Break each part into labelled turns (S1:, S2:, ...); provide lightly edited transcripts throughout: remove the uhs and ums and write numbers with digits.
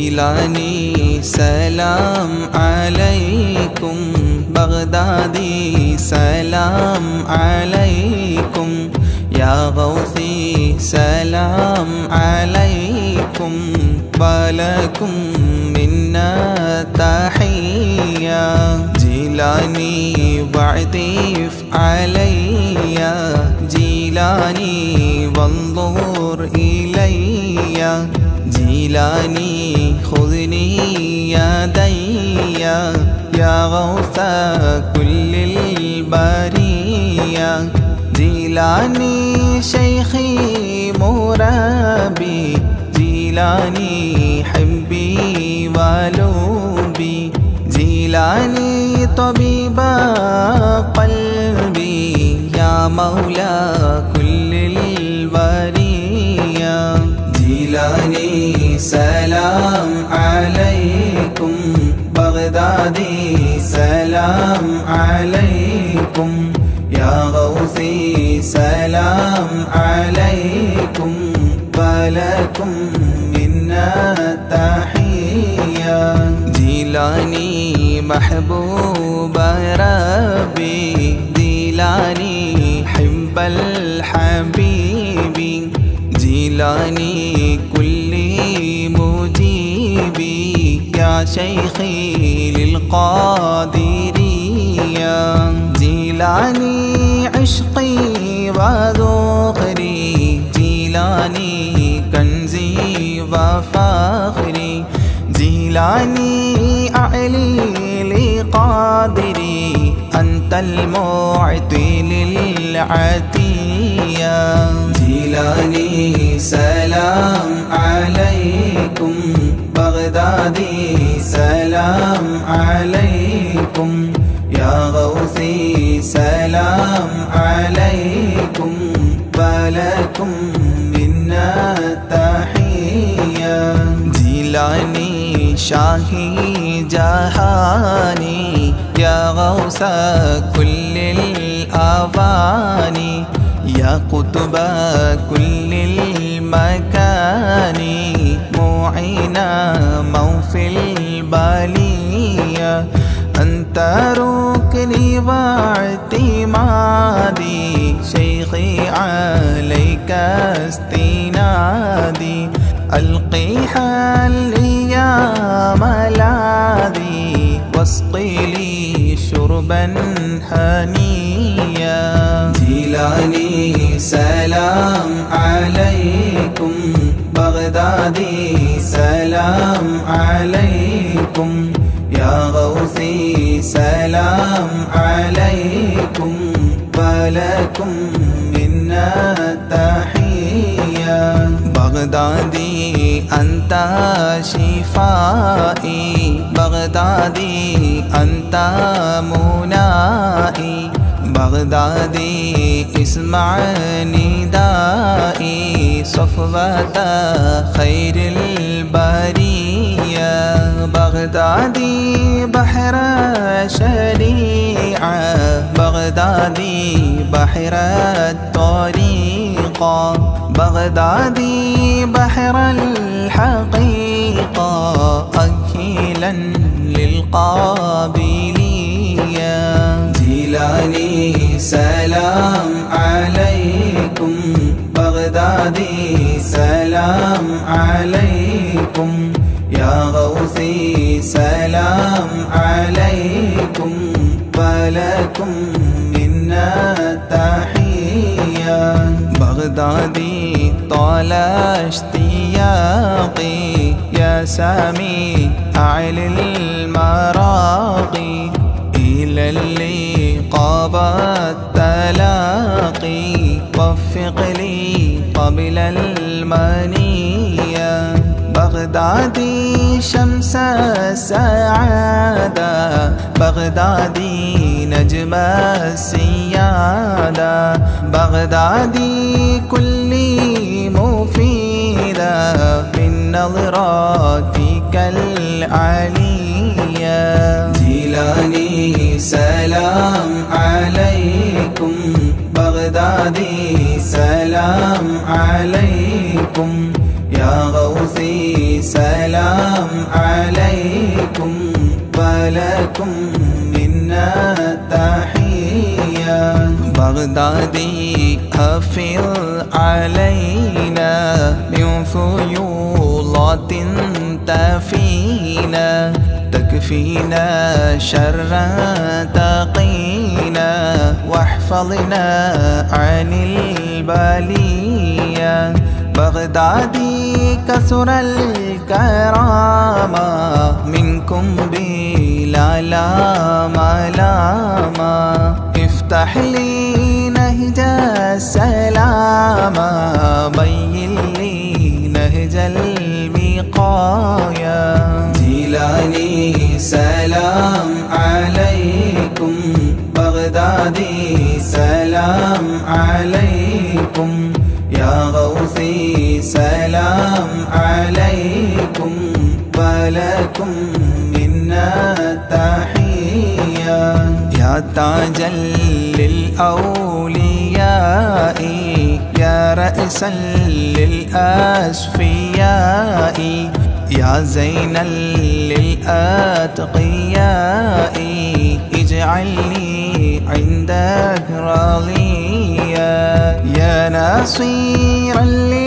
S1: जीलानी सलाम अलैकुम बगदादी सलाम अलैकुम या गौसी सलाम अलैकुम वलकुम मिन्ना तहिया जीलानी वअतिफ अलैया जीलानी वंजुर इलैया जीलानी खुदनी यदैया या गौसा कुल्लिल बरिया जीलानी शैखी मुरब्बी जीलानी हिब्बी वलुब्बी जीलानी तबीबा क़ल्बी या मौला कुल्लिल बरिया जीलानी सलाम अलैकुम बगदादी सलाम अलैकुम या गौसी सलाम अलैकुम वलकुम मिन्ना तहिया जीलानी महबूब रब्बी जीलानी हिब्बल हबीबी जीलानी कुल्ली मुजीबी या शैखी लिलक़ादिरिया जीलानी इश्क़ी व ज़ुख़री जीलानी कंज़ी व फ़ख़्री जीलानी अली लिक़ादिरी अंतल मुअति लिल अतिया जीलानी सलाम अलैकुम बगदादी सलाम अलैकुम या गौसी सलाम अलैकुम वलकुम मिन्ना तहिया जीलानी शाही जहानी या गौसा कुल्लिल अवानी या कुतुबा कुल्लिल मकानी मुईना मौफिल बालिया अंत रुकनी वातिमादी शैखी अलैका इस्तिनादी अलक़ी हलिया मलादी वस्क़िली शुरबन हनिया जीलानी सलाम अलैकुम बगदादी सलाम अलैकुम या गौसी सलाम अलैकुम वलकुम मिन्ना तहिया बगदादी अंता शिफाई बगदादी अंता मुनाई बगदादी इस्मा निदाई सफ़वता खैरिल बरिया बगदादी बहर शरीआ बगदादी बहर तरीक़ा बगदादी बहर हक़ीक़ा अखिलन लिलक़ाबिलिया जीलानी सलाम अलैकुम बगदादी सलाम अलैकुम या गौसी सलाम अलैकुम वलकुम मिन्ना तहिया बगदादी तौला इश्तियाक़ी या सामी अलिल मराक़ी इलल्ली क़ाबत तलाक़ी वफ़िक़ ली क़बिलल मनिया बगदादी शम्स सआदा बगदादी नजम सियादा बगदादी कुल्ली मुफीदा बिन नज़रातिकल आलिया जीलानी सलाम अलैकुम बगदादी सलाम अलैकुम या गौसी सलाम عليكم ولكم منا تحية بغدادي أفض علينا من فيوضات تفينا تكفينا شر تقينا واحفظنا عن البلية بغدادي كثر الكرامة منكم بلا ملامة افتح لي نهج السلامة بين لي نهج الوقاية جيلاني سلام عليكم بغدادي سلام عليكم يا غوثي سلام عليكم ولكم منا تحية يا تاجا للأولياء يا رأسا للأصفياء يا زينا للأتقياء اجعلني عندك راضيا يا ناصيرا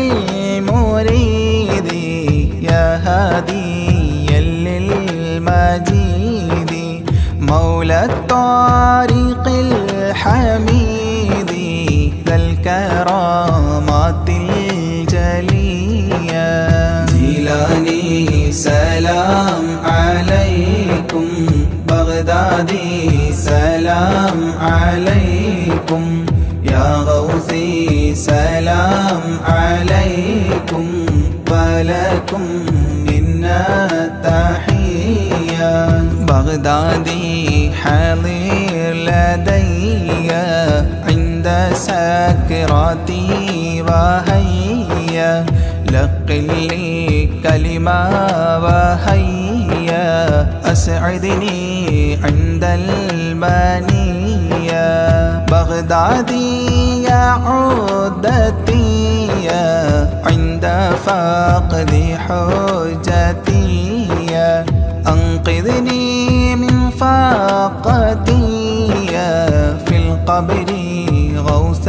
S1: للمريد يا هاديا للمجيد مولى الطريق الحميد ذا الكرامات الجلية جيلاني سلام عليكم بغدادي سلام عليكم يا غوثي سلام عليكم ولكم منا تحية بغدادي حاضر لدي عند سكراتي وهيا لقن لي كلمة وهيا أسعدني عند المنية بغدادي يا عدتي عند فقد حجتي أنقذني من فاقتي في القبر غوث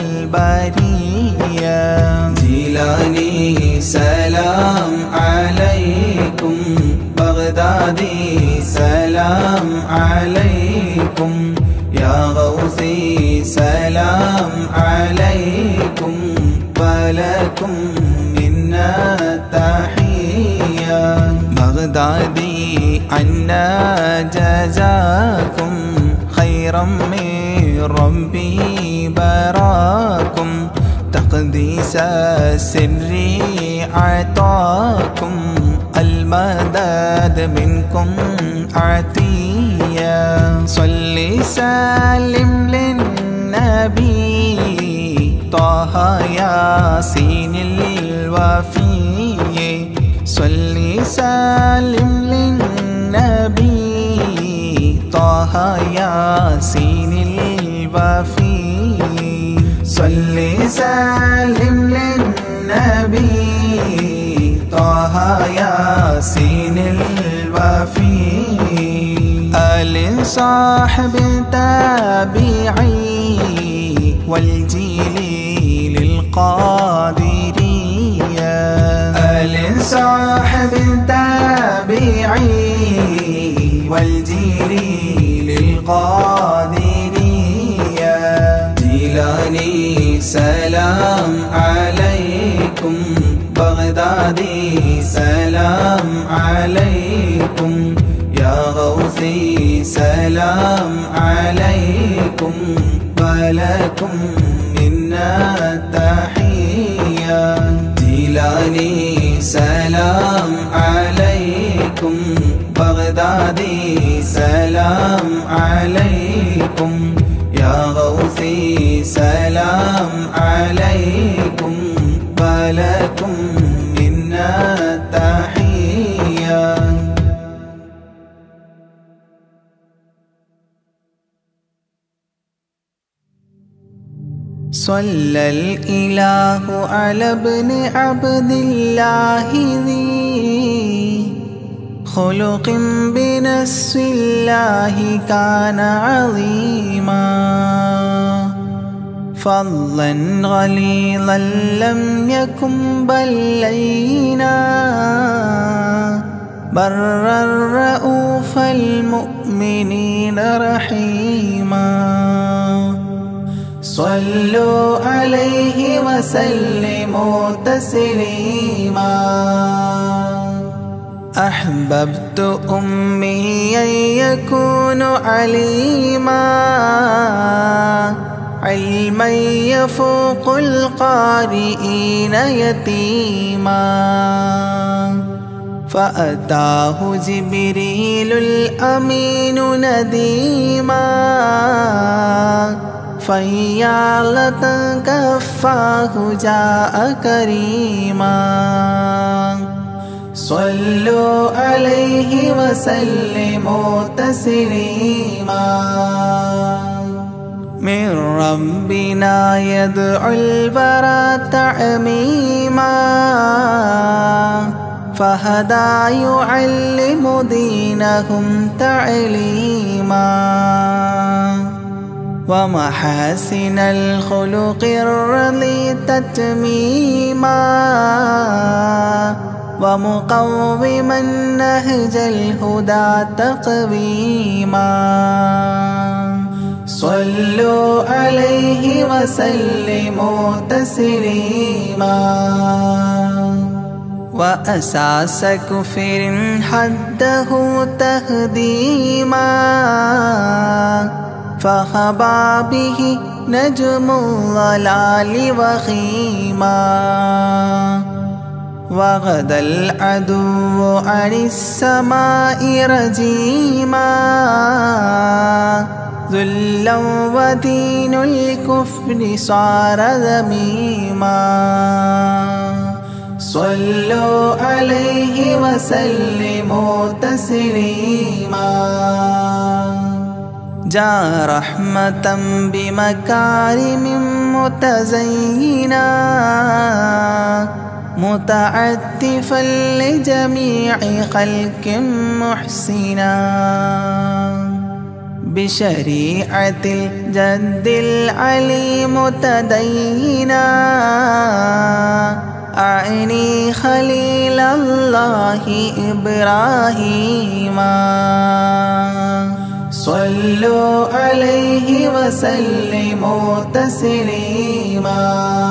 S1: البرية جيلاني سلام عليكم بغدادي سلام عليكم يا غوثي سلام عليكم ولكم منا تحية بغدادي عنا جزاكم خيرا من ربي براكم تقديس السر عطاكم المدد منكم عطية صل سلم للنبي طه ياسين الوفي صل سلم للنبي طه ياسين الوفي صل سلم للنبي طه ياسين الوفي آل صاحب تابعي والجيل للقادرية آل صاحب تابعي والجيل للقادرية جيلاني سلام عليكم بغدادي سلام عليكم يا غوثي سلام عليكم ولكم منا تحية جيلاني سلام عليكم بغدادي سلام عليكم يا غوثي سلام عليكم ولكم منا تحية صلى الإله على ابن عبد الله ذي خلق بنص الله كان عظيما فظا غليظا لم يكن بل لينا برا رؤوف المؤمنين رحيما صلوا عليه وسلموا تسليما أحببت أميا يكون عليما علما يفوق القارئين يتيما فأتاه جبريل الأمين نديما فيالة كفاه جاء كريما صلوا عليه وسلموا تسليما من ربنا يدعو البرى تعميما فهدى يعلم دينهم تعليما ومحاسن الخلق الرضي تتميما ومقوما نهج الهدى تقويما صلوا عليه وسلموا تسليما وأساس كفر حده تهديما فخبا به نجم الضلال وخيما وغدا العدو عن السماء رجيما ذلا ودين الكفر صار ذميما صلوا عليه وسلموا تسليما جاء رحمة بمكارم متزينا متعتفا لجميع خلق محسنا بشريعة الجد العلي متدينا أعني خليل الله إبراهيما صلوا عليه وسلموا تسليما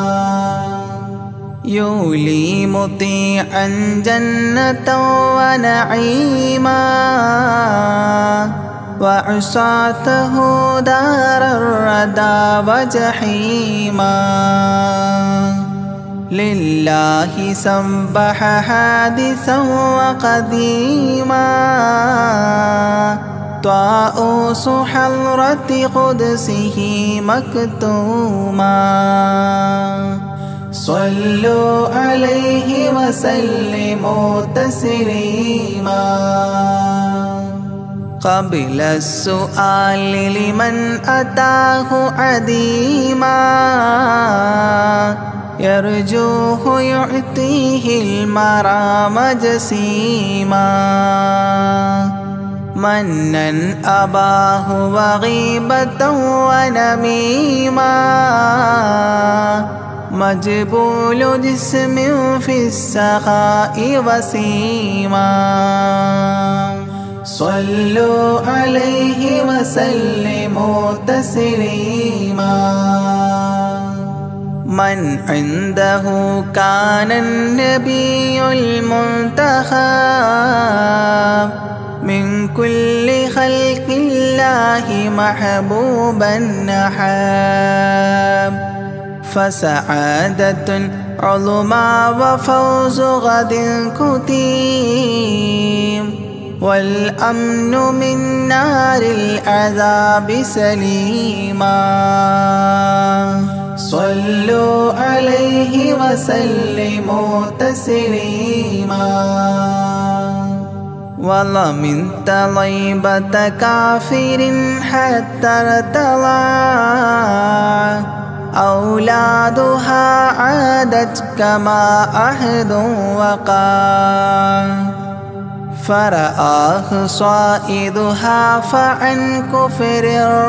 S1: يولي مطيعا جنة ونعيما وعصاته دار الردى وجحيما لله سبح حادثا وقديما طاؤوس حضرة قدسه مكتوما صلوا عليه وسلموا تسليما قبل السؤال لمن أتاه عديما يرجوه يعطيه المرام جسيما منا أباه وغيبة ونميما مجبول جسم في السخاء وسيما صلوا عليه وسلموا تسليما من عنده كان النبي المنتخب من كل خلق الله محبوبا نحاب فسعادة عظمى وفوز غد كتيم والأمن من نار العذاب سليما صلوا عليه وسلموا تسليما وضمن طيبة كافر حتى ارتضى أولادها عادت كما أحد وقع فرآه صائدها فعن كفر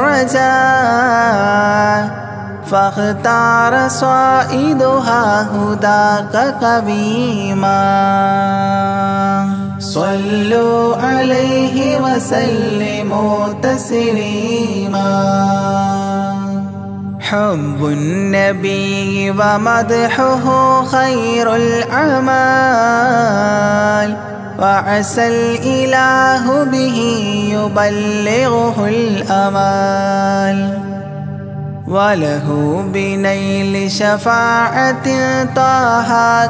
S1: الرجاء فاختار صائدها هداك قويما صلوا عليه وسلموا تسليما حب النبي ومدحه خير الأعمال وعسى الإله به يبلغه الأمال وله بنيل شفاعة طه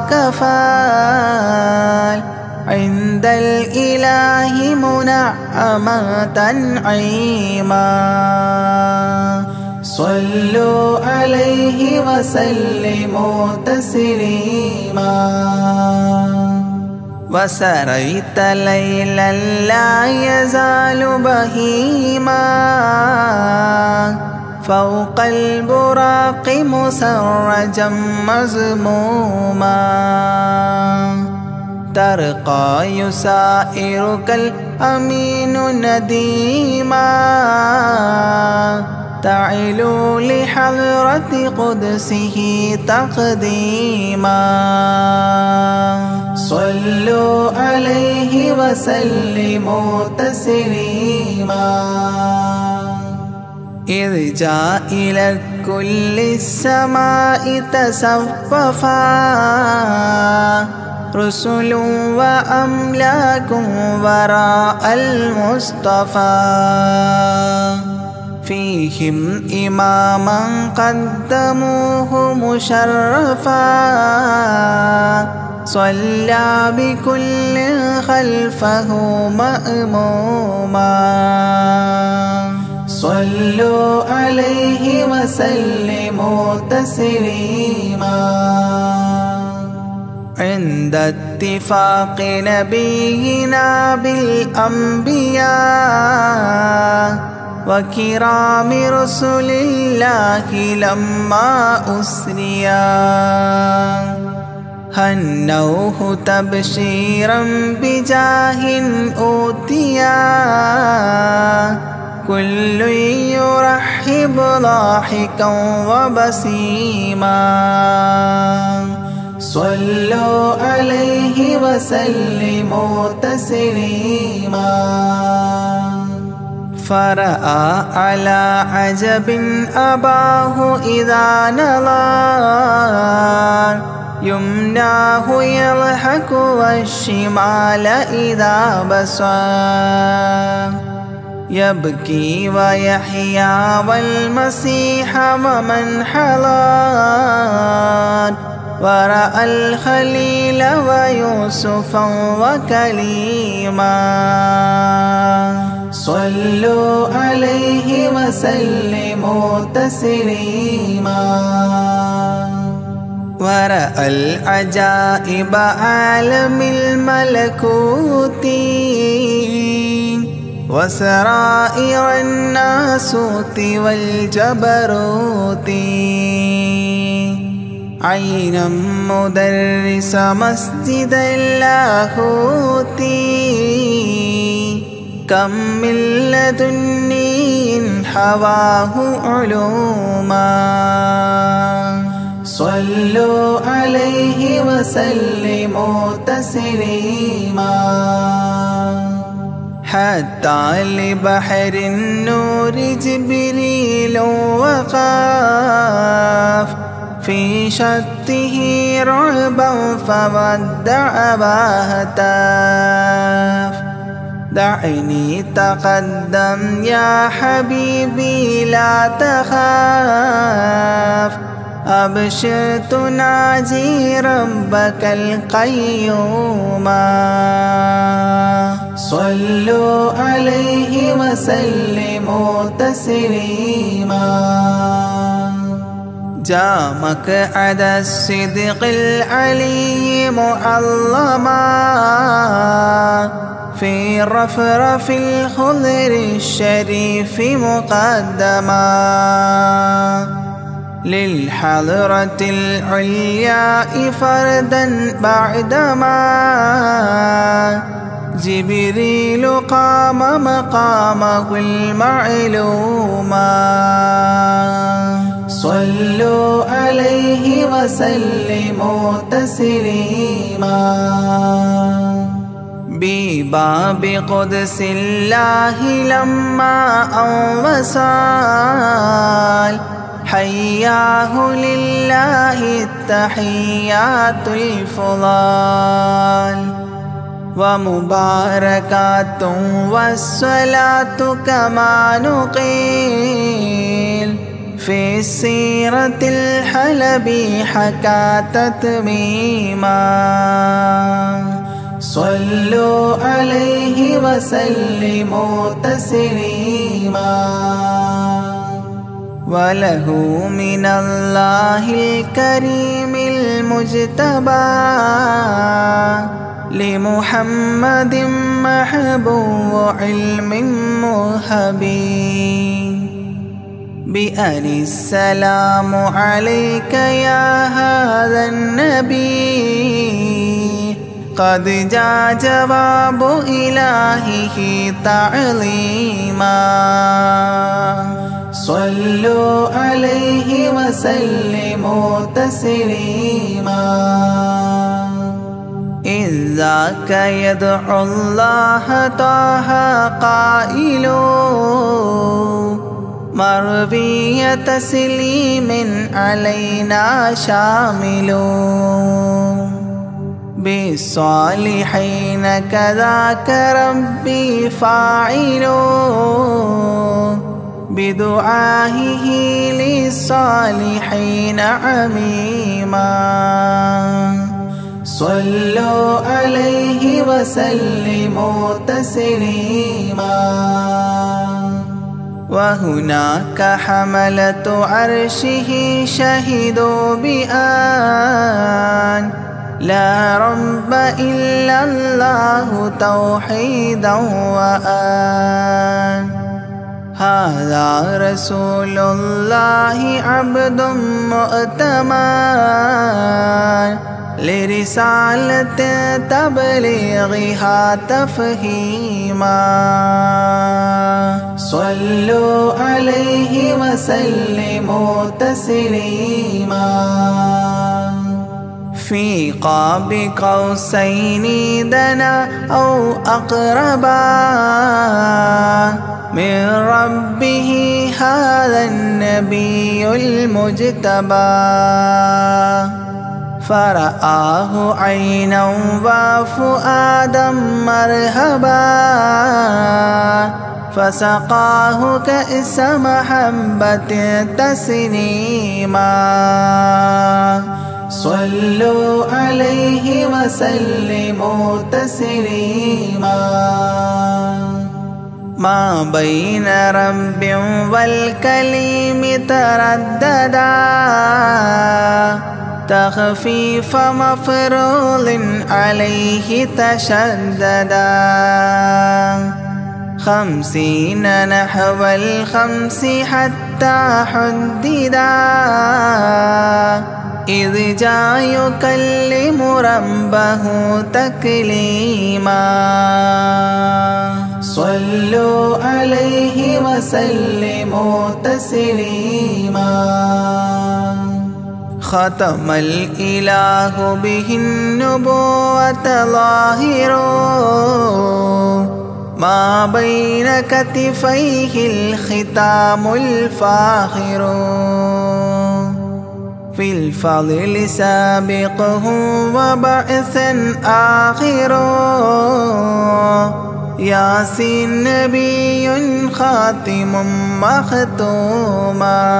S1: كفال عند الإله منعما تنعيما صلوا عليه وسلموا تسليما وسريت ليلا لا يزال بهيما فوق البراق مسرجا مزموما ترقى يسائرك الأمين نديما تعلو لحضرة قدسه تقديما صلوا عليه وسلموا تسليما إذ جاء إلى كل السماء تصففا رسل وأملاك وراء المصطفى فيهم إماما قدموه مشرفا صلى بكل خلفه مأموما صلوا عليه وسلموا تسليما عند اتفاق نبينا بالأنبياء وكرام رسل الله لما أسريا هنوه تبشيرا بجاه أوتيا كل يرحب ضاحكا وبسيما صلوا عليه وسلموا تسليما فرأى على عجب أباه إذا نظر يمناه يضحك والشمال إذا بصر يبكي ويحيى والمسيح ومن حضر ورأى الخليل ويوسفا وكليما صلوا عليه وسلموا تسليما ورأى العجائب عالم الملكوت وسرائر الناسوت والجبروت عينا مدرس مسجد اللاهوت كم من لدني حواه علوما صلوا عليه وسلموا تسليما حتى لبحر النور جبريل وقاف في شته رعبا فودع وهتاف دعني تقدم يا حبيبي لا تخاف أبشر تناجي ربك القيوم صلوا عليه وسلموا تسليما جاء مقعد الصدق العلي معظما في رفرف الخضر الشريف مقدما للحضرة العلياء فردا بعدما جبريل قام مقامه المعلوم صلوا عليه وسلموا تسليما بباب قدس الله لما أنوصال حياه لله التحيات الفضال ومباركات والصلاة كما نقيل في السيرة الحلبي حكى تتميما صلوا عليه وسلموا تسليما وله من الله الكريم المجتبى لمحمد محبوب علم مهبي بأن السلام عليك يا هذا النبي قد جاء جواب إلهه تعظيما صلوا عليه وسلموا تسليما إذ ذاك يدعو الله طه قائل مروي تسليم علينا شامل بالصالحين كذاك ربي فاعل بدعائه للصالحين عميما صلوا عليه وسلموا تسليما وهناك حملة عرشه شهدوا بأن لا رب إلا الله توحيدا وأن هذا رسول الله عبد مؤتمن لرسالة تبليغها تفهيما صلوا عليه وسلموا تسليما في قاب قوسين دنا أو أقربا من ربه هذا النبي المجتبى فرآه عينا وفؤادا مرهبا فسقاه كأس محبة تسنيما صلوا عليه وسلموا تسليما ما بين رب والكليم ترددا تخفيف مفروض عليه تشددا 50 نحو 5 حتى حددا إذ جاء يكلم ربه تكليما صلوا عليه وسلموا تسليما ختم الإله به النبوة ظاهر ما بين كتفيه الختام الفاخر في الفضل سابقه وبعثا آخر ياسين نبي خاتم مختوما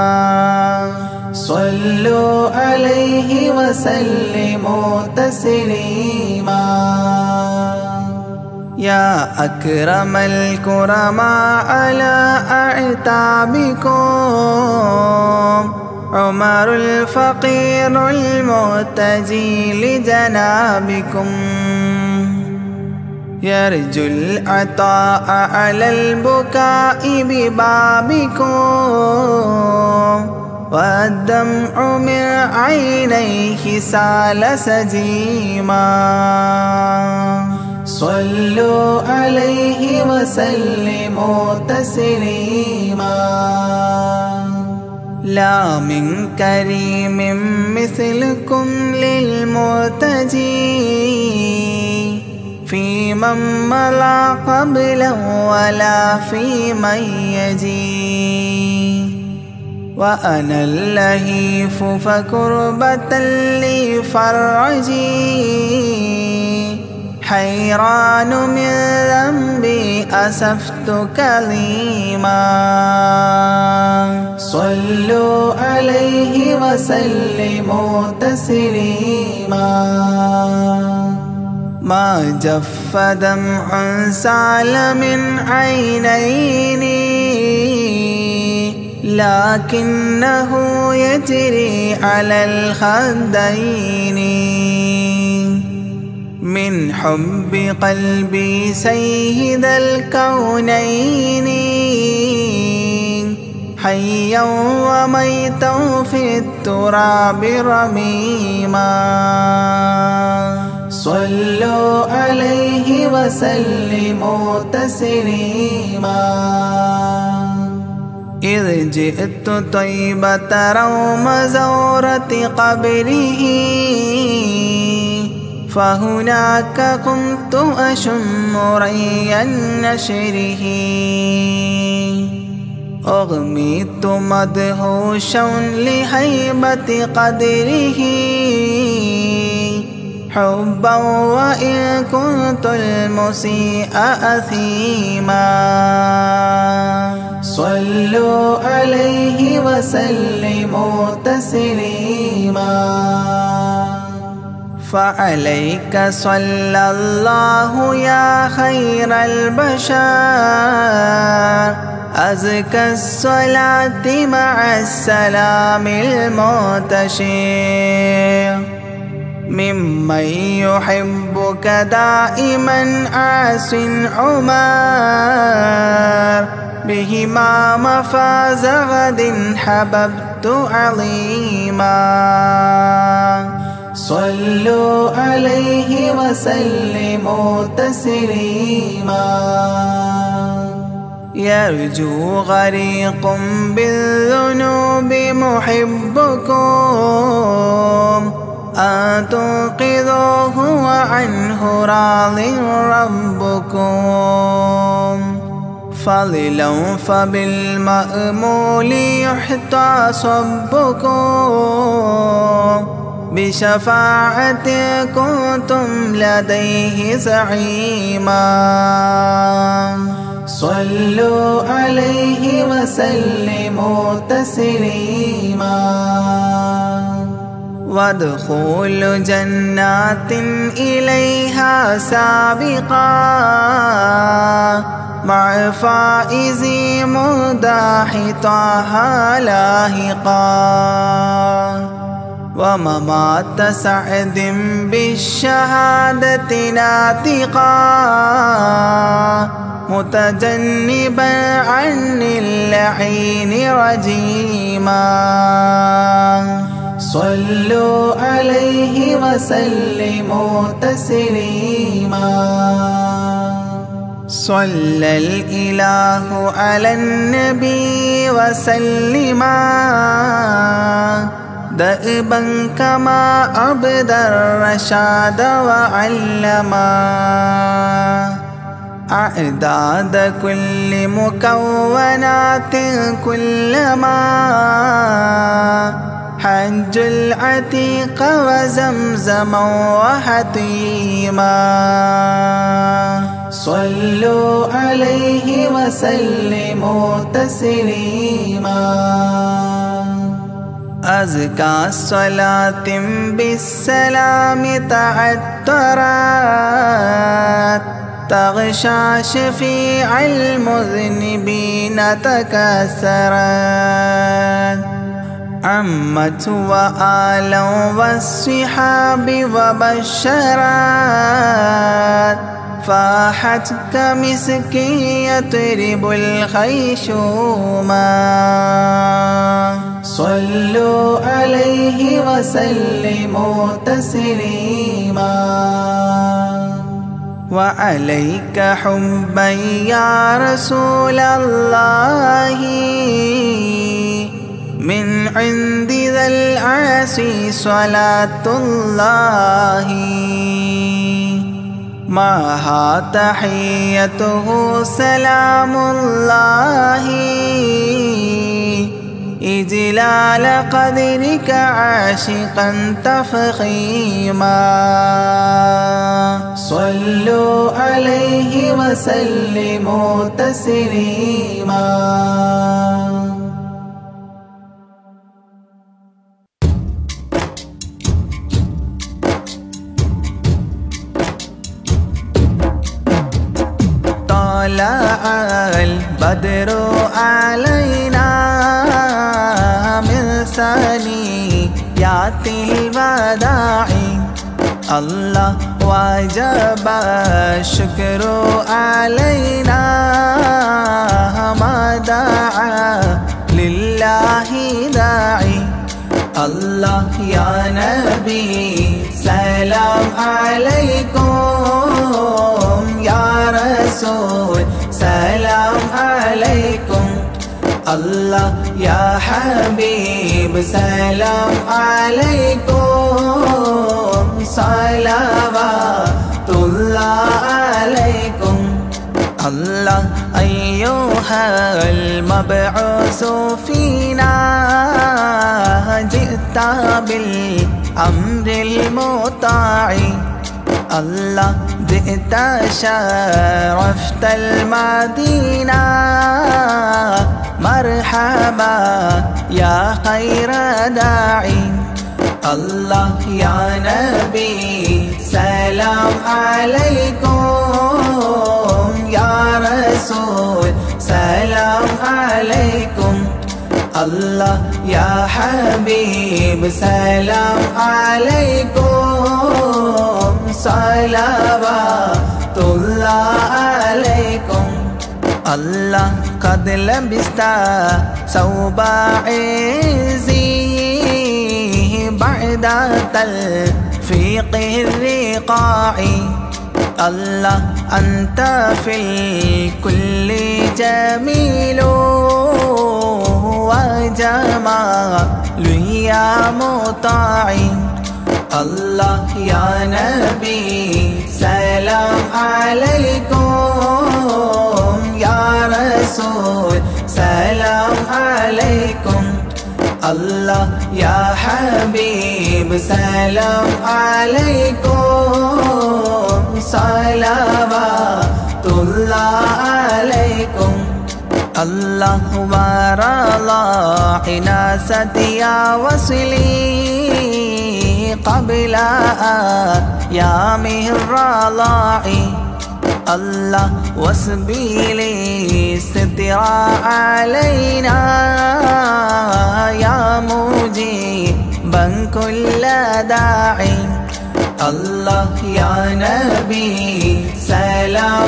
S1: صلوا عليه وسلموا تسليما يا أكرم الكرماء على أعتابكم عمر الفقير المعتجي لجنابكم يرجو العطاء على البكاء ببابكم والدمع من عينيه سال سجيما صلوا عليه وسلموا تسليما لا من كريم مثلكم للمرتجي في من مضى قبلا ولا في من يجي وأنا اللهيف فكربة لي فرجي حيران من ذنبي أسفت كليما صلوا عليه وسلموا تسليما ما جف دمع سال من عينيني لكنه يجري على الخدين من حب قلبي سيد الكونين حيا وميتا في التراب رميما صلوا عليه وسلموا تسليما إذ جئت طيبة روم زورة قبره فهناك قمت أشم ري نشره أغميت مدهوشا لهيبة قدره حبا وإن كنت المسيء أثيما صلوا عليه وسلموا تسليما فعليك صلى الله يا خير البشر أزكى الصلاة مع السلام المنتشر ممن يحبك دائما عاص عمر بهما مفاز غد حببت عظيما صلوا عليه وسلموا تسليما يرجو غريق بالذنوب محبكم أن تنقذوه وعنه راض ربكم فضلا فبالمأمول يحتى صبكم بشفاعة كنتم لديه زعيما صلوا عليه وسلموا تسليما وادخلوا جنات إليها سابقا مع فائز مداح طه لاهقا وممات سعد بالشهادة ناطقا متجنبا عن اللعين رجيما صلوا عليه وسلموا تسليما صلى الإله على النبي وسلما دأبا كما أبدى الرشاد وعلما أعداد كل مكونات كلما حج العتيق وزمزما وحطيما صلوا عليه وسلموا تسليما أزكى الصلاة بالسلام تعترت تغشى شفيع المذنبين تكسرت عمت وآلا والصحاب وبشرت فاحت كمسك يطرب الخيشوما صلوا عليه وسلموا تسليما وعليك حبا يا رسول الله من عند ذا العرش صلاة الله معها تحيته سلام الله إجلال قدرك عاشقا تفخيما صلوا عليه وسلموا تسليما. طلع البدر علينا من ثنيات الوداع الله وجب الشكر علينا ما دعا لله داعي الله يا نبي سلام عليكم يا رسول سلام عليكم الله يا حبيب سلام عليكم صلوات الله عليكم الله أيها المبعوث فينا جئت بالأمر المطاع الله جئت شرفت المدينة مرحبا يا خير داعي الله يا نبي سلام عليكم يا رسول سلام عليكم الله يا حبيب سلام عليكم صلوات الله عليكم الله قد لبست ثوب عزي بعد تلفيق الرقاع الله أنت في الكل جميل وجمال يا مطاع الله يا نبي سلام عليكم يا رسول سلام عليكم الله يا حبيب سلام عليكم صلوات الله عليكم الله ورضى حناست يا وصلي قبل أيامه الرضاع الله وسبيلي ستر علينا يا مجيبا كل داعي الله يا نبي سلام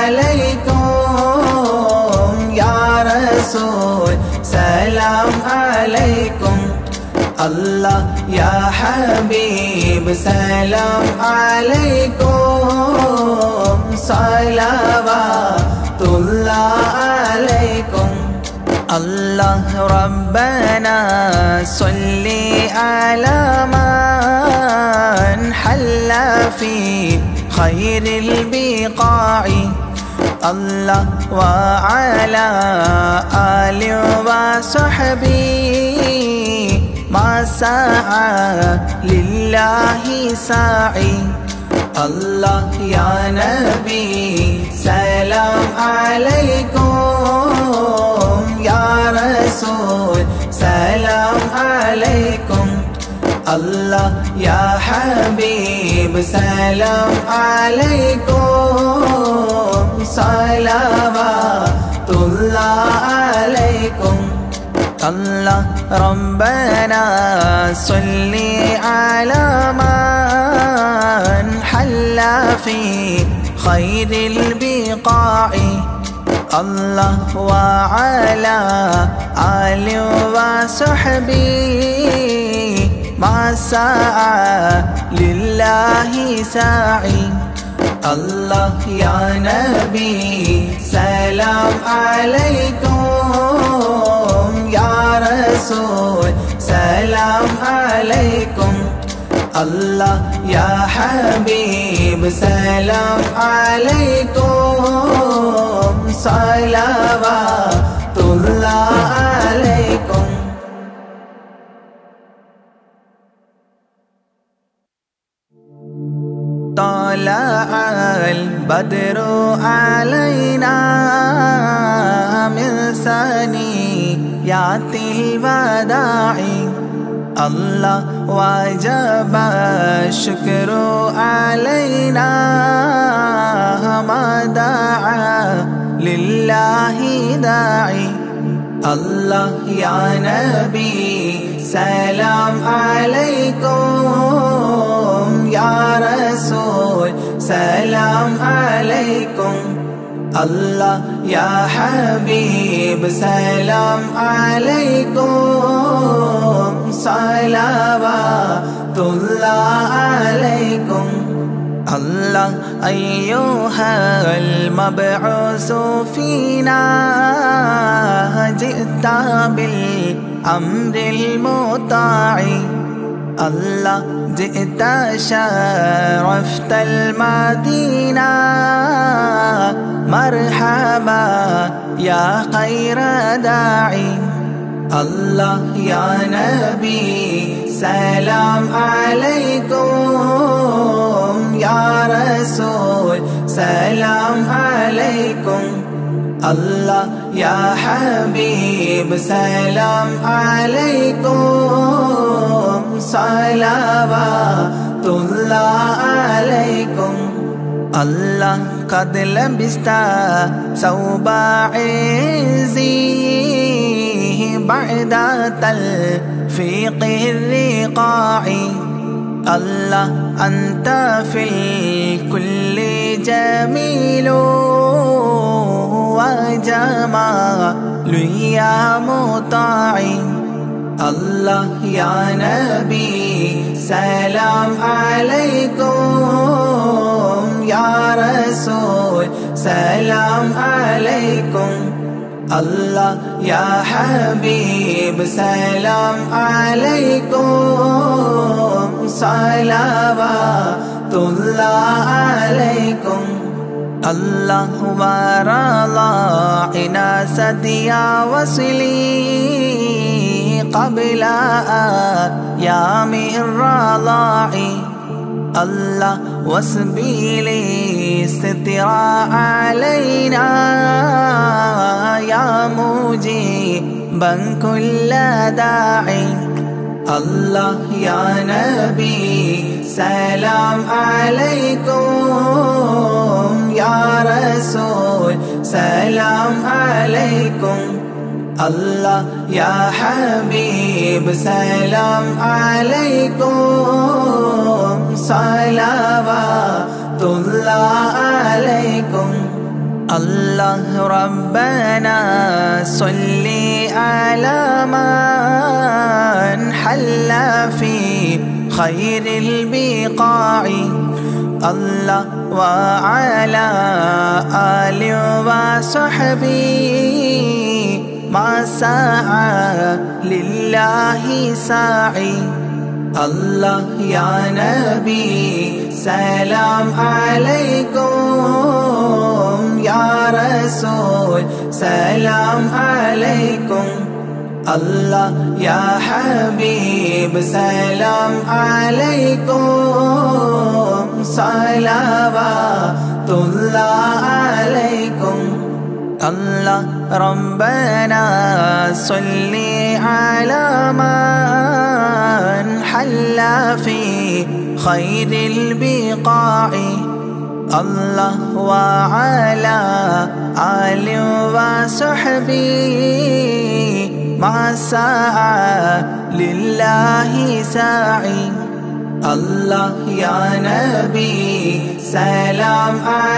S1: عليكم يا رسول سلام عليكم الله يا حبيب سلام عليكم صلوات الله عليكم الله ربنا صل على من حل في خير البقاع الله وعلى آله وصحبه ما سعى لله ساعي الله يا نبي سلام عليكم يا رسول سلام عليكم الله يا حبيب سلام عليكم صلوات الله عليكم الله ربنا صل على من حل في خير البقاع الله وعلى آله وصحبه ما سعى لله ساعي Allah ya Nabi salam alaikum, ya Rasul salam alaikum, Allah ya Habib salam alaikum, salawatullah alaikum. طلع البدر علينا من ثنيات الوداع الله وجب الشكر علينا ما دعا لله داعي الله يا نبي سلام عليكم يا رسول سلام عليكم الله يا حبيب سلام عليكم صلوات الله عليكم الله أيها المبعوث فينا جئت بالأمر المطاع الله جئت شرفت المدينة مرحبا يا خير داعي الله يا نبي سلام عليكم يا رسول سلام عليكم الله يا حبيب سلام عليكم صلوات الله عليكم الله قد لبست ثوب عزي بعد تلفيق الرقاع الله أنت في الكل جميل وجمال يا مطاع الله يا نبي سلام عليكم يا رسول سلام عليكم الله يا حبيب سلام عليكم صلوات الله عليكم الله ورضاعنا سديا وصلي قبل أيام الرضاع الله وسبيلي سترا علينا يا مجيبا كل داعي الله يا نبي سلام عليكم يا رسول سلام عليكم الله يا حبيب سلام عليكم صلوات الله عليكم الله ربنا صل على من حل في خير البقاع الله وعلى آله وصحبه ما سعى لله ساعي الله يا نبي سلام عليكم يا رسول سلام عليكم الله يا حبيب سلام عليكم صلوات الله عليكم الله ربنا صل على من حل في خير البقاع الله وعلى آله وصحبه ما سعى لله ساعي الله يا نبي سلام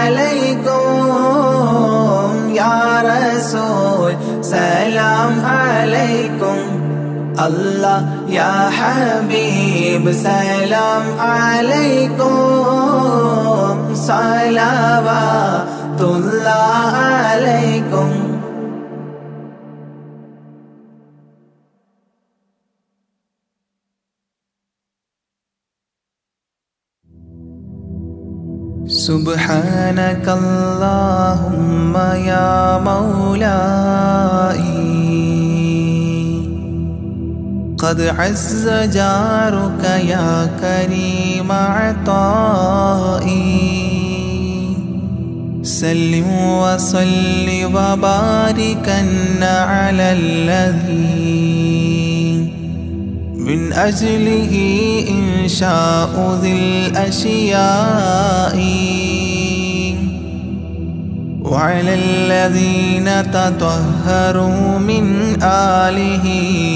S1: عليكم يا رسول سلام عليكم الله يا حبيب سلام عليكم صلوات صلوات الله عليكم. سبحانك اللهم يا مولاي قد عز جارك يا كريم عطائي سلم وصل وباركا على الذي من أجله إنشاء ذي الأشياء وعلى الذين تطهروا من آله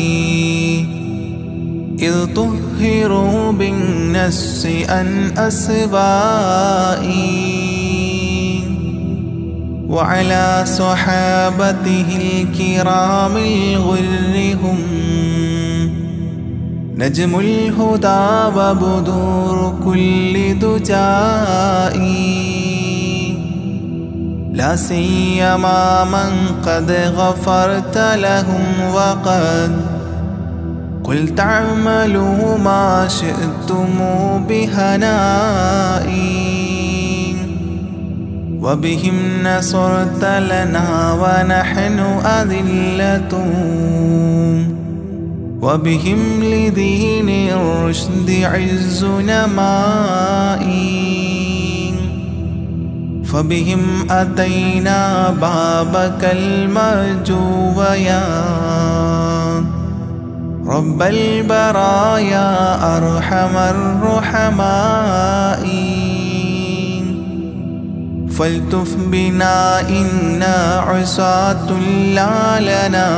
S1: إذ طهروا بالنس عن أسبائي وعلى صحابته الكرام الغر هم نجم الهدى وبدور كل دجائي لا سيما من قد غفرت لهم وقد قلت اعملوا ما شئتم بهنائي وبهم نصرت لنا ونحن أذلة وبهم لدين الرشد عز نمائي فبهم أتينا بابك المرجو يا رب البرايا أرحم الرحماء فالتف بنا إنا عصاة لا لنا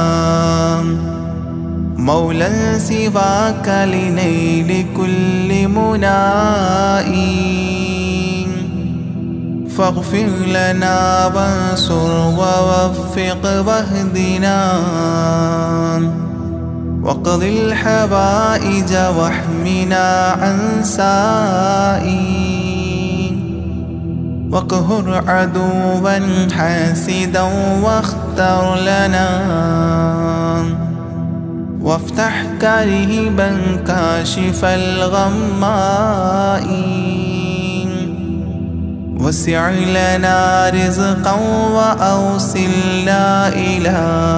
S1: مولا سواك لنيل كل منائي فاغفر لنا وانصر ووفق واهدنا واقض الحوائج واحمنا عن سائي واقهر عدوا حاسدا واختر لنا وافتح كريبا كاشف الغماء وسع لنا رزقا وأوصلنا إلى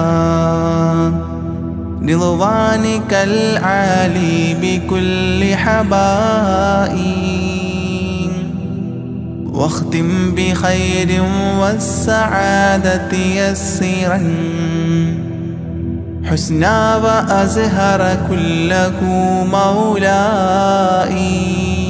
S1: رضوانك العالي بكل حبائي واختم بخير والسعادة يسرا حسنا وأزهر كله مولاي.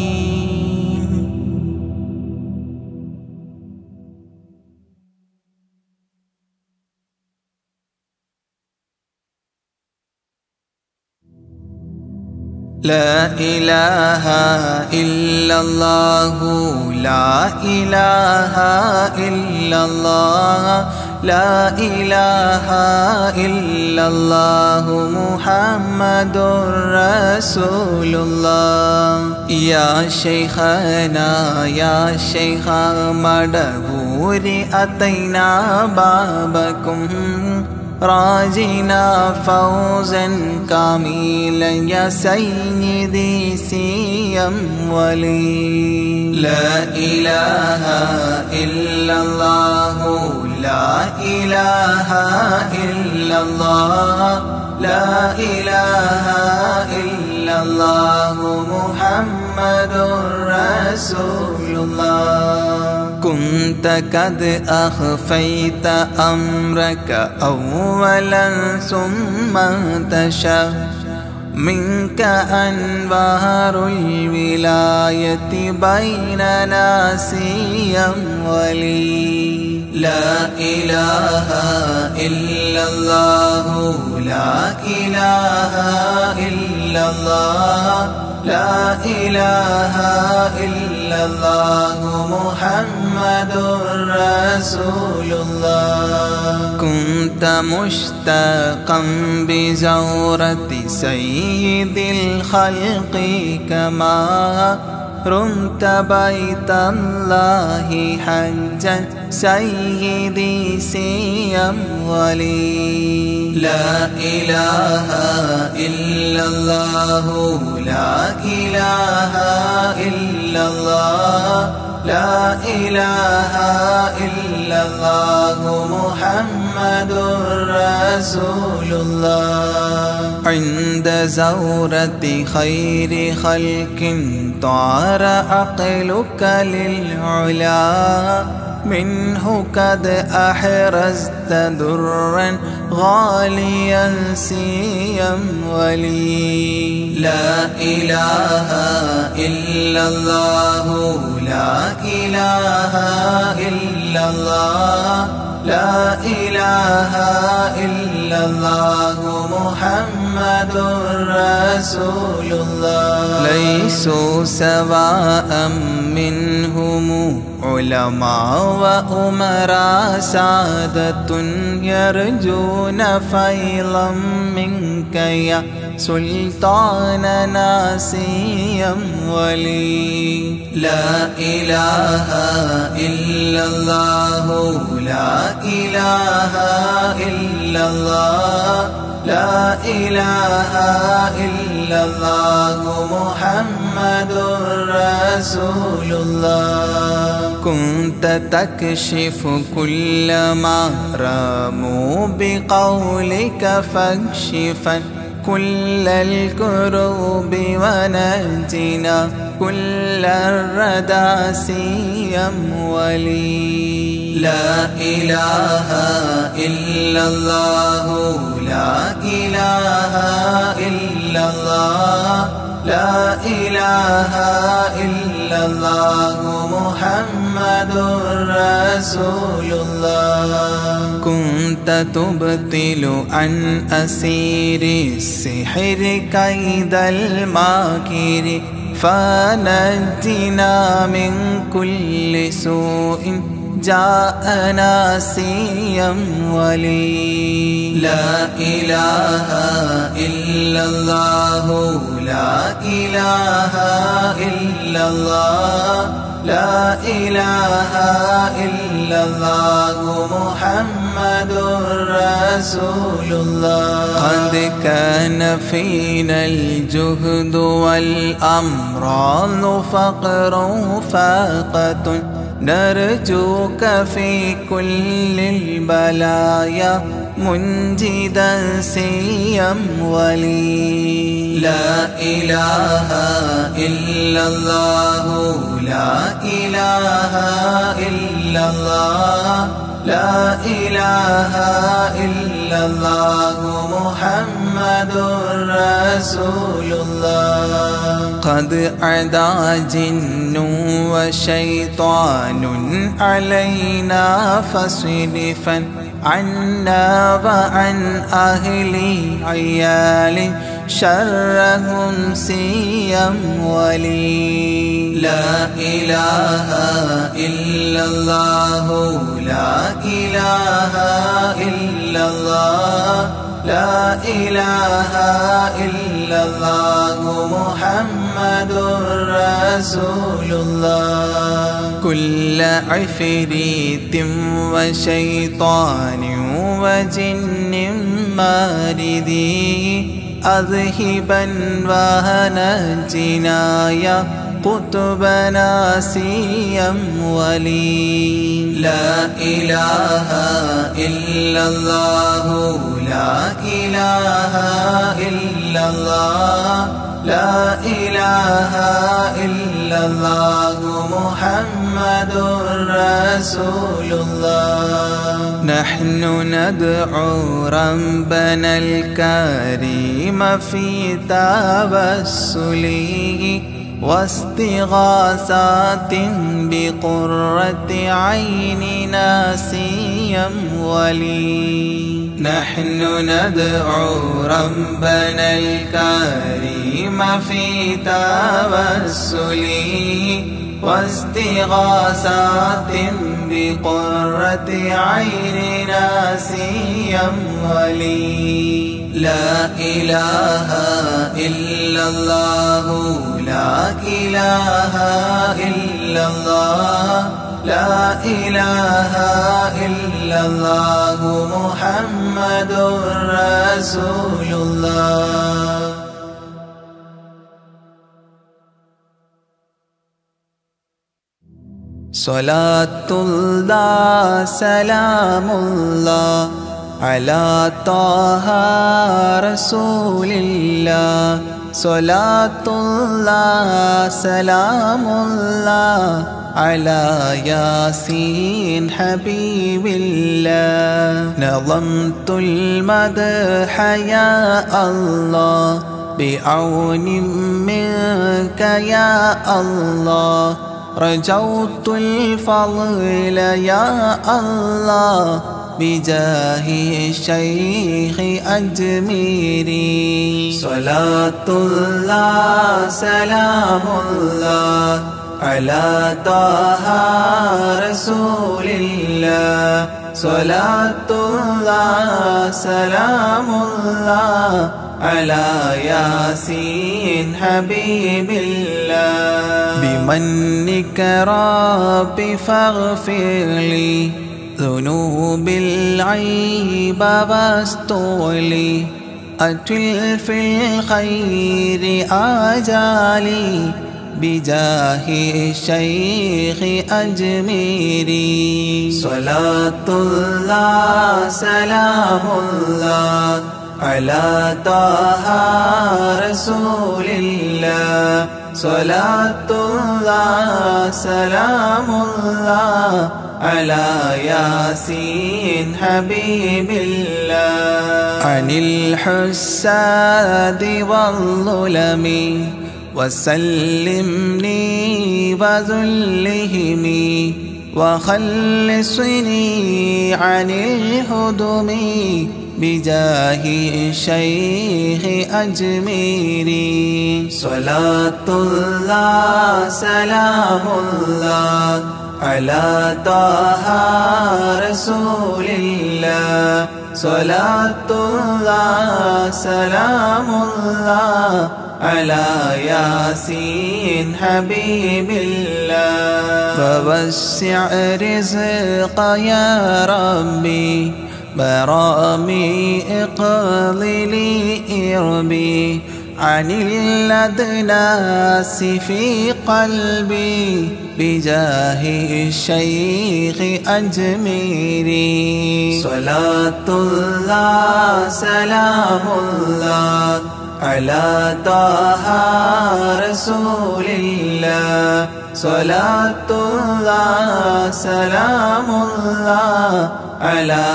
S1: لا إله إلا الله لا إله إلا الله لا إله إلا الله محمد رسول الله. يا شيخنا يا شيخ مدبور أتينا بابكم راجنا فوزا كاملا يا سيدي سيم ولي. لا إله إلا الله لا إله إلا الله لا إله إلا الله محمد رسول الله. كنت قد أخفيت أمرك أولا ثم انتشر منك أنوار الولاية بيننا سيم ولي. لا إله إلا الله لا إله إلا الله لا إله إلا الله محمد رسول الله. كنت مشتاقا بزورة سيد الخلق كما رمت بيت الله حجا سيدي سيم ولي. لا إله إلا الله لا إله إلا الله لا إله إلا الله محمد رسول الله. عند زورة خير خلق تعر عقلك للعلا منه قد أحرزت درا غاليا سيم ولي. لا إله إلا الله لا إله إلا الله لا إله إلا الله محمد رسول الله. ليسوا سواء منهم علماء وأمراء سادة يرجون فيضا منك يا سلطاننا سيم ولي. لا إله إلا الله لا إله إلا الله لا إله إلا الله محمد رسول الله. كنت تكشف كل ما راموا بقولك فاكشفا كل الكروب ونجنا كل الردى سيم ولي. لا إله إلا الله لا إله إلا الله لا إله إلا الله محمد رسول الله. كنت تبطل عن أسير السحر كيد الماكر فنجنا من كل سوء جاءنا سيم ولي. لا إله إلا الله لا إله إلا الله لا إله إلا الله محمد رسول الله. قد كان فينا الجهد والأمراض فقر فاقة نرجوك في كل البلايا منجدا سيم ولي. لا إله إلا الله لا إله إلا الله لا إله إلا الله محمد رسول الله. قد عدا جن وشيطان علينا فاصرفا عنا وعن أهل عيال شرهم سيم ولي. لا إله إلا الله لا إله إلا الله لا إله إلا الله محمد رسول الله. كل عفريت وشيطان وجن ماردي أذهبا وهنجنا يا قطبنا سيم ولي. لا إله إلا الله لا إله إلا الله لا إله إلا الله محمد رسول الله. نحن ندعو ربنا الكريم في توسله واستغاثات بقرة عيننا سيم ولي. نحن ندعو ربنا الكريم في توسله واستغاثات بقرة عين ناسيا ولي. لا إله إلا الله لا إله إلا الله لا إله إلا الله محمد رسول الله. صلاة الله سلام الله على طه رسول الله. صلاة الله سلام الله على ياسين حبيب الله. نظمت المدح يا الله بعون منك يا الله. رجوت الفضل يا الله بجاه الشيخ أجميري. صلاة الله سلام الله على طه رسول الله. صلاة الله سلام الله على ياسين حبيب الله. بمنك رب فاغفر لي ذنوب العيب واستغلي. أتل في الخير آجالي بجاه الشيخ أجميري. صلاة الله سلام الله على طه رسول الله. صلاة الله سلام الله على ياسين حبيب الله. عن الحساد والظلم وسلمني وذلهم وخلصني عن الهدم بجاه الشيخ أجميري. صلاة الله سلام الله على طه رسول الله. صلاة الله سلام الله على ياسين حبيب الله. فوسع رزق يا ربي برامي اقضي إربي عن الأدناس في قلبي بجاه الشيخ أجميري. صلاة الله سلام الله على طه رسول الله. صلاة الله سلام الله على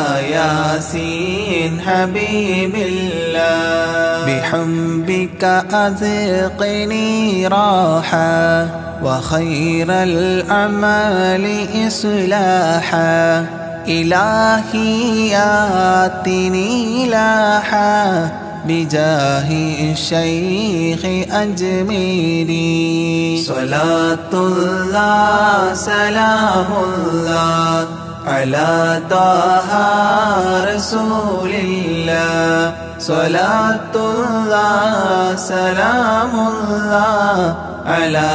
S1: ياسين حبيب الله. بحبك أذقني راحة وخير الأعمال إصلاحا. إلهي آتني لاحا بجاه الشيخ أجميري. صلاة الله سلام الله على طه رسول الله. صلاة الله سلام الله على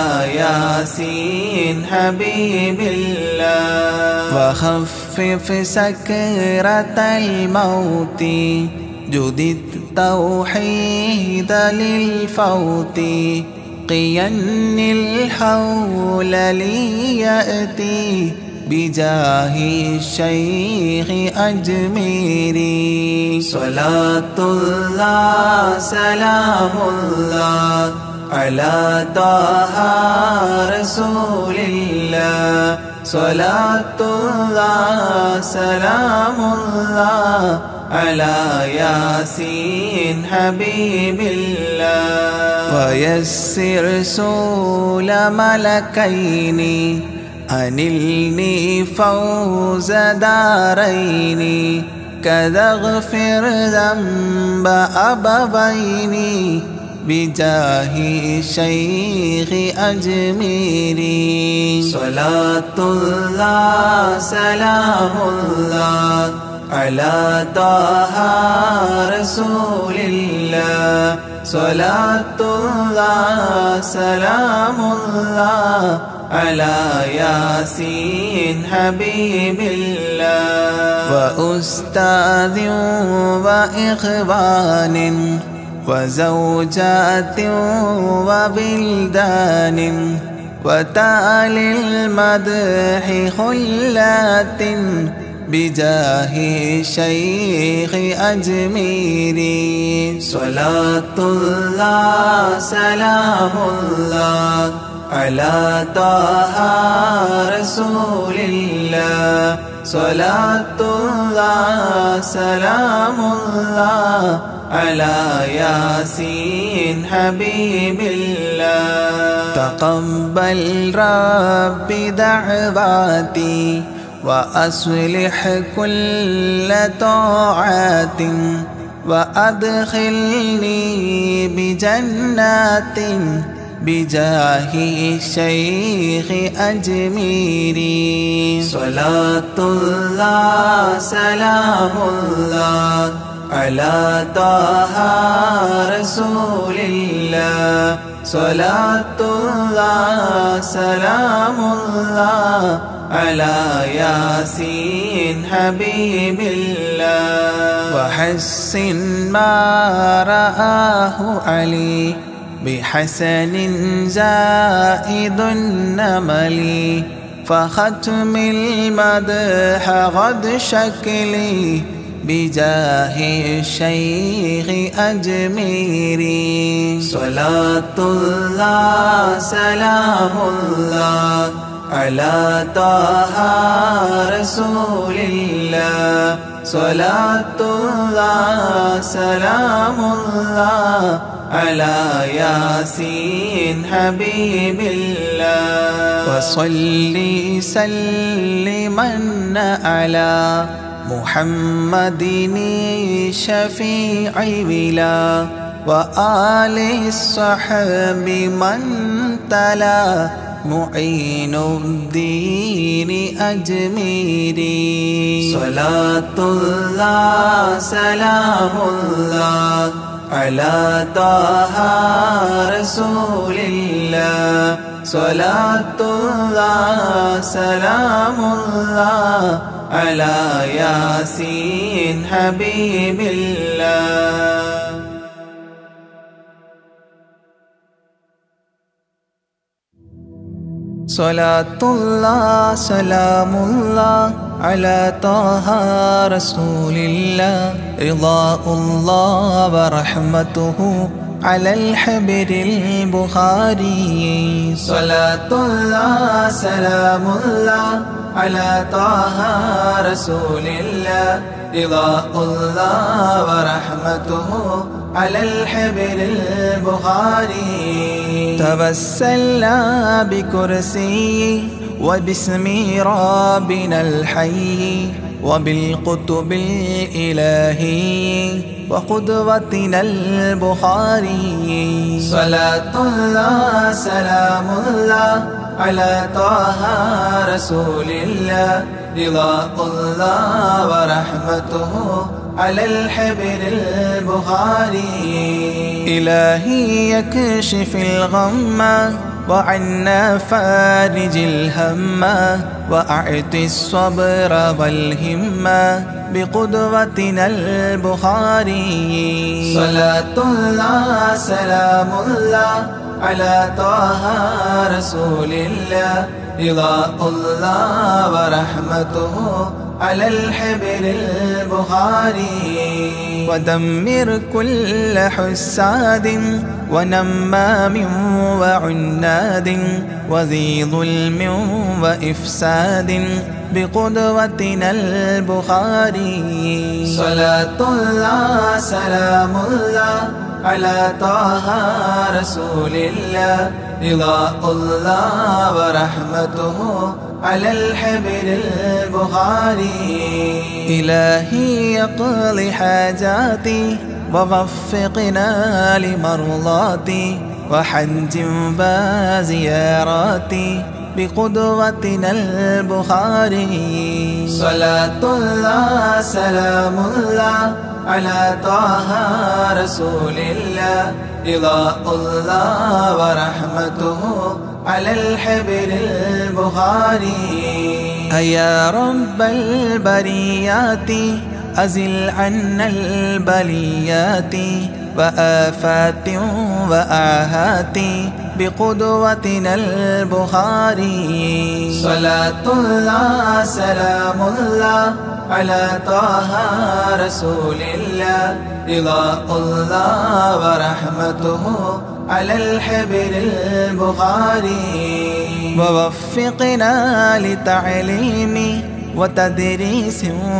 S1: ياسين حبيب الله. وخفف سكرة الموت جدد التوحيد للفوت. قين الحول ليأتي بجاه الشيخ أجميري. صلاة الله سلام الله على طه رسول الله. صلاة الله سلام الله على ياسين حبيب الله. ويسر سول ملكين أنلني فوز دارين. كذا اغفر ذنب أبوين بجاه شيخ أجميري صلاة الله سلام الله على طه رسول الله صلاة الله سلام الله على ياسين حبيب الله وأستاذ وإخوان وزوجات وبلدان وتالي المدح خلات بجاه شيخ أجميري صلاة الله سلام الله على طه رسول الله صلاة الله سلام الله على ياسين حبيب الله تقبل ربي دعواتي وأصلح كل طاعات وأدخلني بجنات بجاه الشيخ أجميري صلاة الله سلام الله على طه رسول الله صلاة الله سلام الله على ياسين حبيب الله وحسن ما رآه علي بحسن زائد النمل فختم المدح غد شكلي بجاه الشيخ أجميري صلاة الله سلام الله على طه رسول الله صلاة الله سلام الله على ياسين حبيب الله وصلي سلما على محمد شفيع ولا وآل الصحب من تلا معين الدين أجميري صلاة الله سلام الله على طه رسول الله صلاة الله سلام الله على ياسين حبيب الله صلاة الله سلام الله على طه رسول الله رضاء الله ورحمته على الحبر البخاري صلاة الله سلام الله على طه رسول الله رضاء الله ورحمته على الحبر البخاري توسلنا بكرسي وباسم ربنا الحي وبالقطب الإلهي وقدوتنا البخاري صلاة الله سلام الله على طه رسول الله رضاء الله ورحمته على الحبر البخاري إلهي يكشف الغم وعنا فارج الهم وأعط الصبر والهمة بقدوتنا البخاري صلاة الله سلام الله على طه رسول الله رضاء الله ورحمته على الحبر البخاري ودمر كل حساد ونمام وعناد وذي ظلم وإفساد بقدوتنا البخاري صلاة الله سلام الله على طه رسول الله رضاء الله ورحمته على الحبر البخاري إلهي يقضي حاجاتي ووفقنا لمرضاتي وحج وزياراتي بقدوتنا البخاري. صلاة الله سلام الله على طه رسول الله رضاء الله ورحمته على الحبر البخاري. يا رب البريات أزل عنا البليات وآفات وآهات بقدوتنا البخاري. صلاة الله سلام الله على طه رسول الله رضاء الله ورحمته على الحبر البخاري. ووفقنا لتعليم وتدريس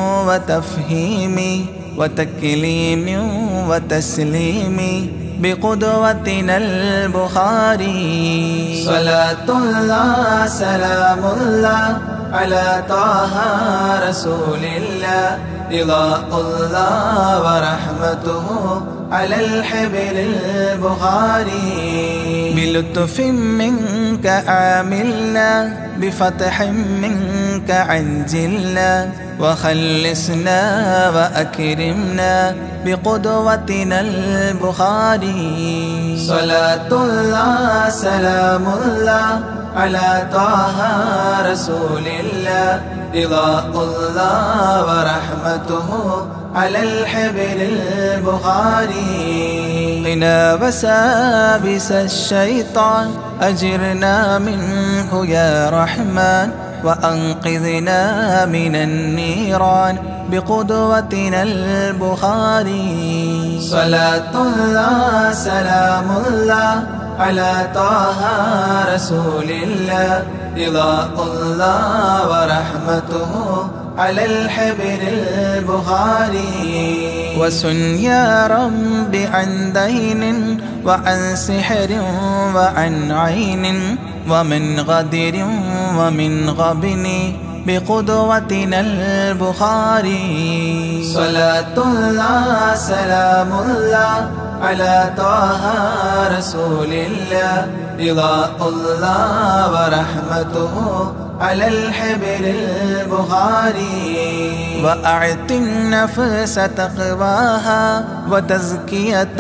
S1: وتفهيم وتكليم وتسليم بقدوتنا البخاري. صلاة الله سلام الله على طه رسول الله رضاء الله ورحمته على الحبر البخاري. بلطف منك عاملنا بفتح منك عجلنا وخلصنا وأكرمنا بقدوتنا البخاري. صلاة الله سلام الله على طه رسول الله رضاء الله ورحمته على الحبر البخاري. قنا وسابس الشيطان أجرنا منه يا رحمن وأنقذنا من النيران بقدوتنا البخاري. صلاة الله سلام الله على طه رسول الله رضاء الله ورحمته على الحبر البخاري. وسن يا رب عن دين وعن سحر وعن عين ومن غدر ومن غبن بقدوتنا البخاري. صلاة الله سلام الله على طه رسول الله رضاء الله ورحمته على الحبر البخاري. وأعط النفس تقواها وتزكية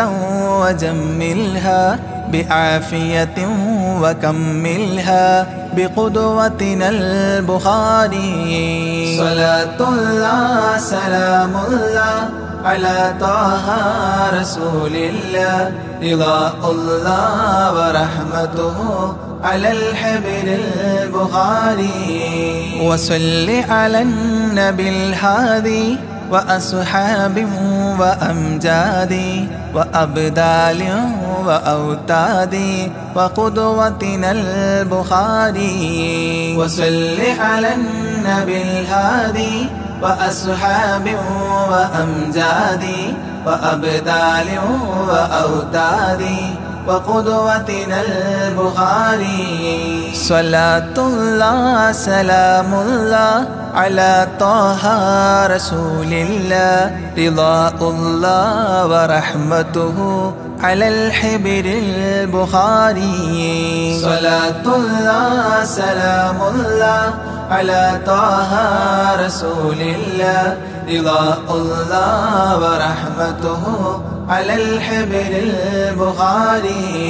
S1: وجملها بعافية وكملها بقدوتنا البخاري. صلاة الله سلام الله على طه رسول الله رضاء الله ورحمته على الحبر البخاري. وصل على النبي الهادي وأصحاب وأمجاد وأبدال وأوتاد وقدوتنا البخاري. وصل على النبي الهادي وأصحاب وأمجاد وأبدال وأوتاد وقدوتنا البخاري. صلاة الله سلام الله على طه رسول الله رضاء الله ورحمته على الحبر البخاري. صلاة الله سلام الله على طه رسول الله رضاء الله ورحمته على الحبر البخاري.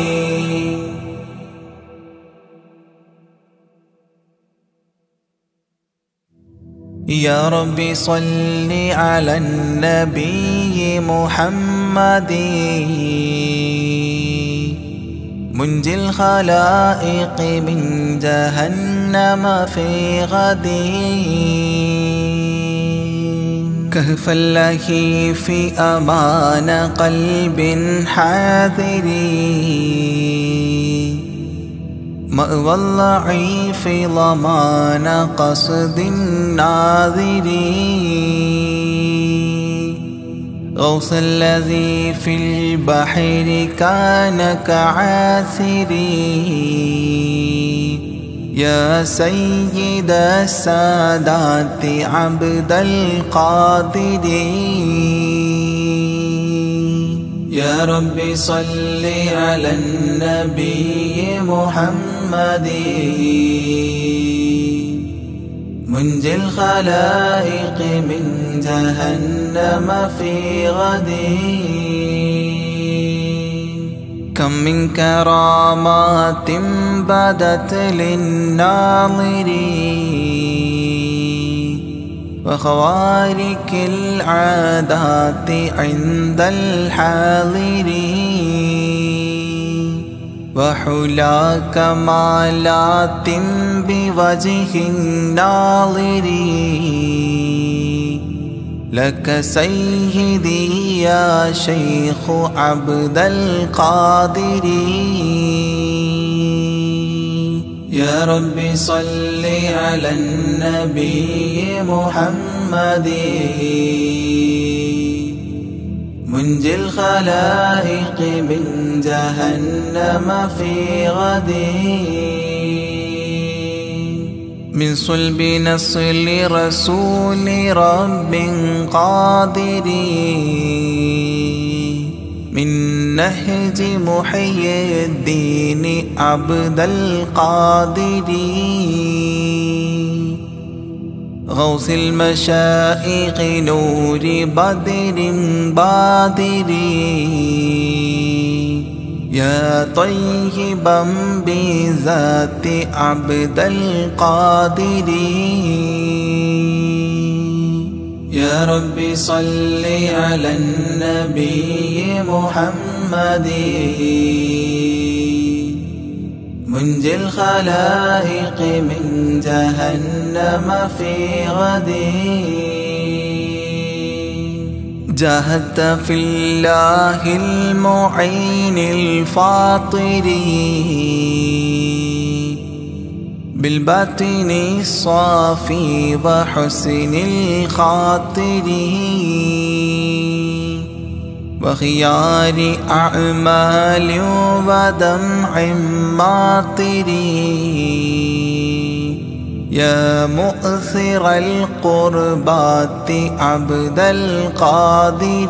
S1: يا ربي صل على النبي محمد منجي الخلائق من جهنم في غده كهف الله في أمان قلب حاذر مأوى الضعيف ضمان قصد الناظر غوث الذي في البحر كان كعاثري يا سيد السادات عبد القادر يا رب صل على النبي محمد منجي الخلائق من جهنم في غد كم من كرامات بدت للناظرين وخوارق العادات عند الحاضرين وحلا كمالات بوجه الناظرين لك سيدي يا شيخ عبد القادر يا رب صل على النبي محمد منجي الخلائق من جهنم في غد من صلب نصل رسول رب قادر من نهج محيي الدين عبد القادر غوث المشائخ نور بدر بادر يا طيبا بذات عبد القادر يا رب صل على النبي محمد منجي الخلائق من جهنم في غد جاهدت في الله المعين الفاطر بالباطن الصافي وحسن الخاطر وخيار أعمال ودمع ماطر يا مؤثر القربات عبد القادر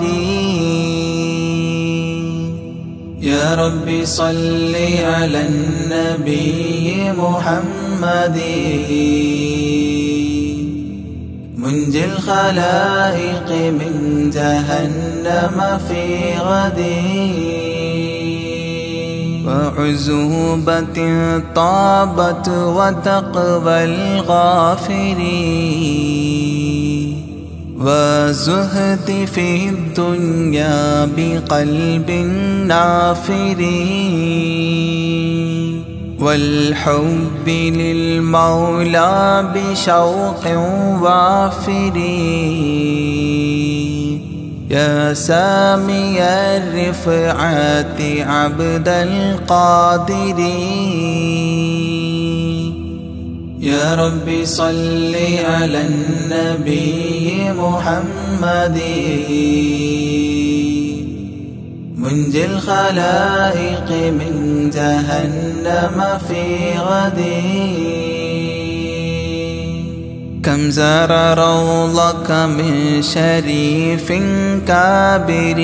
S1: يا رب صل على النبي محمد منجي الخلائق من جهنم في غد وعزوبة طابت وتقوى الغافرين وزهد في الدنيا بقلب نافر والحب للمولى بشوق وافر يا سامي الرفعات عبد القادر يا رب صل على النبي محمد منجي الخلائق من جهنم في غد كم زار روضك من شريف كابر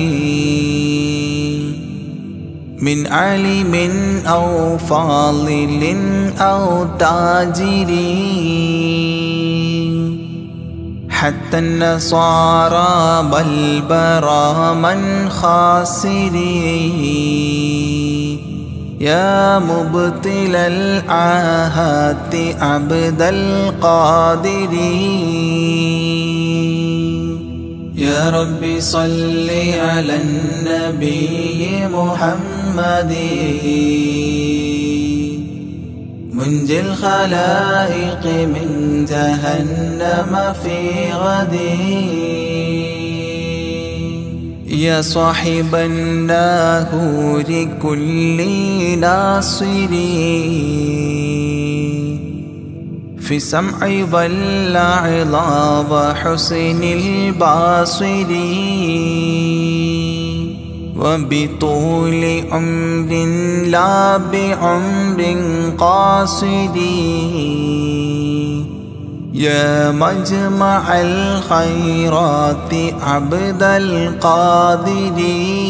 S1: من عالم أو فاضل أو تاجر حتى النصارى بل براما خاسرين يا مبطل العاهات عبد القادر يا رب صل على النبي محمد منجي الخلائق من جهنم في غد يا صاحب الناهور كل ناصري في السمع والعظى وحسن البصر وبطول عمر لا بعمر قاصر يا مجمع الخيرات عبد القادر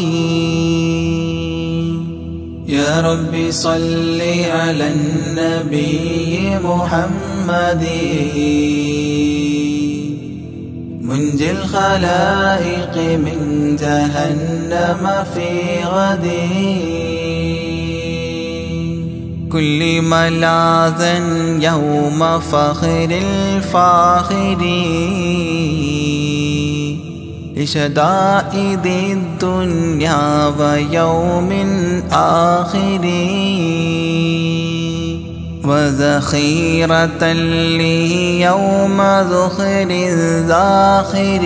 S1: يا ربي صل على النبي محمد منجي الخلائق من جهنم في غد كل ملاذ يوم فخر الفاخر لشدائد الدنيا ويوم آخر وذخيرة لي يوم ذخر الذاخر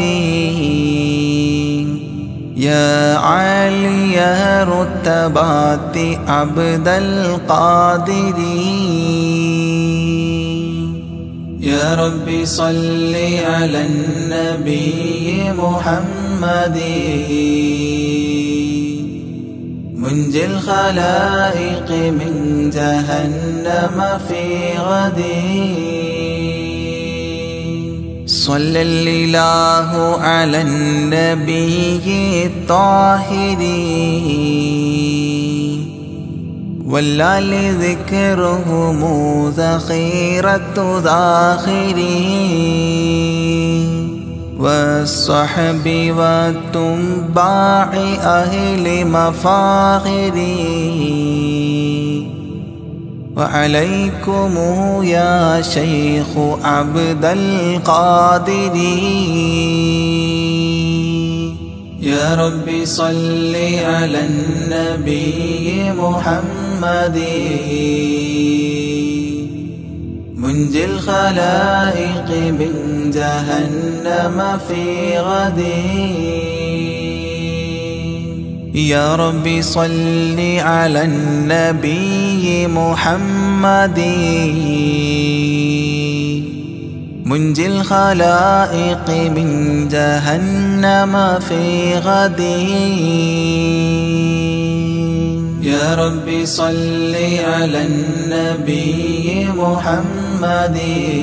S1: يا عالي رتبات عبد القادر يا ربي صل على النبي محمد منجي الخلائق من جهنم في غد صلى الإله على النبي الطاهر والآل ذكرهم ذخيرة ذاخر والصحب والتباع أهل مفاخر وعليكم يا شيخ عبد القادر يا ربي صل على النبي محمد منجي الخلائق من جهنم في غد يا ربي صل على النبي محمد منجي الخلائق من جهنم في غد يا ربي صل على النبي محمد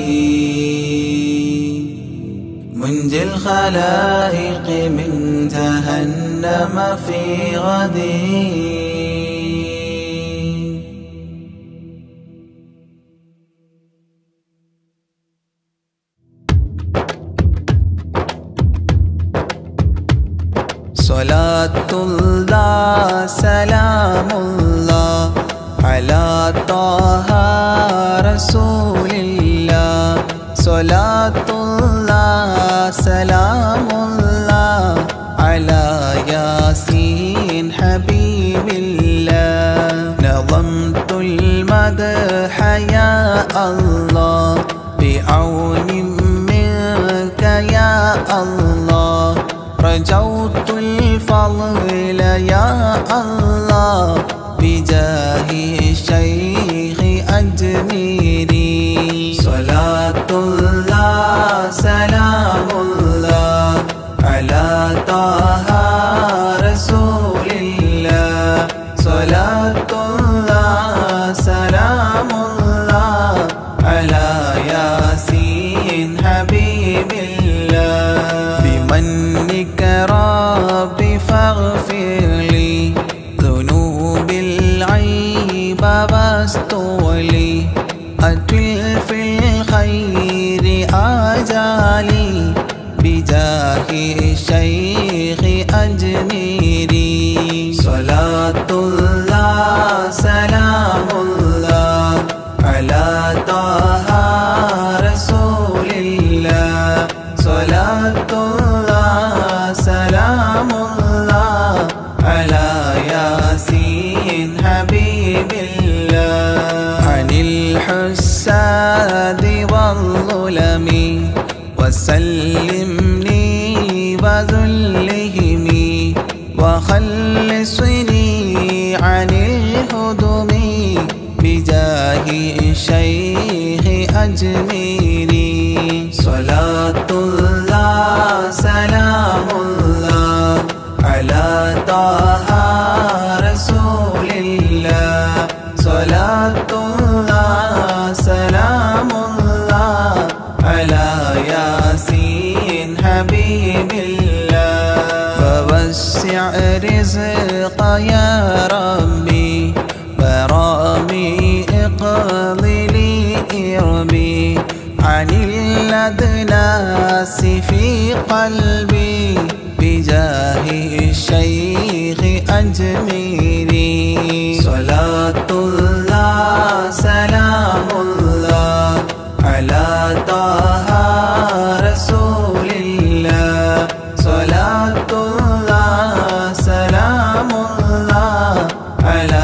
S1: منجي الخلائق من جهنم في غد صلاة الله سلام الله على طه رسول الله صلاة الله سلام الله على ياسين حبيب الله نظمت المدح يا الله بعون منك يا الله رجوت الفضل يا الله بجاه الشيخ أجميري صلاة الله سلام الله على طه رسول الله صلاة الله سلام الله على ياسين حبيب الله بمنك ربي فاغفر لي ذنوب العيب واستولي أتل في الخير آجالي بجاه الشيخ أجميري صلاة الله سلام الله على طه رسول الله صلاة الله سلام الله على ياسين حبيب الله عن الحساد والظلم وسلمني وذلهم وخلصني عن الهدم بجاه الشيخ أجميري صلاة الله سلام الله على طه رسول الله صلاة الله سلام الله على يا ربي برامي اقض لي إربي عن الأدناس في قلبي بجاه الشيخ أجميري صلاة الله سلام الله على طه رسول الله صلاة الله سلام الله على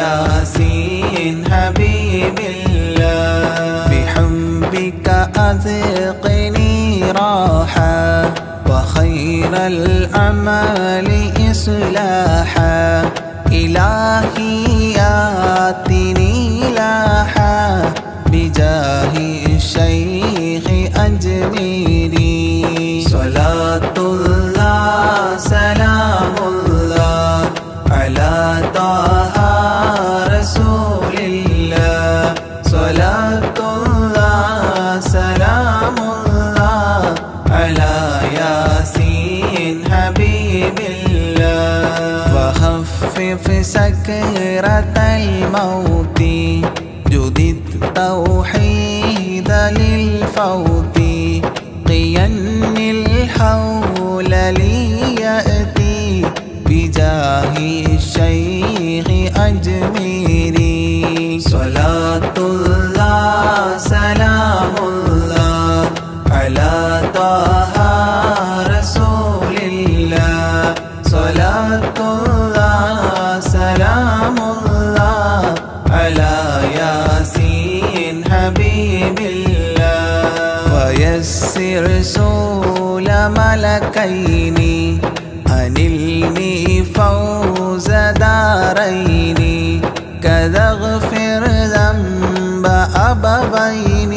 S1: ياسين حبيب الله بحبك أذقني راحة وخير الأعمال إصلاحا إلهي آتني لاحا بجاه الشيخ أجميري صلاة الله سلام الله على طه رسول الله صلاة الله سلام الله على ياسين حبيب الله وخفف سكرة الموت جدد توحيد للفوت قين الحول ليأتي بجاه الشيخ أجميري صلاة الله سلام الله على طه رسول الله صلاة الله سلام الله على ياسين حبيب الله ويسر سول ملكين أنلني فوز دارين كذا اغفر ذنب أبوين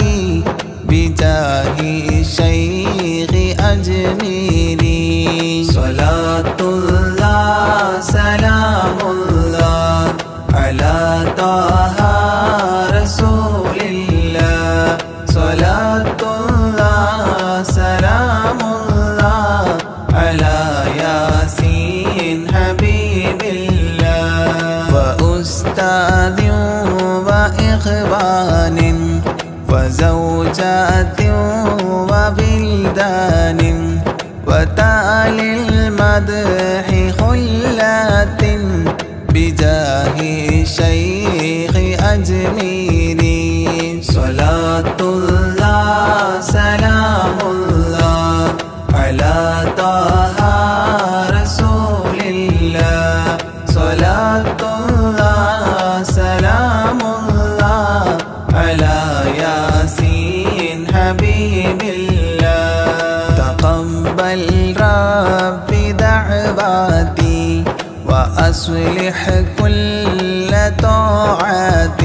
S1: بجاه الشيخ أجميري صلاة الله سلام الله على طه رسول الله صلاة الله سلام الله على ياسين حبيب الله وأستاذ وإخوان وزوجات وبلدان وتالي المدح خلات بجاه الشيخ أجميري صلاة الله سلام الله على طه رسول الله صلاة الله سلام الله على ياسين حبيب الله تقبل ربي دعواتي وأصلح كل طاعات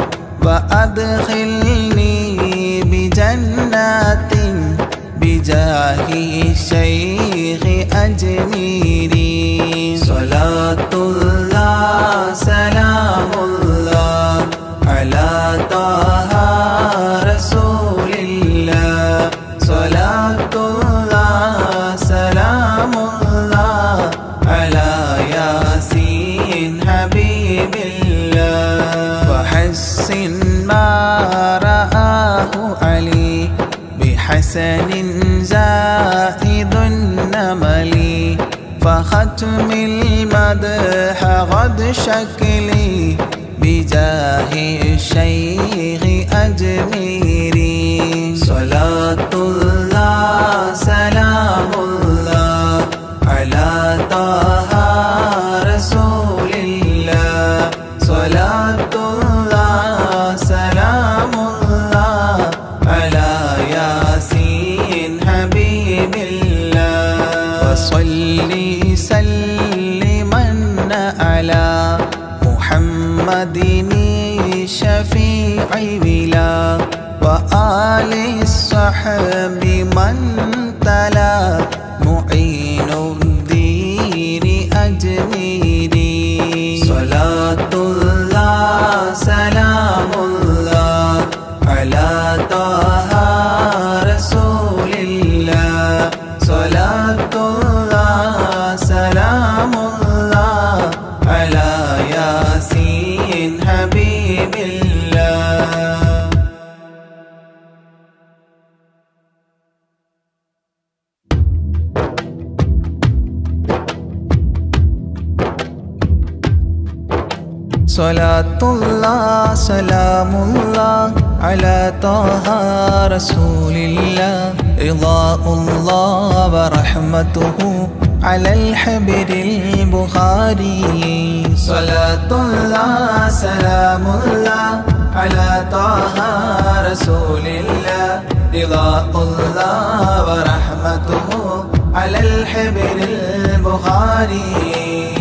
S1: وأدخلني بجنات بجاه الشيخ أجميري صلاة الله سلام الله على طه رسول الله صلاة الله سلام الله على ياسين حبيب الله وحسن ما رآه علي بحسن زائد النمل فختم المدح غد شكلي بجاه الشيخ أجميري صلاة الله سلام الله على طه رسول الله صلاة الله سلام الله على ياسين حبيب الله وصلي سلما على محمد الشفيع بلا وآل الصحب من تلا معين الدين أجميري صلاة الله سلام الله على طه رسول الله صلاة الله سلام الله Salatullah salamullah ala taha rasulillah Ridhaullah wa rahmatuhu ala al-habiril Bukhari Salatullah salamullah ala taha rasulillah Ridhaullah wa rahmatuhu ala al-habiril Bukhari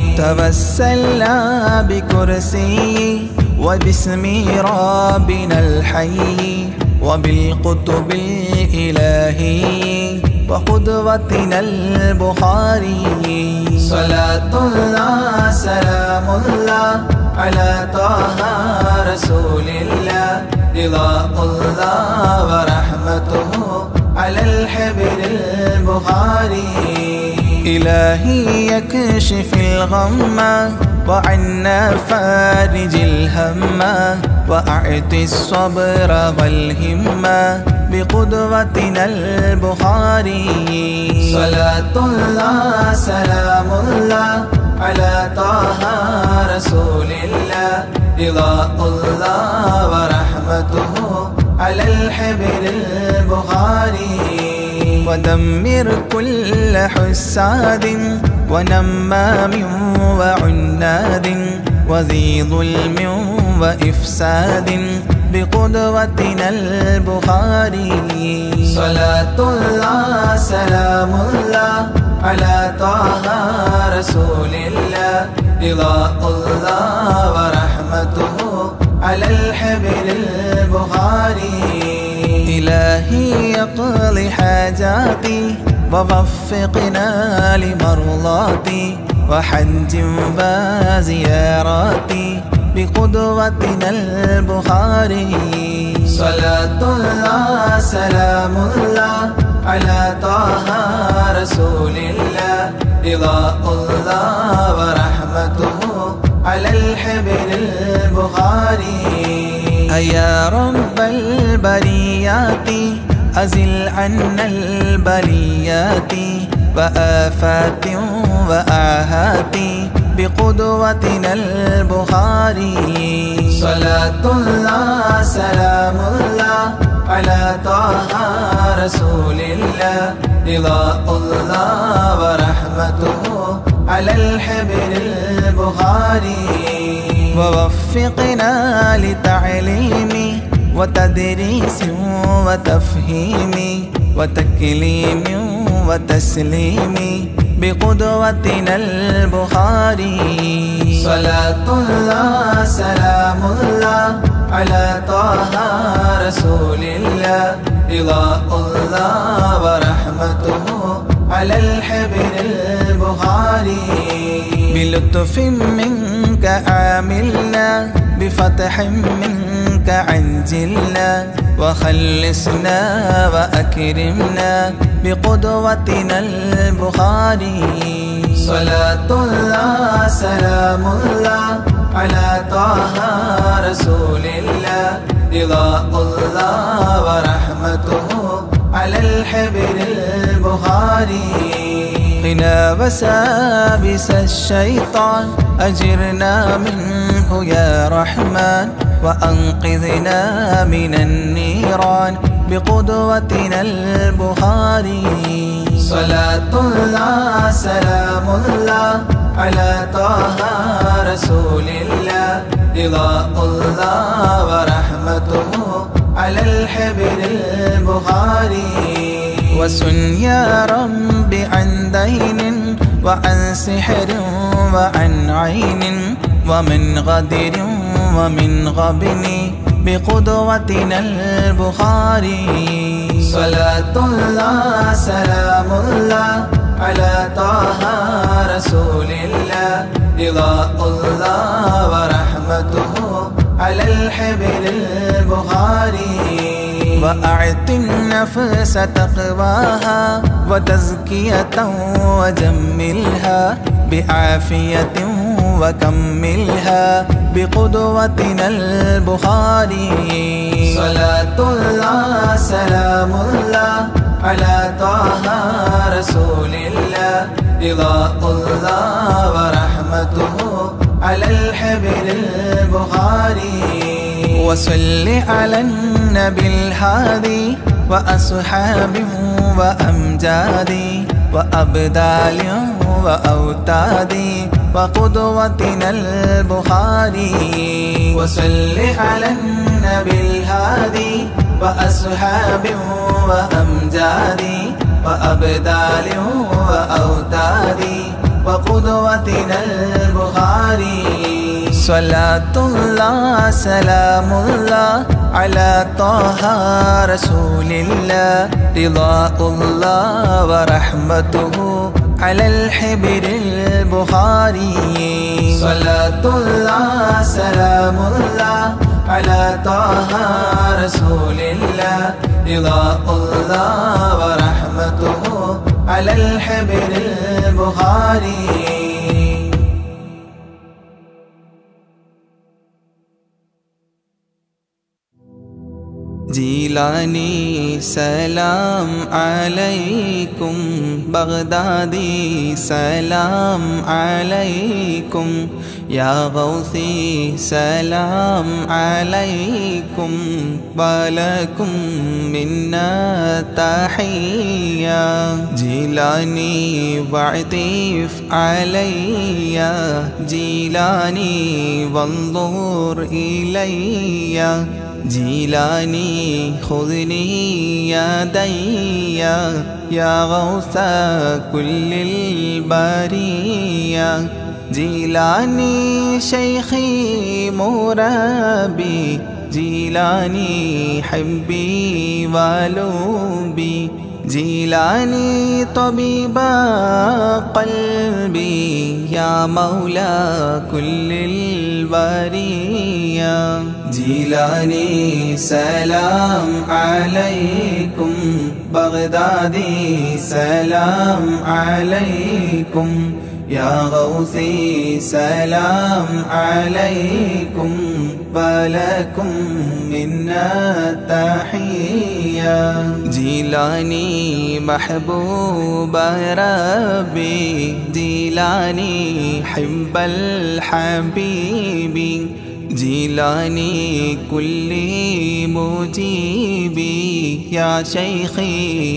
S1: توسلنا بكرسي وباسم ربنا الحي وبالقطب الإلهي وقدوتنا البخاري صلاة الله سلام الله على طه رسول الله رضا الله ورحمته على الحبر البخاري إلهي يكشف الغم وعنا فارج الهم وأعطي الصبر والهمة بقدوتنا البخاري صلاة الله سلام الله على طه رسول الله رضا الله ورحمته على الحبر البخاري ودمر كل حساد ونمام وعناد وذي ظلم وإفساد بقدوتنا البخاري صلاة الله سلام الله على طه رسول الله رضا الله ورحمته على الحبر البخاري إلهي يقضي حاجاتي ووفقنا لمرضاتي وحج وزياراتي بقدوتنا البخاري صلاة الله سلام الله على طه رسول الله رضا الله ورحمته على الحبر البخاري يا رب البريات أزل عنا البليات وآفات وآهات بقدوتنا البخاري صلاة الله سلام الله على طه رسول الله رضا الله ورحمته على الحبر البخاري ووفقنا لتعليم وتدريس وتفهيم وتكليم وتسليم بقدوتنا البخاري صلاة الله سلام الله على طه رسول الله رضا الله ورحمته على الحبر البخاري بلطف منك عاملنا بفتح منك عجلنا وخلصنا وأكرمنا بقدوتنا البخاري صلاة الله سلام الله على طه رسول الله رضا الله ورحمته على الحبر البخاري قنا وسابس الشيطان أجرنا منه يا رحمن وأنقذنا من النيران بقدوتنا البخاري صلاة الله سلام الله على طه رسول الله رضا الله ورحمته على الحبر البخاري وسن يا رب عن دين وعن سحر وعن عين ومن غدر ومن غبن بقدوتنا البخاري صلاة الله سلام الله على طه رسول الله رضا الله ورحمته على الحبر البخاري وأعط النفس تقواها وتزكية وجملها بعافية وكملها بقدوتنا البخاري صلاة الله سلام الله على طه رسول الله رضا الله ورحمته على الحبر البخاري وصل على النبي الهادي وأصحاب وأمجاد وأبدال وأوتاد وقدوتنا البخاري وصل على النبي الهادي وأصحاب وأمجاد وأبدال وأوتاد وقدوتنا البخاري صلاة الله سلام الله على طه رسول الله رضاء الله ورحمته على الحبر البخاري صلاة الله سلام الله على طه رسول الله رضاء الله ورحمته على الحبر البخاري Jilani सलाम अलैकुम Baghdadi सलाम अलैकुम या गौसी सलाम अलैकुम वलकुम मिन्ना तहिया जीलानी वअतीफ अलैया जीलानी वंज़ुर इलैया जीलानी खुदनी यदैया या गौसा कुल्लिल बरिया जीलानी शैखी मुरबी जीलानी हब्बी वालुबी जीलानी तबीबा क़ल्बी या मौला कुल्लिल बरिया जीलानी सलाम अलैकुम बगदादी सलाम अलैकुम या गौसी सलाम अलैकुम वलकुम मिन्ना तहिया जीलानी महबूब रब्बी जीलानी हिब्बल हबीबी जीलानी कुल्ली मुजीबी या शैखी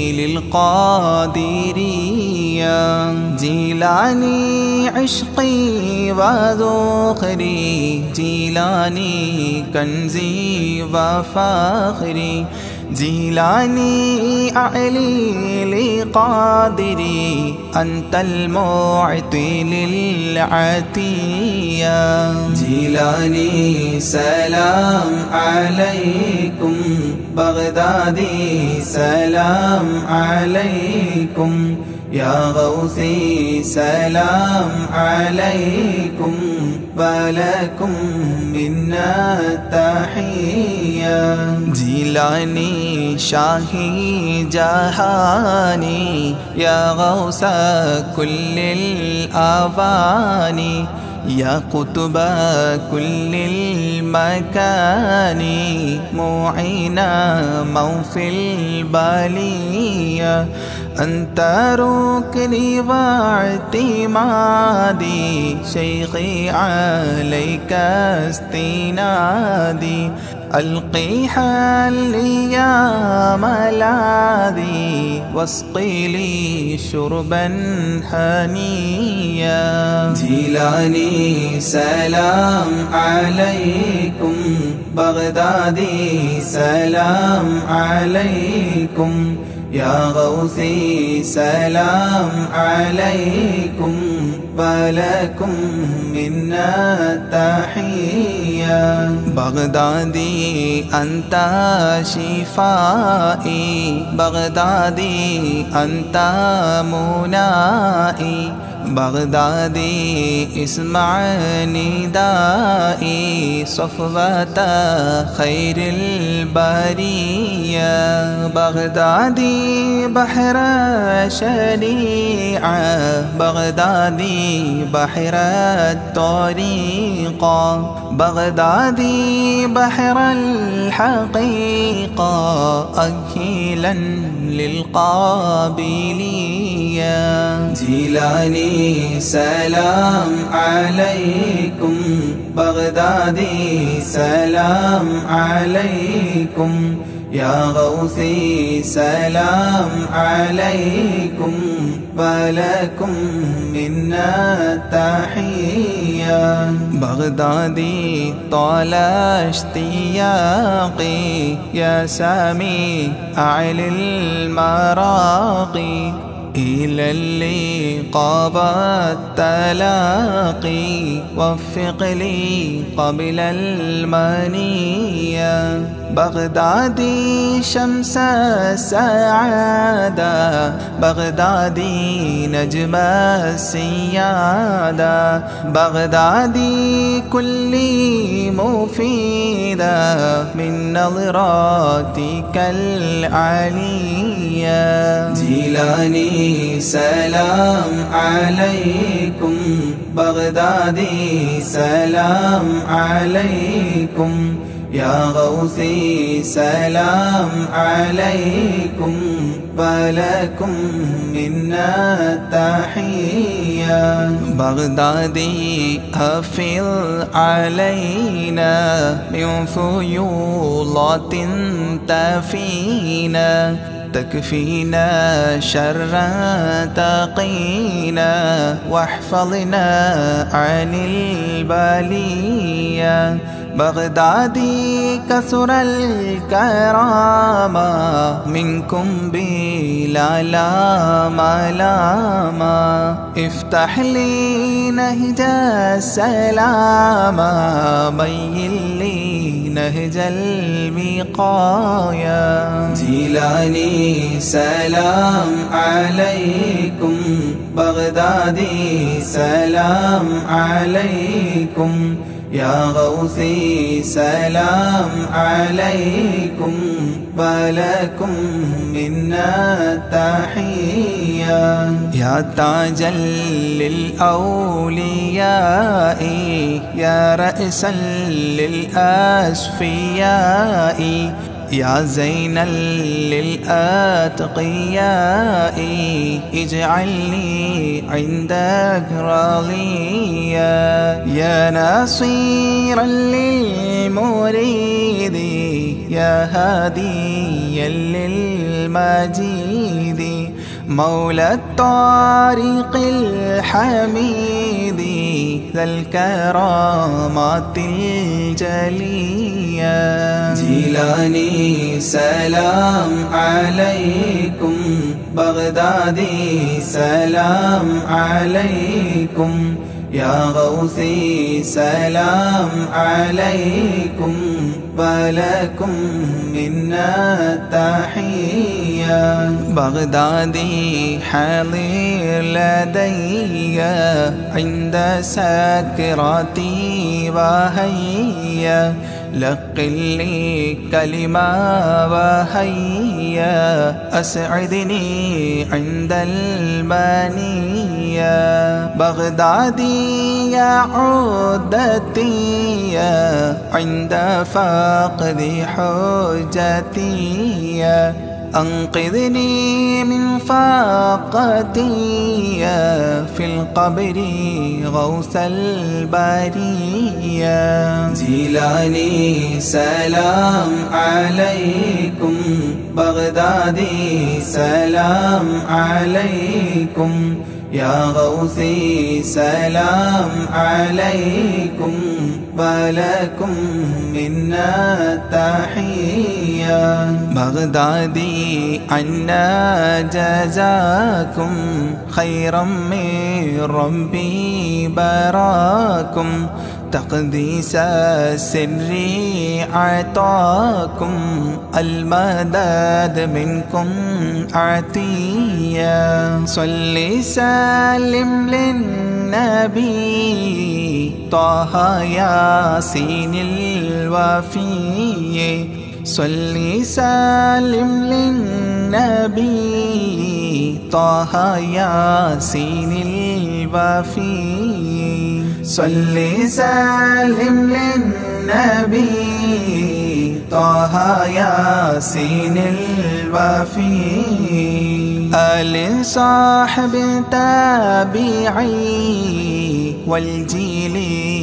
S1: लिलक़ादिरिया जीलानी इश्क़ी व ज़ुख़री जीलानी कंज़ी व फ़ख़री जीलानी अली लिक़ादिरी अंतल मुअति लिल अतिया जीलानी सलाम अलैकुम बगदादी सलाम अलैकुम या गौसी सलाम अलैकुम वलकुम मिन्ना तहिया जीलानी शाही जहानी या गौसा कुल्लिल आवानी या कुतुबा कुल्लिल मकानी मुईना मौफिल बालिया अंत रुकनी वातिमादी शैखी अलैका इस्तिनादी अलक़ी हलिया मलादी वस्क़िली शुरबन हनिया जीलानी सलाम अलैकुम बगदादी सलाम अलैकुम या गौसी सलाम अलैकुम वलकुम मिन्ना तहिया बगदादी अंता शिफाई बगदादी अंता मुनाई बगदादी इस्मानी दाई सफ़वत खैरिल बरिया बगदादी बहर शरीआ बगदादी बहर तरीक़ा بغدادي بحر الحقيقة أكيلا للقابلية. جيلاني سلام عليكم، بغدادي سلام عليكم، يا غوثي سلام عليكم، ولكم منا تحية. بغدادي طال اشتياقي، يا سامي أعلى المراقي، إلى اللقاء والتلاقي، وفق لي قبل المنية. بغدادي شمس السعادة، بغدادي نجم السيادة، بغدادي كلي مفيدة من نظراتك العليا. جيلاني سلام عليكم، بغدادي سلام عليكم، يا غوثي سلام عليكم، ولكم منا تحية. بغدادي أفض علينا من فيوضات تفينا، تكفينا شرا تقينا، واحفظنا عن البلية. بغدادي كثر الكرامة منكم بلا لاما لاما، افتح لي نهج السلام، بين لي نهج الوقاية. جيلاني سلام عليكم، بغدادي سلام عليكم، يا غوثي سلام عليكم، ولكم منا تحية. يا تاجا للأولياء، يا رأسا للأصفياء، يا زينا للأتقياء، اجعلني عندك راضيا. يا ناصيرا للمريد، يا هاديا للمجيد، مولى الطريق الحميد، ذا الكرامات الجلية. جيلاني سلام عليكم، بغدادي سلام عليكم، يا غوثي سلام عليكم، ولكم منا تحية. بغدادي حاضر لدي عند سكراتي، وهيا لقل لي كلمة وهيا أسعدني عند المنية. بغدادي يا عودتي عند فقد حجتي، أنقذني من فاقتي في القبر غوث البرية. جيلاني سلام عليكم، بغدادي سلام عليكم، يا غوثي سلام عليكم، ولكم منا تحية. بغدادي عنا جزاكم خيرا من ربي براكم، تقديس السر عطاكم، المدد منكم عطية. صل سلم للنبي طه ياسين الوفي، صل سلم للنبي طه ياسين الوفي، صلي سلم للنبي طه ياسين الوفي آل صاحب تابعي والجيل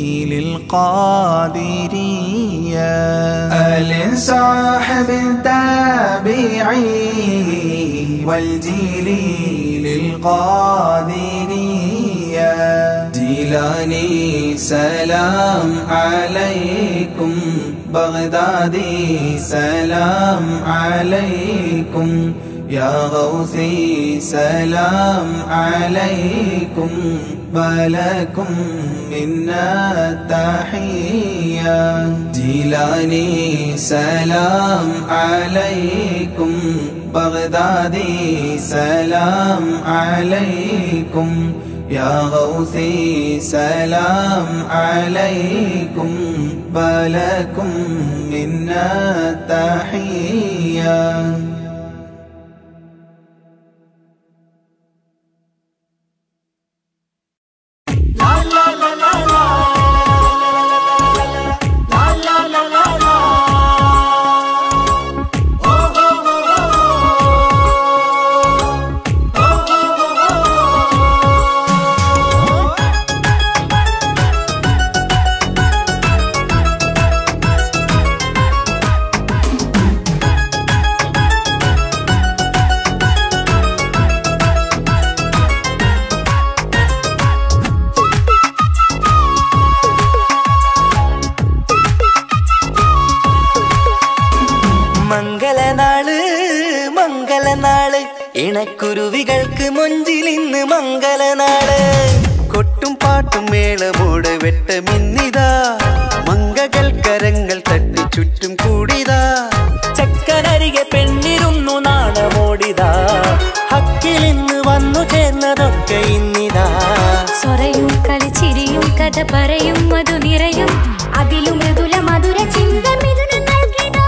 S1: للقادرية آل صاحب تابعي والجيل للقادرية جيلاني سلام عليكم بغدادي سلام عليكم يا غوثي سلام عليكم ولكم منا تحية جيلاني سلام عليكم بغدادي سلام عليكم يا غوثي سلام عليكم ولكم منا تحية
S2: ഇണക്കുരുവികൾക്ക് മൊഞ്ചിലിന്ന് മംഗലനാള് കൊട്ടും പാട്ടും മേളമോട് വെട്ടമിന്നിതാ മംഗകൾ കരങ്ങൾ തട്ടി ചുറ്റും കൂടിതാ ചക്കനരികെ പെണ്ണിരുന്നു നാണമോടിതാ ഹക്കിലിന്ന് വന്നു ചേർന്നതൊക്കെ ഇന്നിതാ
S3: സ്വരയും കളിച്ചിരിയും കഥ പറയും മധു നിറയും അതിലും മൃദുല മധുര ചിന്ത മിഥുന നൽകിടാ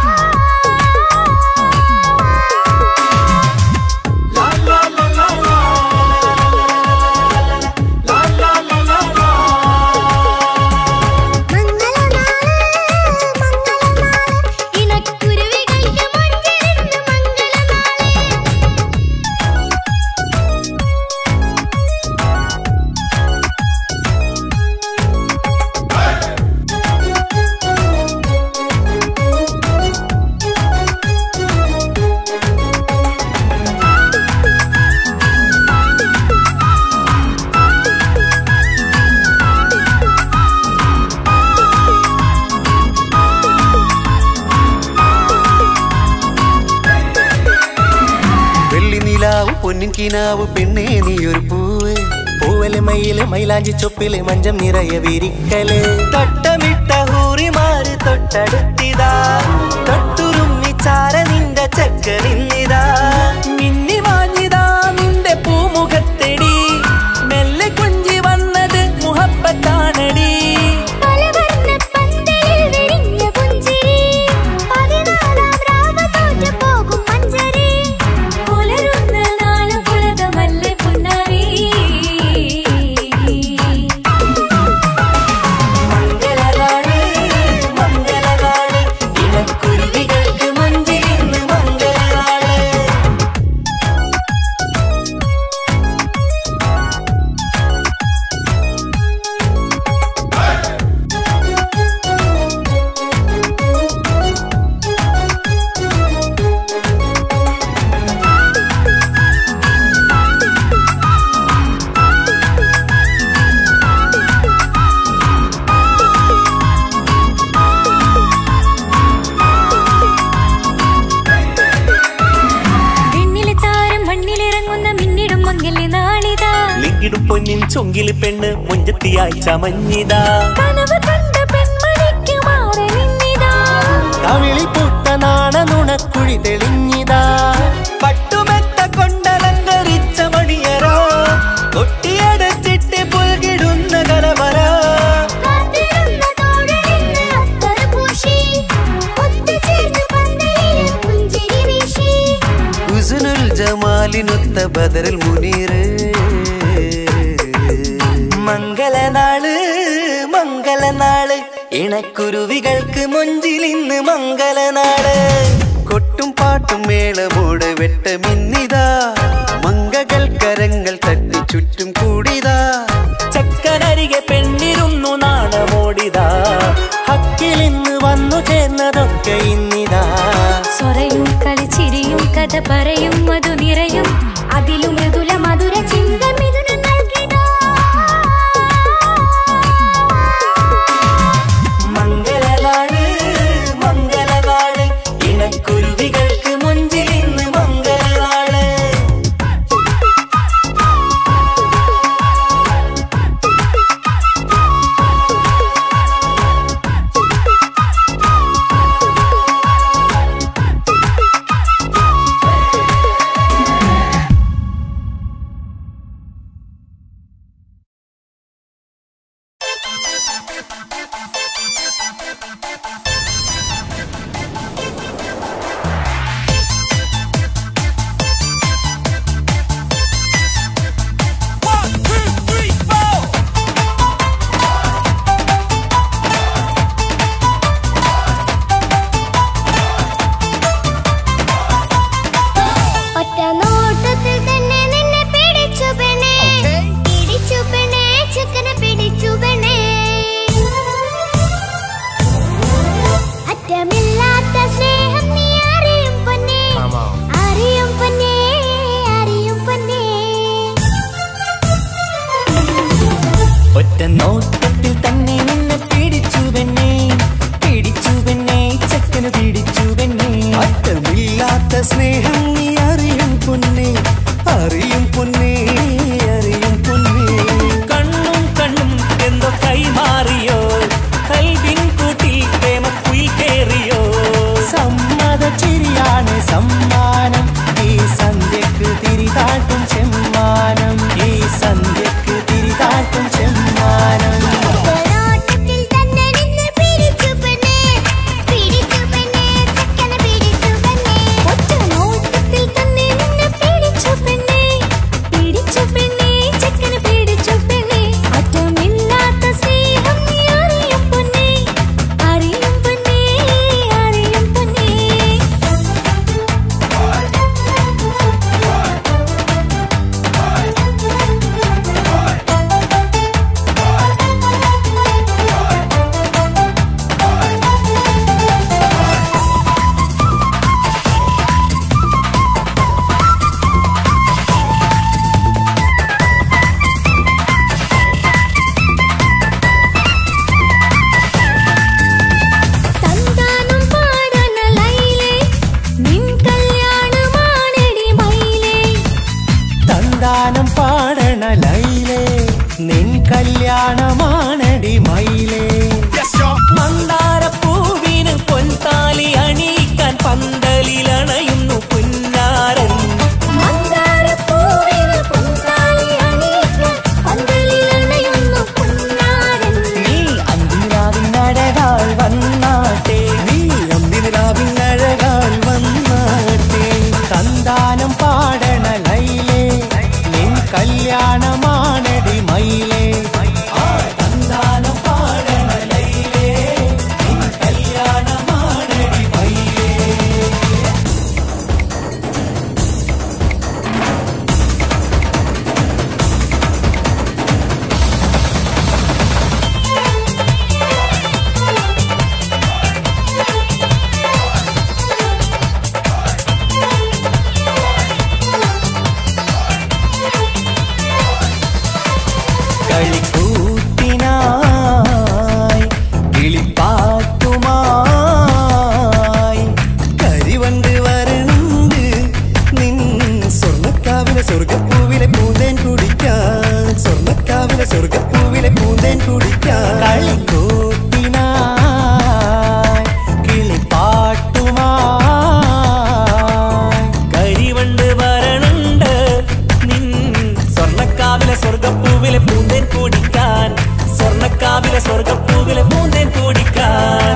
S2: പൊന്നിൻ കിനാവ് പെണ്ണേ നീയൊരു പൂവ് പൂവല് മയില് മൈലാഞ്ചി ചൊപ്പില് മഞ്ചം നിറയെ വിരിക്കല് തട്ടമിട്ട ഹൂറിമാര് തൊട്ടടുത്തിതാ തൊട്ടുരുമ്മി ചാര നിന്റെ ചക്കനിന്നിതാ മിന്നി മാഞ്ഞിതാ നിന്റെ പൂമുഖത്തെടി മെല്ലെ കുഞ്ചി വന്നത് മുഹബത്താണടി പൊന്നിൻ ചൊങ്കില് പെണ്ണ് മുഞ്ചത്തിയായി ചമഞ്ഞിതാ കവിളിൽ പൊട്ട നാണ നുണക്കുഴി തെളിഞ്ഞിതാ പട്ടുമെത്ത കൊണ്ടലങ്കരിച്ച മണിയറോ കൊട്ടിയടച്ചിട്ട് പുൽകിടുന്ന കലവറ ഹുസ്നുൽ ജമാലിനൊത്ത ബദറുൽ മുനീർ മംഗളനാള് മംഗളനാള് ഇണക്കുരുവികൾക്ക് മൊഞ്ചിലിന്ന് മംഗളനാള് കൊട്ടും പാട്ടും മേളമോടെ വെട്ടമിന്നിതാ മംഗകൾ കരങ്ങൾ തട്ടി ചുറ്റും കൂടിതാ ചക്കനരികെ പെണ്ണിരുന്നു നാണമോടിതാ ഹക്കിലിന്ന് വന്നു ചേർന്നതൊക്കെ ഇന്നിതാ
S3: സ്വരയും കളിച്ചിരിയും കഥ പറയും മധു നിറയും അതിലും മൃദുല മധുര ചിന്ത മിഥുന നൽകിടാ
S2: മംഗളനാള് മംഗളനാള് ഇണക്കുരുവികൾക്ക് മുഞ്ചിലിന്ന് മംഗളനാള് നോട്ടത്തിൽ തന്നെ നിന്നെ പിടിച്ചു പെണ്ണേ ചക്കന് പിടിച്ചു പെണ്ണേ അറ്റമില്ലാത്ത സ്നേഹം നീ അറിയും പൊന്നേ അറിയും പൊന്നേ അറിയും പൊന്നേ കണ്ണും കണ്ണും എന്തോ കൈമാറിയോ കൽവിൻ കൂട്ടിൽ പ്രേമക്കുയിൽ കേറിയോ സമ്മത ചിരിയാണ് സമ്മാനം ഈ സന്ധ്യക്ക് തിരിതാട്ടും ചെമ്മാനം ഈ സന്ധ്യക്ക് തിരിതാട്ടും ചെമ്മാനം കല്യാണമാണടി മയിലേ മന്ദാരപ്പൂവിന് പൊൻതാലി അണിയിക്കാൻ പന്തലിലണയുന്നു പുന്നാരൻ നീ അന്തിരാവിനഴകാൽ വന്നാട്ടെ തന്താനം പാടണ ലൈലേ നിൻ കല്യാണമാണടി മയിലേ തന്താനം പാടണ ലൈലേ നിൻ കല്യാണമാണടി മയിലേ കളിക്കൂത്തിനായി കിളിപ്പാട്ടുമായി കരിവണ്ട് വരണ്ട് നിൻ സ്വർണ്ണക്കാവിലെ സ്വർഗപ്പൂവിലെ പൂന്തേൻ കുടിക്കാൻ സ്വർണ്ണക്കാവിലെ സ്വർഗപ്പൂവിലെ പൂന്തേൻ കുടിക്കാൻ കളിക്കൂത്തിനായി കിളിപ്പാട്ടുമായി കരിവണ്ട് വരണ്ട് നിൻ സ്വർണ്ണക്കാവിലെ സ്വർഗപ്പൂവിലെ പൂന്തേൻ കുടിക്കാൻ സ്വർണ്ണക്കാവിലെ സ്വർഗപ്പൂവിലെ പൂന്തേൻ കുടിക്കാൻ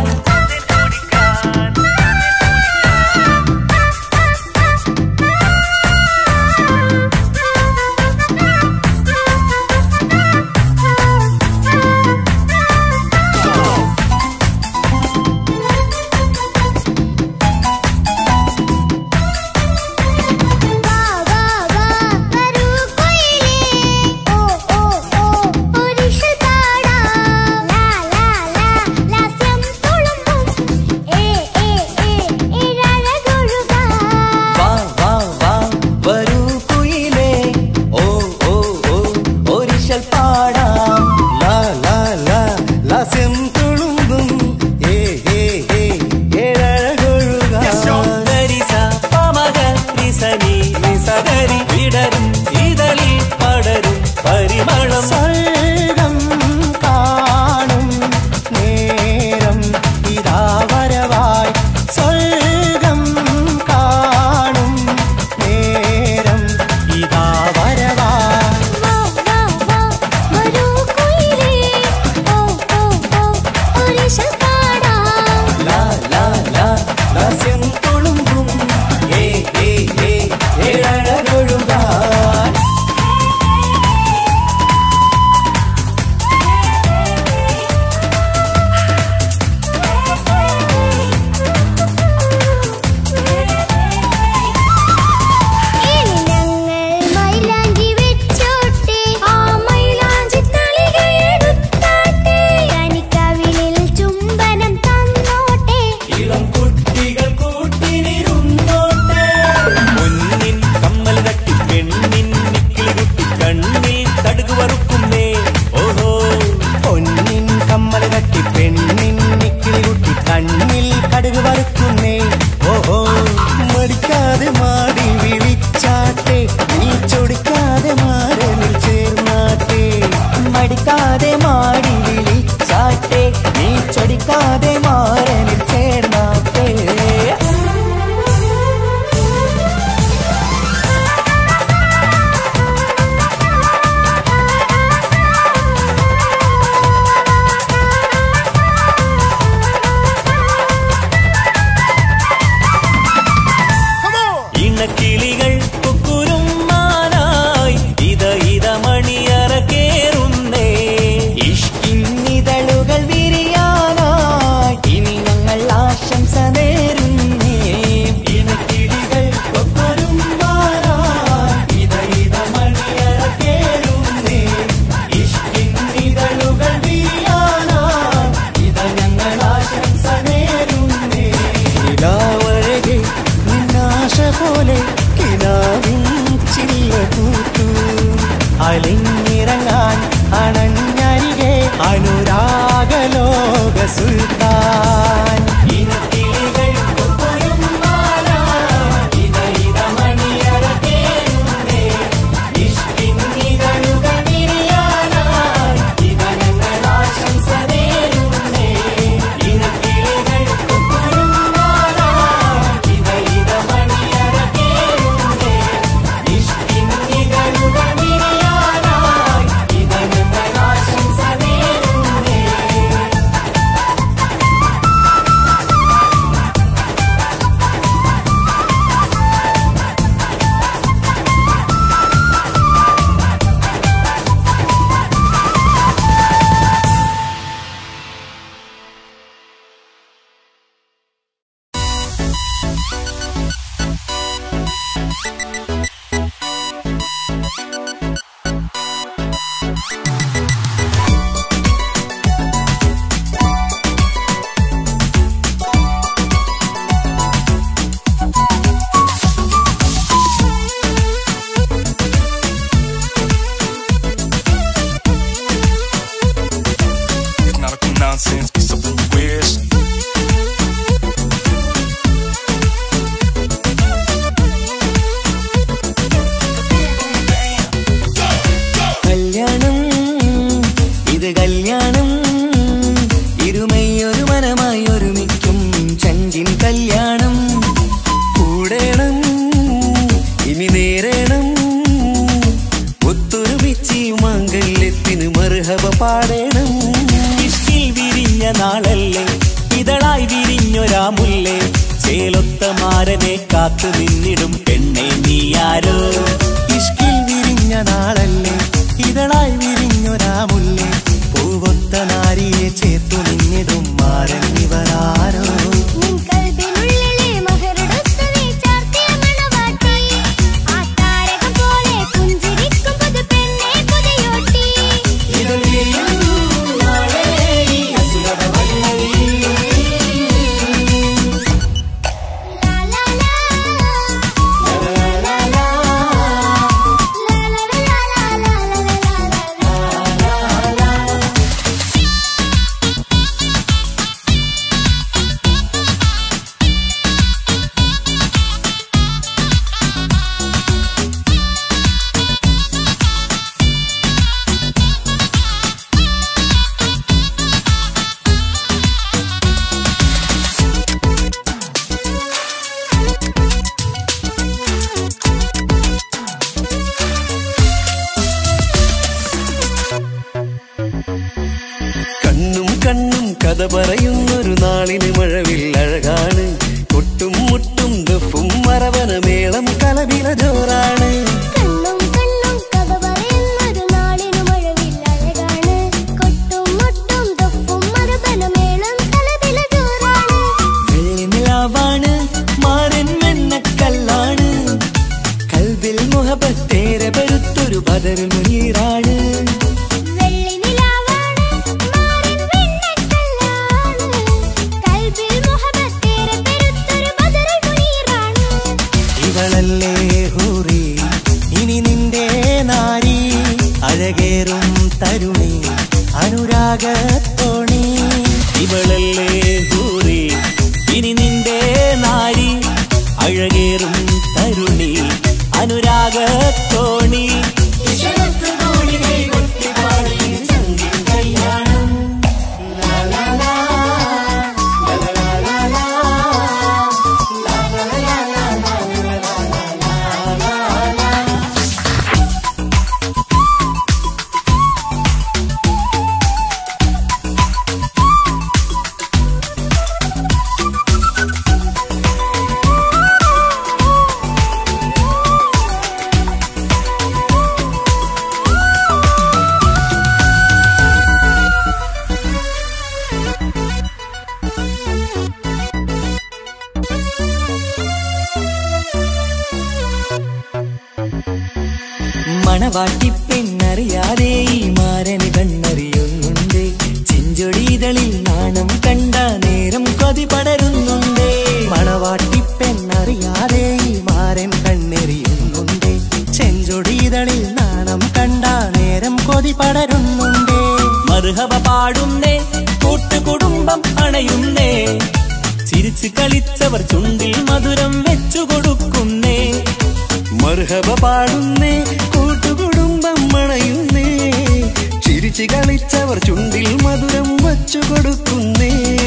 S2: സദരി വിടരും ഇതളിൽ പടരും പരിമളം
S4: സ്വർഗം കാണും നേരം ഇതാ വരവായി സ്വർഗം കാണും നേരം ഇതാ വരവായി
S3: വാ വാ വാ വരൂ കുയിലേ ഓ ഓ ഓ ഒരിശൽ പാടാം
S2: ലാ ലാ ലാ ലാസ്യം തുളുമ്പും ഏഴഴകൊഴുകാൻ
S3: ഇനി ഞങ്ങൾ മൈലാഞ്ചി വെച്ചോട്ടെ ആ മൈലാഞ്ചി തളിക എടുത്താട്ടെ കനിക്കവിളിൽ ചുംബനം തന്നോട്ടെ
S2: ഇളം കുട്ടികൾ കൂട്ടിനിരുന്നോട്ടെ പൊന്നിൻ കമ്മൽ തട്ടി പെണ്ണിൻ നിക്കിളി കുട്ടി കണ്ണിൽ കടുക് വറുക്കുന്നേ ഓഹോ
S4: പൊന്നിൻ കമ്മൽ തട്ടി പെണ്ണിൻ നിക്കിളി കുട്ടി കണ്ണിൽ കടുക് വറുക്കുന്നേ ഓഹോ മടിക്കാതെ മാടി വിളിച്ചാട്ടെ നീ ചൊടിക്കാതെ മാറനിൽ ചേർന്നാട്ടെ മടിക്കാതെ മാടി വിളിച്ചാട്ടെ നീ ചൊടിക്കാതെ മാറനിൽ ചേർന്നാട്ടെ
S2: ഇണക്കിളികൾ കുക്കുരും മാനായി ഇത മണിയറ കേറുന്നേ
S4: ഇഷ്കിന്നിതളുകൾ വിരിയാനായി ഇനി ഞങ്ങൾ ആശംസ നേരുന്നേ ഇണക്കിളികൾ കൊക്കൊരും മാറായി ഇത മണിയറ കേറുന്നേ ഇഷ്കിന്നിതളുകൾ വിരിയാനായി ഇത ഞങ്ങൾ ആശംസ നേരുന്നേ നിലാവഴകെ നിന്നാശ പോലെ കിനാവിൻ ചില്ല കൂത്തു അലിഞ്ഞിറങ്ങാൻ അണഞ്ഞരികെ അനുരാഗലോക സുൽത്താൻ ഇനക്കിളികൾ കൊക്കൊരും മാറായി ഇത മണിയറ കേറുന്നേ ഇഷ്കിന്നിതളുകൾ വിരിയാനായി ഇത ഞങ്ങൾ ആശംസ നേരുന്നേ ഇനക്കിളികൾ കൊക്കൊരും മാറായി ഇത മണിയറ കേറുന്നേ ഇഷ്കിന്നിതളുകൾ വിരിയാനായി ഇത ഞങ്ങൾ ആശംസ നേരുന്നേ
S5: It's not a nonsense, it's something you wish.
S4: കല്യാണം ഇത് കല്യാണം ഇരുമയൊരു മനമായി ഒരുമിക്കും ചങ്കിൻ കല്യാണം കൂടേണം ഇനി നേരേണം ഒത്തൊരുമിച്ച് മംഗല്യത്തിന് മർഹബ പാടേണം
S2: ഇഷ്കിൽ വിരിഞ്ഞ നാളല്ലേ ഇതളായി വിരിഞ്ഞൊരാ മുല്ലേ ചേലൊത്ത മാരനെ കാത്തു നിന്നിടും പെണ്ണെ നീയാരോ
S4: ഇഷ്കിൽ വിരിഞ്ഞ നാളല്ലേ ഇതളായി വിരിഞ്ഞൊരാ മുല്ലേ പൂവൊത്ത നാരിയെ ചേർത്തു നിന്നിടും മാരൻ ഇവരാരോ
S3: നിൻ കൽബിനുള്ളിലെ മഹറുടുത്തു നീ ചാർത്തിയ മണവാട്ടി ആ താരകം പോലെ പുഞ്ചിരിക്കും പുതുപെണ്ണെ പുതിയോട്ടി
S4: ഇതൾ വിരിയുന്നു നാളെ ഈ അസുരത വല്ലരി.
S3: ലാ ലാ ലാ
S4: ലാ ലാ ലാ പറയുന്നൊരു നാളിന് മഴവിൽ അഴകാണ്. കൊട്ടും മുട്ടും ദഫും മറവന മേളം കലവില ജോറാണ്. വെള്ളി നിലാവാണ് മാരൻ വെണ്ണക്കല്ലാണ്. കൽബിൽ മുഹബത്തേറെ പെരുത്തൊരു ബദർ മുനീറാണ്. ഇവളല്ലേ ഹൂറി ഇനി നിന്റെ നാരി, അഴകേറും തരുണി അനുരാഗത്തോണി. ഇവളല്ലേ ഹൂറി ഇനി നിന്റെ നാരി, അഴകേറും തരുണി അനുരാഗത്തോണി. മണവാട്ടിപ്പെണ്ണറിയാതെ ഈ മാരന് കണ്ണറിയുന്നുണ്ട്. ചെഞ്ചൊടിതളിൽ നാണം കണ്ട നേരം കൊതി പടരുന്നുണ്ട്. മണവാട്ടിപ്പെണ്ണറിയാതെ ഈ മാരൻ കണ്ണെറിയുന്നുണ്ട്. ചെഞ്ചൊടിതളിൽ നാണം കണ്ട നേരം കൊതി പടരുന്നുണ്ട്. മർഹബ പാടുന്നേ കൂട്ടുകുടുംബം അണയുന്നേ. ചിരിച്ചു കളിച്ചവർ ചുണ്ടിൽ മധുരം വെച്ചു കൊടുക്കുന്നേ. മർഹബ പാടുന്നേ കൂട്ടുകുടുംബം അണയുന്നേ. ചിരിച്ചു കളിച്ചവർ ചുണ്ടിൽ മധുരം വച്ചു കൊടുക്കുന്നേ.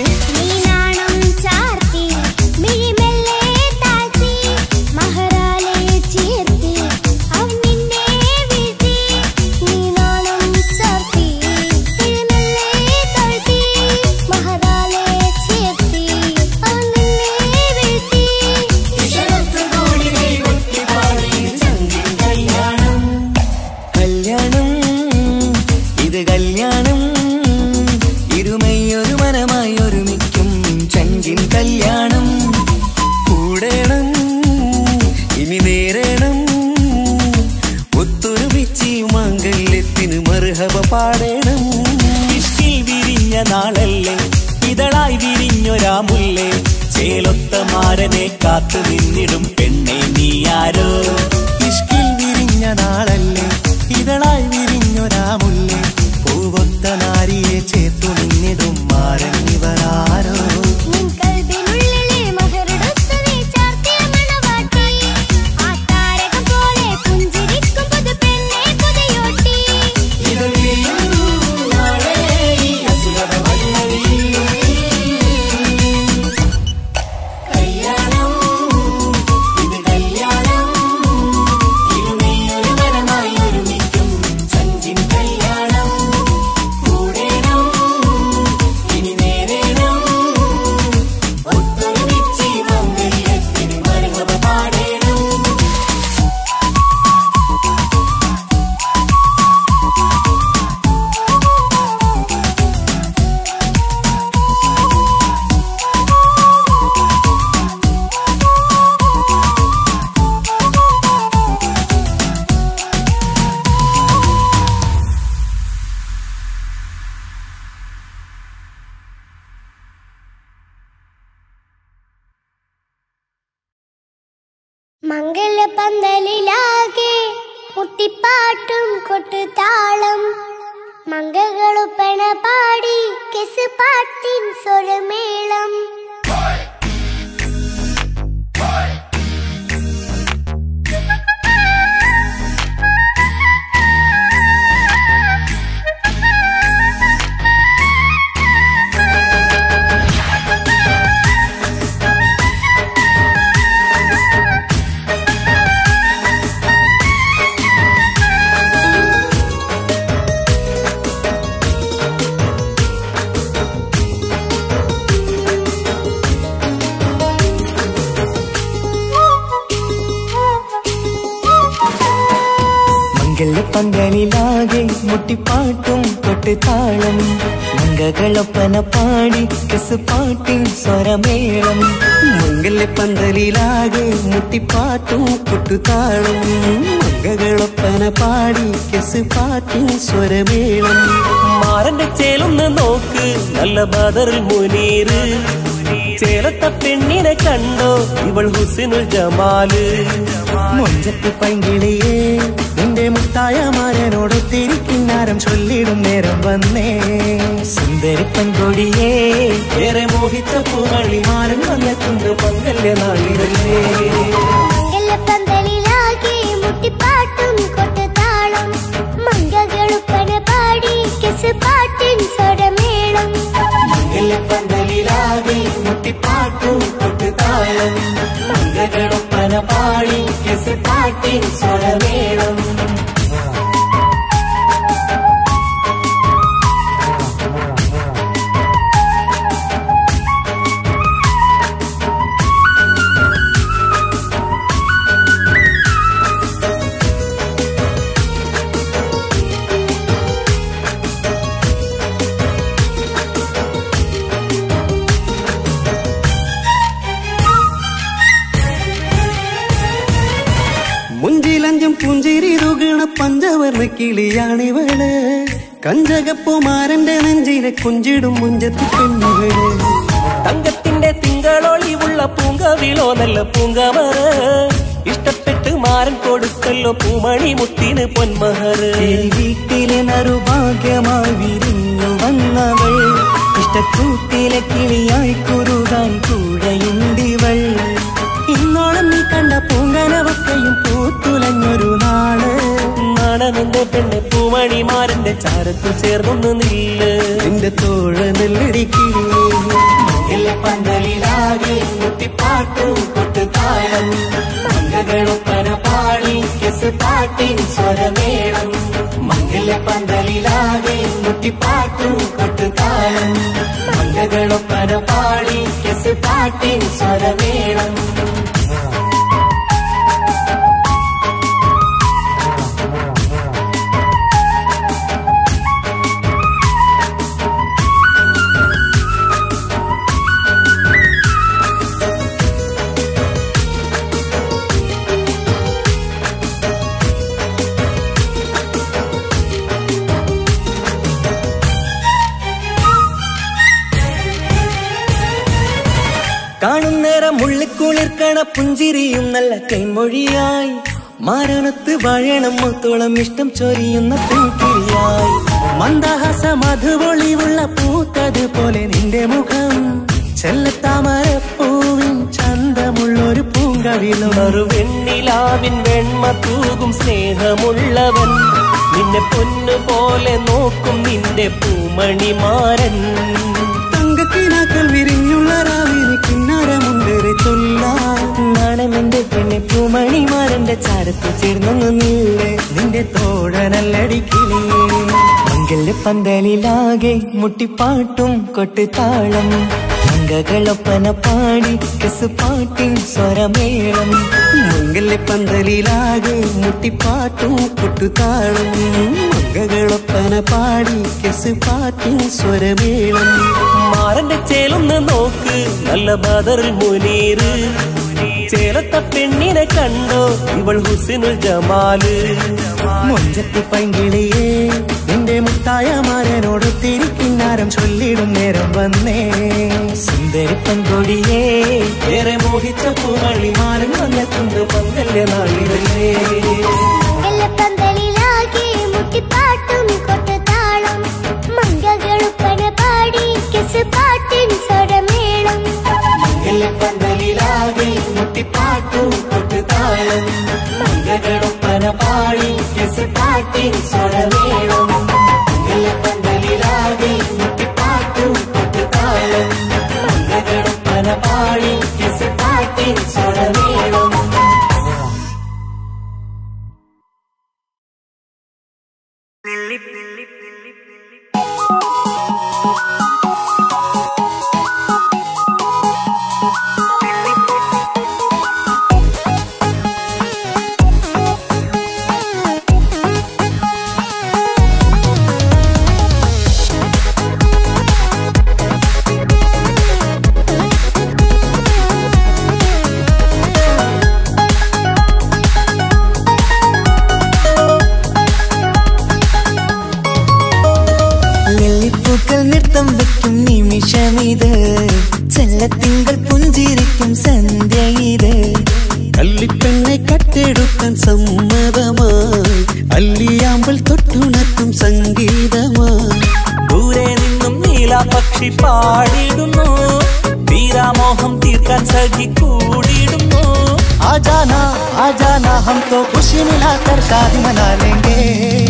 S4: പാടേണം. ഇഷ്കിൽ വിരിഞ്ഞ നാളല്ലേ ഇതളായി വിരിഞ്ഞൊരാ മുല്ലേ. ചേലൊത്ത മാരനെ കാത്തു നിന്നിടും പെണ്ണെ നീയാരോ. ഇഷ്കിൽ വിരിഞ്ഞ നാളല്ലേ ഇതളായി വിരിഞ്ഞൊരാ മുല്ലേ. പൂവൊത്ത നാരിയെ ചേർത്തു നിന്നിടും മാരൻ ഇവരാരോ.
S6: മംഗളപന്തലിലാകെ മുട്ടിപ്പാട്ടും കൊട്ടുതാളം. മംഗളുപ്പണ പാടി കെസ് പാട്ടിൻ സ്വരമേളം.
S4: മംഗല്യപ്പന്തലിലാകെ മുട്ടിപ്പാട്ടും കൊട്ടുതാളം മംഗകളൊപ്പന പാടി കെസുപാട്ടിൻ സ്വരമേളം മംഗല്യപ്പന്തലിലാകെ മുട്ടിപ്പാട്ടും കൊട്ടുതാളം മംഗകളൊപ്പന പാടി കെസുപാട്ടിൻ സ്വരമേളം മാറന്റെ ചേലൊന്ന് നോക്ക് നല്ല ബദറുൽ മുനീറ് ചേലത്ത പെണ്ണിനെ കണ്ടോ ഇവൾ ഹുസ്നുൽ ജമാല് മൊഞ്ചത്തി പൈങ്കിളിയേ നിന്റെ മുത്തായ മാരനോടൊത്തിരിക്കിന്നാരം ചൊല്ലിടും നേരം വന്നേ സുന്ദരി പെൺകൊടിയേ ഏറെ മോഹിച്ച പൂവളി മാരൻ വന്നെത്തുണ്ട് മംഗല്യ നാളിതല്ലേ
S6: മംഗല്യപ്പന്തലിലാകെ മുട്ടിപ്പാട്ടും കൊട്ടുതാളം മംഗകളുപ്പന പാടി കെസുപാട്ടിൻ സ്വരമേളം
S4: മംഗല്യപ്പന്തലിലാകെ മുട്ടിപ്പാട്ടും കൊട്ടുതാളം മംഗകളൊപ്പന പാടി കെസുപാട്ടിൻ സ്വരമേളം മുഞ്ചിലഞ്ചും പുഞ്ചിരി തുകണ പഞ്ചവർണ്ണ കിളിയാണിവള് കഞ്ചകപ്പുമാരന്റെ നെഞ്ചിലെ കുഞ്ചിടും മുഞ്ചത്തി പെണ്ണുകള് തങ്കത്തിന്റെ തിങ്കളൊളിവുള്ള പൂങ്കവിളോ നല്ല പൂങ്കമറ് ഇഷ്ടപ്പെട്ട് മാരൻ കൊടുക്കല്ലോ പൂമണി മുത്തിന് പൊന്മഹറ് വീട്ടിലെ നറുഭാഗ്യമായി വിരിഞ്ഞു വന്നവൾ ഇഷ്ടക്കൂട്ടിലെ കിളിയായി കുറുകാൻ കൂടെയുണ്ടിവൾ ഇന്നോളം നീ കണ്ട പൂങ്കനവക്കയും പൂത്തുലഞ്ഞൊരു നാള് നാണമെന്റെ പെണ്ണ് പൂമണിമാരന്റെ ചാരത്തു ചേർന്നൊന്ന് നില്ല് നിന്റെ തോഴ നെല്ലടിക്കിളിയേ പന്തലിലാകെ മുട്ടിപ്പാട്ടും കൊട്ടുതാളം മംഗകളൊപ്പന പാടി കെസുപാട്ടിൻ സ്വരമേളം മംഗല്യപ്പന്തലിലാകെ മുട്ടിപ്പാട്ടും കൊട്ടുതാളം മംഗകളൊപ്പന പാടി കെസുപാട്ടിൻ സ്വരമേളം കാണുന്നേരം മുള്ളിക്കുളിർക്കണ പുഞ്ചിരിയും നല്ല കൈമൊഴിയായി മാരണത്ത് വാഴണം മുത്തോളം ഇഷ്ടം ചൊരിയുന്ന പൂക്കിരിയായി മന്ദഹാസ മധുപൊളിവുള്ള പൂത്തതുപോലെ നിന്റെ മുഖം ചെല്ലത്താമരപ്പൂവിൻ ചന്തമുള്ളൊരു പൂങ്കവിലും വെണ്ണിലാവിൻ വെണ്മ തൂകും സ്നേഹമുള്ളവൻ നിന്നെ പൊന്നുപോലെ നോക്കും നിന്റെ പൂമണിമാരൻ തങ്കക്കിനാക്കൾ വിരിഞ്ഞുള്ള രാവിലെ കിന്നാരമുണ്ടേറെ നാണമെന്റെ പെണ്ണെ പൂമണിമാരന്റെ ചാരത്ത് ചേർന്നൊന്നു നില്ലേ നിന്റെ തോഴനല്ലടിക്കിളിയേ മംഗല്യപ്പന്തലിലാകെ മുട്ടിപ്പാട്ടും കൊട്ടുതാളം മംഗകളൊപ്പന പാടി കെസുപാട്ടിൻ സ്വരമേളം മംഗല്യപ്പന്തലിലാകെ മുട്ടിപ്പാട്ടും കൊട്ടുതാളം മംഗകളൊപ്പന പാടി കെസുപാട്ടിൻ സ്വരമേളം മാറന്റെ ചേലൊന്ന് നോക്ക് നല്ല ബദറുൽ മുനീറ് ചേലത്ത പെണ്ണിനെ കണ്ടോ ഇവൾ ഹുസ്നുൽ ജമാല് മൊഞ്ചത്തി പൈങ്കിളിയേ നിന്റെ മുത്തായ മാരനോടൊത്തിരിക്കിന്നാരം ചൊല്ലിടും നേരം വന്നേ സുന്ദരി പെൺകൊടിയേ ഏറെ മോഹിച്ച പൂവളി മാരൻ വന്നെത്തുണ്ട് മംഗല്യ നാളിതല്ലേ
S6: മംഗല്യപ്പന്തലിലാകെ മുട്ടിപ്പാട്ടും കൊട്ടുതാളം മംഗകളുപ്പന പാടി കെസുപാട്ടിൻ സ്വരമേളം
S4: മംഗല്യപ്പന്തലിലാകെ മുട്ടിപ്പാട്ടും കൊട്ടുതാളം മംഗകളൊപ്പന പാടി കെസുപാട്ടിൻ സ്വരമേളം മംഗല്യപ്പന്തലിലാകെ മുട്ടിപ്പാട്ടും കൊട്ടുതാളം മംഗകളൊപ്പന പാടി കെസുപാട്ടിൻ സ്വരമേളം
S1: ചെല്ലത്തിങ്കൾ പുഞ്ചിരിക്കും സന്ധ്യ ഇത്.
S7: കള്ളിപ്പെണ്ണെ കട്ടെടുക്കാൻ സമ്മതമായി അല്ലിയാമ്പൽ തൊട്ടുണർത്തും സംഗീതമായി.
S2: ദൂരെ നിന്നും നീലാപക്ഷി പാടിടുന്നു, തീരാമോഹം തീർക്കാൻ സഖി കൂടിയിടുന്നു.
S1: आजाना आजाना हम तो खुशी मिलाकर शादी मना लेंगे.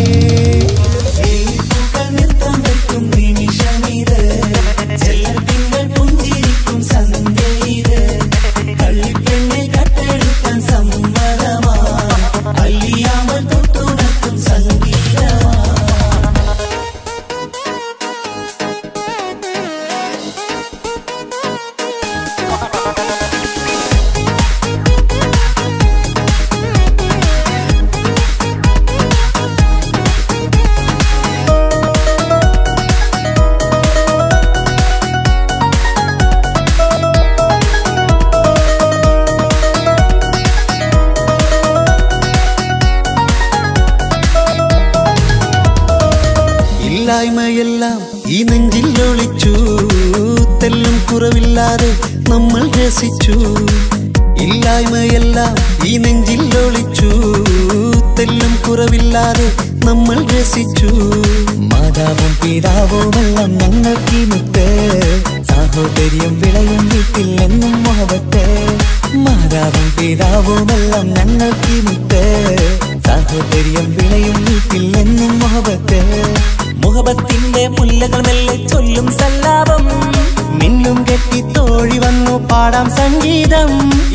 S7: ഇല്ലായ്മയെല്ലാം ഈ നെഞ്ചിൽ ഒളിച്ചു, തെല്ലും കുറവില്ലാതെ നമ്മൾ രസിച്ചു. ഇല്ലായ്മയെല്ലാം ഈ നെഞ്ചിൽ ഒളിച്ചു, തെല്ലും കുറവില്ലാതെ നമ്മൾ രസിച്ചു.
S1: മാതാവും പിതാവുമെല്ലാം ഞങ്ങൾക്ക് മുത്ത്, സാഹോദര്യം വിളയും വീട്ടിൽ എന്നും മുഹബത്ത്. മാതാവും പിതാവുമെല്ലാം ഞങ്ങൾക്ക് മുത്ത്, സാഹോദര്യം വിളയും വീട്ടിൽ എന്നും മുഹബത്ത്.
S2: മുഹബത്തിന്റെ മുല്ലകൾ മെല്ലെ ചൊല്ലും സല്ലാപം,
S1: മിന്നും കെട്ടി തോഴി വന്നു പാടാം സംഗീതം.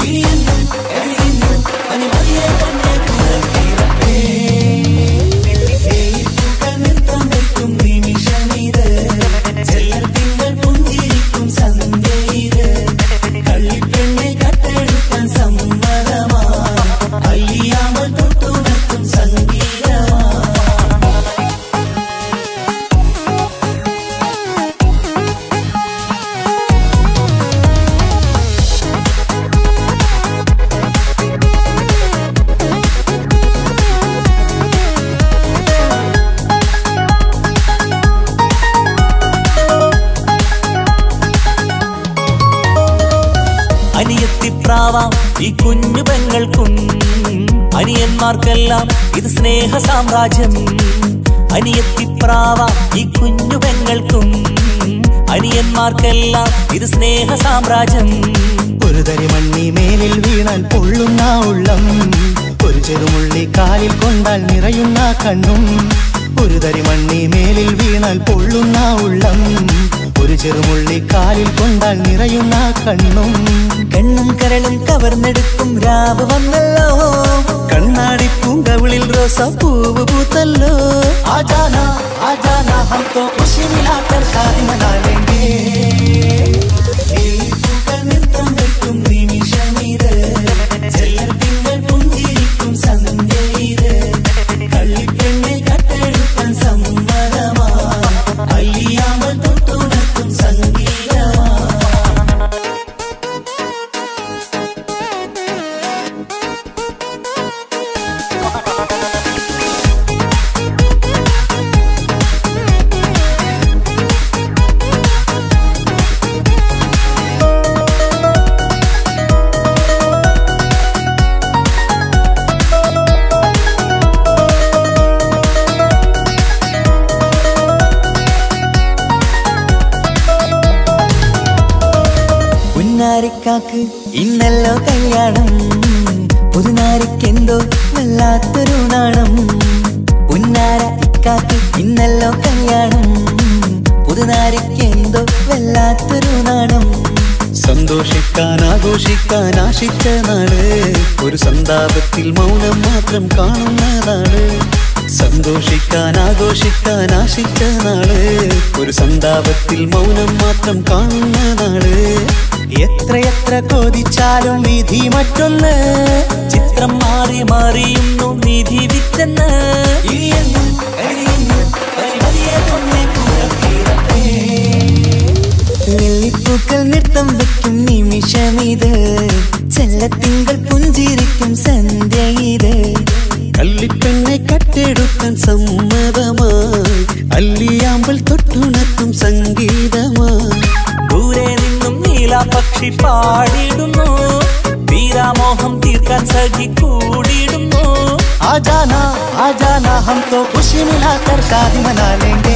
S2: അനിയത്തിപ്രാവാം ഈ കുഞ്ഞു പെങ്ങൾക്കും, അനിയന്മാർക്കെല്ലാം ഇത് സ്നേഹ സാമ്രാജ്യം. അനിയത്തിപ്രാവാം ഈ കുഞ്ഞു പെങ്ങൾക്കും, അനിയന്മാർക്കെല്ലാം ഇത് സ്നേഹ സാമ്രാജ്യം.
S1: ഒരു തരി മണ്ണി മേലിൽ വീണാൽ പൊള്ളുന്ന ഉള്ളം, ഒരു ചെറുമുള്ളി കാലിൽ കൊണ്ടാൽ നിറയുന്ന കണ്ണും. ഒരു തരി മണ്ണി മേലിൽ വീണാൽ പൊള്ളുന്ന ഉള്ളം, ഒരു ചെറുമുള്ളി കാലിൽ കൊണ്ടാൽ നിറയുന്ന കണ്ണും.
S2: കണ്ണും കരളും കവർന്നെടുക്കും രാവ് വന്നല്ലോ,
S1: കണ്ണാടി പൂങ്കവിളിൽ റോസാപ്പൂവ് പൂത്തല്ലോ. ആജാനാ ആജാനാ ഹം തോ ഖുശി മിലാകർ ഷാദി മനാ ലേംഗേ. പുന്നാരിക്കാക്ക് ഇന്നല്ലോ കല്യാണം, പുതുനാരിക്കെന്തോ വല്ലാത്തൊരു നാണം. പുന്നാര ഇക്കാക്ക് ഇന്നല്ലോ കല്യാണം, പുതുനാരിക്കെന്തോ വല്ലാത്തൊരു നാണം.
S7: സന്തോഷിക്കാൻ ആഘോഷിക്കാൻ ആശിച്ച നാള്, ഒരു സന്താപത്തിൽ മൗനം മാത്രം കാണുന്നതാണ്. സന്തോഷിക്കാൻ ആഘോഷിക്കാൻ ആശിച്ച നാള്, ഒരു സന്താപത്തിൽ മൗനം മാത്രം കാണുന്നതാണ്.
S1: എത്രയെത്ര കൊതിച്ചാലും വിധി മറ്റൊന്ന്,
S2: ചിത്രം മാറി മാറിയുന്നു നിധി വിറ്റെന്ന്.
S1: വെള്ളിപ്പൂക്കൾ നൃത്തം വെക്കും നിമിഷമിത്, ചെല്ലത്തിങ്കൾ പുഞ്ചിരിക്കും സന്ധ്യ ഇത്.
S7: കള്ളിപ്പെണ്ണെ കട്ടെടുക്കാൻ സമ്മതമായി അല്ലിയാമ്പൽ തൊട്ടുണർത്തും സംഗീതമായി.
S2: ദൂരെ നിന്നും നീലാപക്ഷി മുട്ടി പാടിടുന്നു വീരാമോഹം തീർക്കാൻ സഖി കൂടിയിടുന്നു
S1: आजाना हम तो खुशी मिलाकर शादी मना लेंगे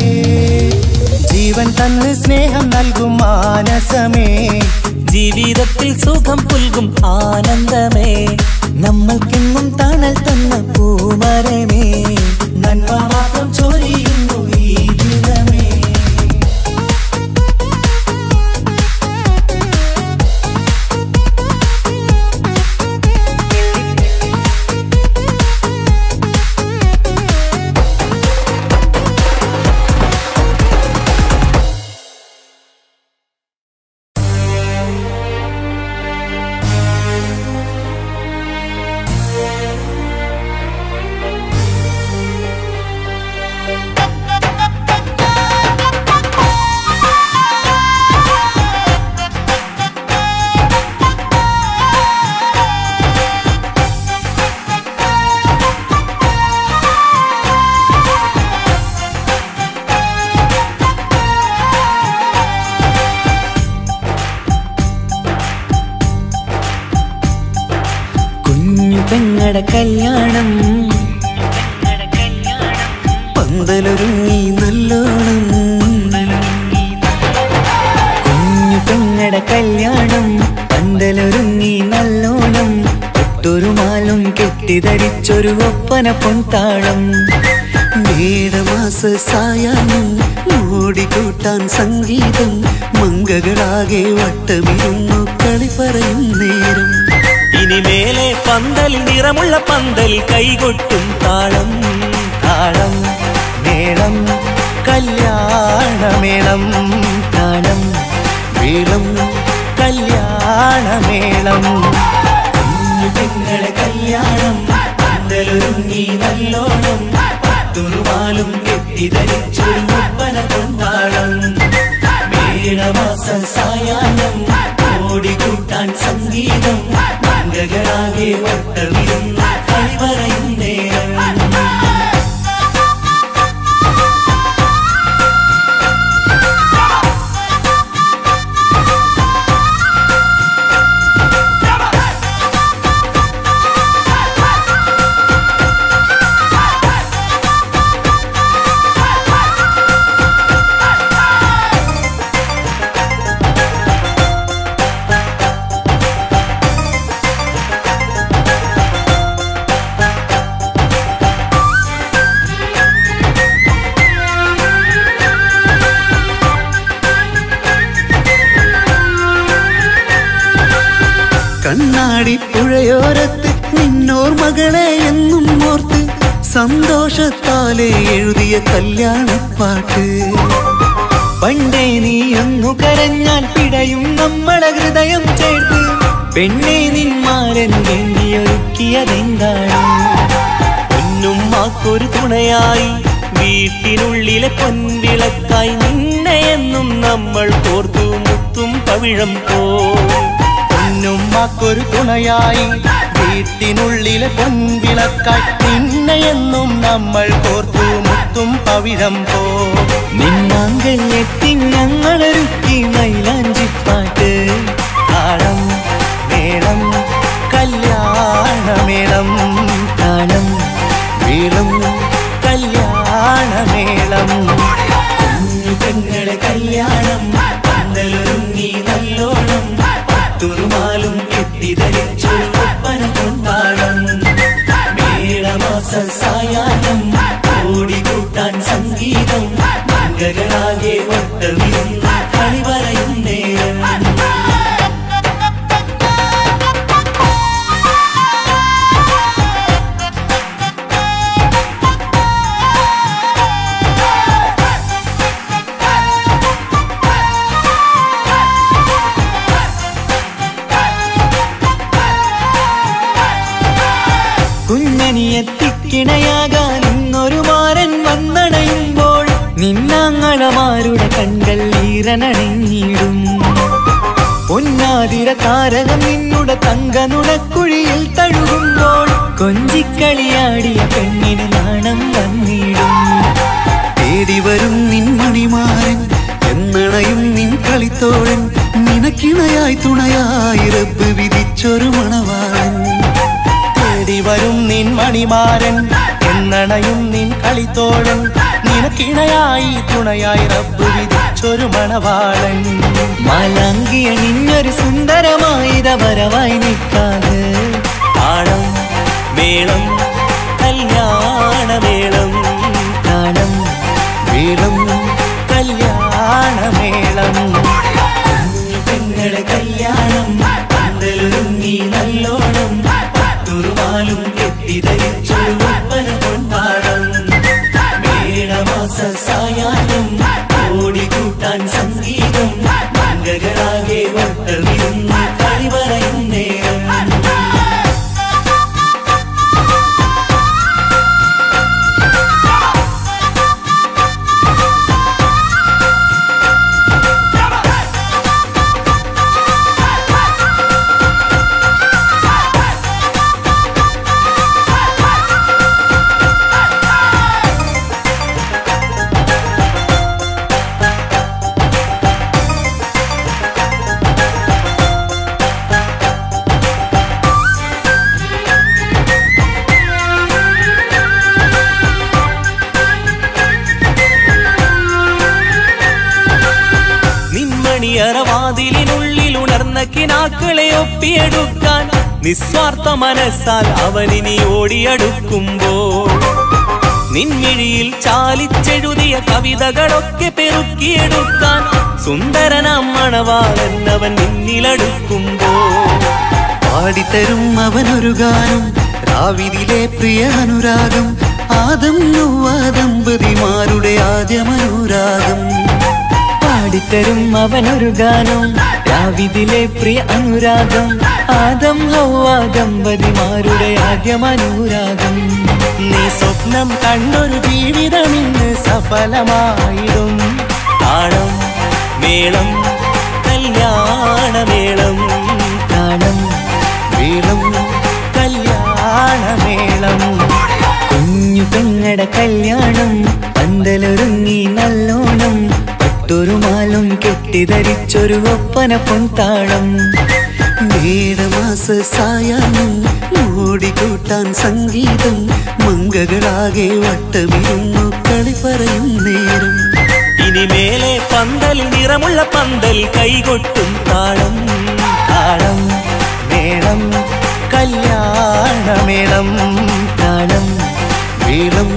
S1: जीवन तन्न स्नेहम നൽകും മാനസമേ
S2: ജീവിതത്തിൽ സുഖം പുൽകും ആനന്ദമേ നമ്മൾക്കെന്നും തണൽ തന്ന പൂമരമേ
S1: നന്മ മാത്രം ചൊരിയുന്നു ഈ ദിനമേ
S2: പെങ്ങടെ കല്യാണം
S7: പന്തലൊരുങ്ങി നല്ലോണം
S2: കുഞ്ഞു പെങ്ങടെ കല്യാണം പന്തലൊരുങ്ങി നല്ലോണം ഒട്ടൊരു മാലും കെട്ടിധരിച്ചൊരു ഒപ്പന പൊൻതാളം
S7: മേടമാസ സായാഹ്നം ഓടിക്കൂട്ടാൻ സംഗീതം മംഗകളാകെ വട്ടമിരുന്നു കളി പറയും നേരം
S2: ഇനിമേലെ പന്തലിൽ നിറമുള്ള പന്തലിൽ കൈകൊട്ടും താളം
S1: താളം മേളം കല്യാണമേളം
S2: താളം
S7: മേളം
S1: കല്യാണമേളം
S2: കുഞ്ഞു പെങ്ങളെ കല്യാണം പന്തലൊരുങ്ങി നല്ലോണം പട്ടുറുമാലും കെട്ടിധരിച്ചൊരു ഒപ്പന പൊൻതാളം മേടമാസ സായാഹ്നം ഓടിക്കൂട്ടാൻ സംഗീതം മംഗകളാകെ വട്ടമിരുന്ന് കളി പറയും നേരം
S7: കണ്ണാടി പുഴയോരത്ത് നിന്നോർ മകളെ എന്നും ഓർത്ത് സന്തോഷത്താലെ എഴുതിയ കല്യാണപ്പാട്ട്
S2: പണ്ടേ നീ ഒന്നു കരഞ്ഞാൽ പിടയും നമ്മളെ ഹൃദയം ചേർത്ത് പെണ്ണെ നിന്മാരൻ വേണ്ടിയൊരുക്കിയതെന്താണ് പൊന്നും മാക്കൊരു തുണയായി വീട്ടിനുള്ളിലെ പൊൻവിളക്കായി നിന്നെ എന്നും നമ്മൾ കോർത്തു മുത്തും പവിഴം പോ
S1: പൊന്നുമ്മക്കൊരു തുണയായി വീട്ടിനുള്ളിലെ പൊൻവിളക്കായി നിന്നെയെന്നും നമ്മൾ കോർത്തു മുത്തും പവിഴം പോ
S2: നിന്നാങ്കൾ എത്തി ഞങ്ങളൊരുക്കി മൈലാഞ്ചിപ്പാട്ട്
S1: താളം മേളം കല്യാണമേളം
S2: താളം
S7: മേളം
S1: കല്യാണമേളം
S2: കുഞ്ഞു പെങ്ങളെ കല്യാണം പന്തലൊരുങ്ങി നല്ലോണം പട്ടുറുമാലും കെട്ടിധരിച്ചൊരു ഒപ്പന പൊൻതാളം മേടമാസ സായാഹ്നം ഓടിക്കൂട്ടാൻ സംഗീതം മംഗകളാകെ വട്ടമിരുന്ന് കളി പറയും നേരം കുഞ്ഞനിയെത്തിക്കിണയാകാൻ ഇന്നൊരു മാരൻ വന്നണയുമ്പോൾ നിന്നാങ്ങളമാരുടെ കൺകൾ ഈറനണിഞ്ഞിടും പൊന്നാതിര താരകം നിന്നുടെ തങ്കനുടക്കുഴിയിൽ തഴുകുമ്പോൾ കൊഞ്ചിക്കളിയാടിയ പെണ്ണിന് നാണം വന്നിടും
S7: തേടി വരും നിൻ മണിമാരൻ എന്നണയും നിൻ കളിത്തോഴൻ നിനക്കിണയായി
S1: ഇന്നണയും നിൻ കളിത്തോഴൻ നിനക്കിണയായി തുണയായി റബ്ബ് വിധിച്ചൊരു മണവാളൻ
S2: മാലാങ്കിയ നിന്നൊരു സുന്ദരമായിത വരവായി നിൽക്കാതെ താളം മേളം കല്യാണമേളം താളം
S1: മേളം കല്യാണമേളം
S2: പെങ്ങളെ കല്യാണം പന്തലൊരുങ്ങി നല്ലോണം പട്ടുറുമാലും കെട്ടിധരിച്ചൊരു ഒപ്പന കൊണ്ടാടം മേടമാസ സായാഹ്നം ഓടിക്കൂട്ടാൻ സംഗീതം മംഗളാകെ വട്ടമിരുന്ന് കളി പറയും നേരം വാതിലിനുള്ളിൽ ഉണർന്ന കിനാക്കളെ ഒപ്പിയെടുക്കാൻ നിസ്വാർത്ഥ മനസ്സാൽ അവനിനി ഓടിയടുക്കുമ്പോൾ നിൻമിഴിയിൽ ചാലിച്ചെഴുതിയ കവിതകളൊക്കെ പെറുക്കിയെടുക്കാൻ സുന്ദരനാം മണവാളൻ അവൻ നിന്നിലടുക്കുമ്പോൾ
S7: പാടിത്തരും അവനൊരു ഗാനം രാവിതിലെ പ്രിയ അനുരാഗം ആദം നൗവ ദമ്പതിമാരുടെ ആദ്യമനുരാഗം
S2: പാടിത്തരും അവനൊരു ഗാനം രാവിതിലെ പ്രിയ അനുരാഗം ആദം ഹൗവ ദമ്പതിമാരുടെ ആദ്യമനുരാഗം
S1: നീ സ്വപ്നം കണ്ടൊരു ജീവിതം ഇന്ന് സഫലമായിടും
S2: താളം മേളം കല്യാണമേളം താളം
S1: മേളം കല്യാണമേളം
S2: കുഞ്ഞു പെങ്ങടെ കല്യാണം പന്തലൊരുങ്ങി നല്ലോണം പട്ടുറുമാലും കെട്ടിധരിച്ചൊരു ഒപ്പന പൊൻതാളം
S7: മേടമാസ സായാഹ്നം ഓടിക്കൂട്ടാൻ സംഗീതം മംഗളാകെ വട്ടമിരുന്നു കളി പറയും നേരം
S2: ഇനി മേലെ പന്തൽ നിറമുള്ള പന്തൽ കൈകൊട്ടും താളം
S1: താളം മേളം കല്യാണമേളം
S2: താളം
S1: മേളം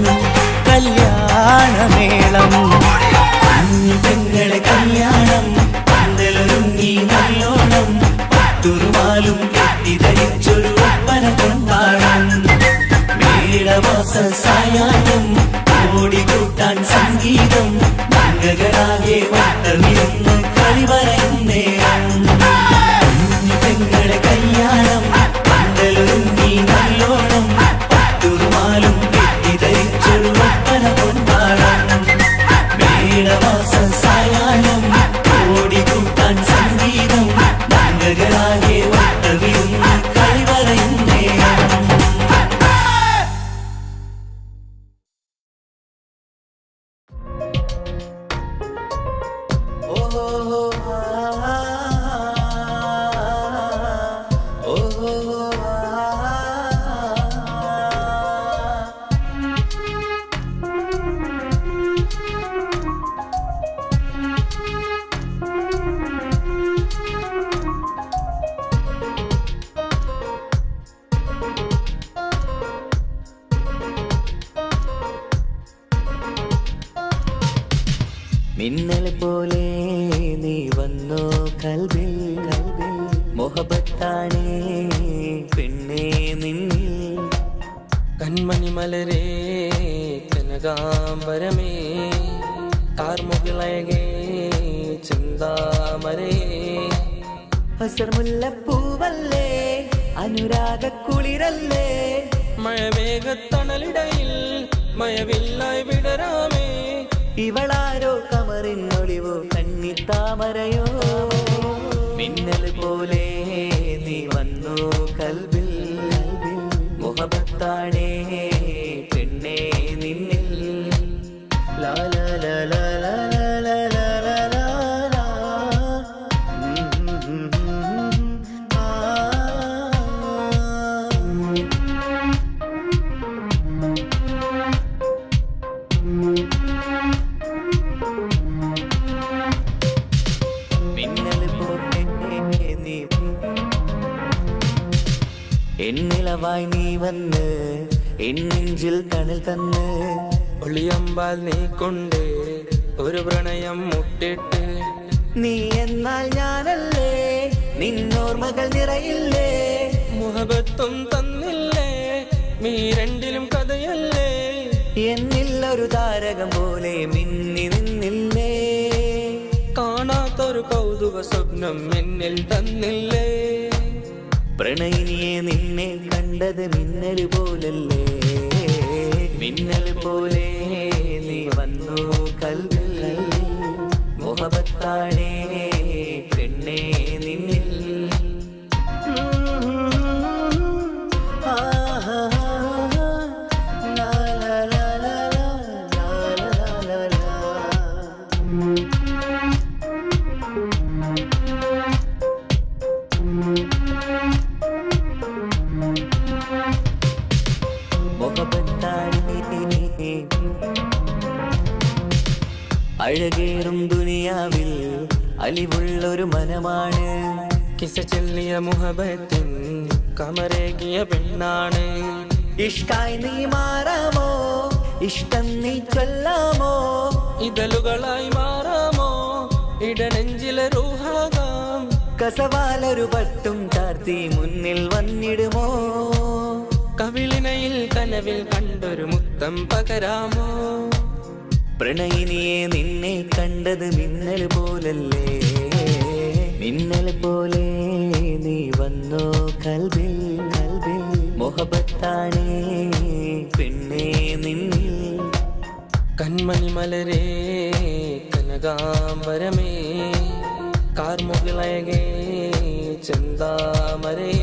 S1: കല്യാണമേളം
S2: പെങ്ങളെ കല്യാണം പന്തലൊരുങ്ങി നല്ലോണം പട്ടുറുമാലും കെട്ടിധരിച്ചൊരു ഒപ്പന കൊണ്ടാടം മേടമാസ സായാഹ്നം ഓടിക്കൂട്ടാൻ സംഗീതം മംഗളാകെ വട്ടമിരുന്ന് കളി പറയും നേരം പെങ്ങളെ കല്യാണം പന്തലൊരുങ്ങി നല്ലോണം പട്ടുറുമാലും കെട്ടിധരിച്ചൊരു ഒപ്പന കൊണ്ടാടം മേടമാസ സായാഹ്നം ഓടിക്കൂട്ടാൻ സംഗീതം മംഗളാകെ വട്ടമിരുന്ന് കളി പറയും നേരം മിന്നൽ പോലെ നീ വന്നോ കൽബിൽ മൊഹബത്താണേ പെണ്ണേ നിന്നിൽ
S8: കൺമണി മലരേ കനകാംബരമേ കാർമുകിളയകേ ചിന്താമരേ
S2: ഹസർമുല്ലപ്പൂവല്ലേ അനുരാഗക്കുളിരല്ലേ
S8: മഴവേഗത്തണലിടയിൽ മയവില്ലായി വിടരാമേ
S2: ഇവളാരോ കമറിനൊളിവോ കന്നിത്താമരയോ മിന്നൽ പോലെ നീ വന്നു കൽബിൽ മുഹബത്താണേ പെണ്ണേ നിന്നിൽ ലാ ലാ ലാ ലാ ലാ ലാ ലാ ലാ ലാ ലാ. ആ വന്ന് എന്നെഞ്ചിൽ തണൽ തന്ന്
S8: ഒളിയമ്പാൽ നീ കൊണ്ട് ഒരു പ്രണയം മുട്ടിട്ട്
S2: നീ എന്നാൽ ഞാനല്ലേ നിന്നോർമകൾ നിറയില്ലേ
S8: മുഹബത്തും തന്നില്ലേ നീ രണ്ടിലും കഥയല്ലേ
S2: എന്നിൽ ഒരു താരകം പോലെ മിന്നി നിന്നില്ലേ
S8: കാണാത്തൊരു കൗതുക സ്വപ്നം എന്നിൽ തന്നില്ലേ
S2: പ്രണയിനിയെ നിന്നെ കണ്ടത് മിന്നൽ പോലല്ലേ മിന്നൽ പോലെ നീ വന്നു കൽവിൽ മുഹബത്താണേ പെണ്ണേ നിന്നിൽ അഴകേറും ദുനിയാവിൽ അലിവുള്ളൊരു മനമാണ്
S8: കിസ ചൊല്ലിയ മുഹബത്തിൻ കമരേകിയ പെണ്ണാണ്
S2: ഇഷ്കായി നീ മാറാമോ ഇഷ്ടം നീ ചൊല്ലാമോ
S8: ഇതളുകളായി മാറാമോ ഇടനെഞ്ചിലെ റൂഹാകാം
S2: കസവാലൊരു പട്ടും ചാർത്തി മുന്നിൽ വന്നിടുമോ
S8: കവിളിനയിൽ കനവിൽ കണ്ടൊരു മുത്തം പകരാമോ
S2: പ്രണയിനിയെ നിന്നെ കണ്ടത് മിന്നൽ പോലല്ലേ മിന്നൽ പോലെ നീ വന്നോ കൽബിൽ കൽബിൽ മുഹബത്താണേ പെണ്ണേ നിന്നിൽ
S8: കൺമണി മലരേ കനകാംബരമേ കാർമുകിളയകേ ചെന്താമരേ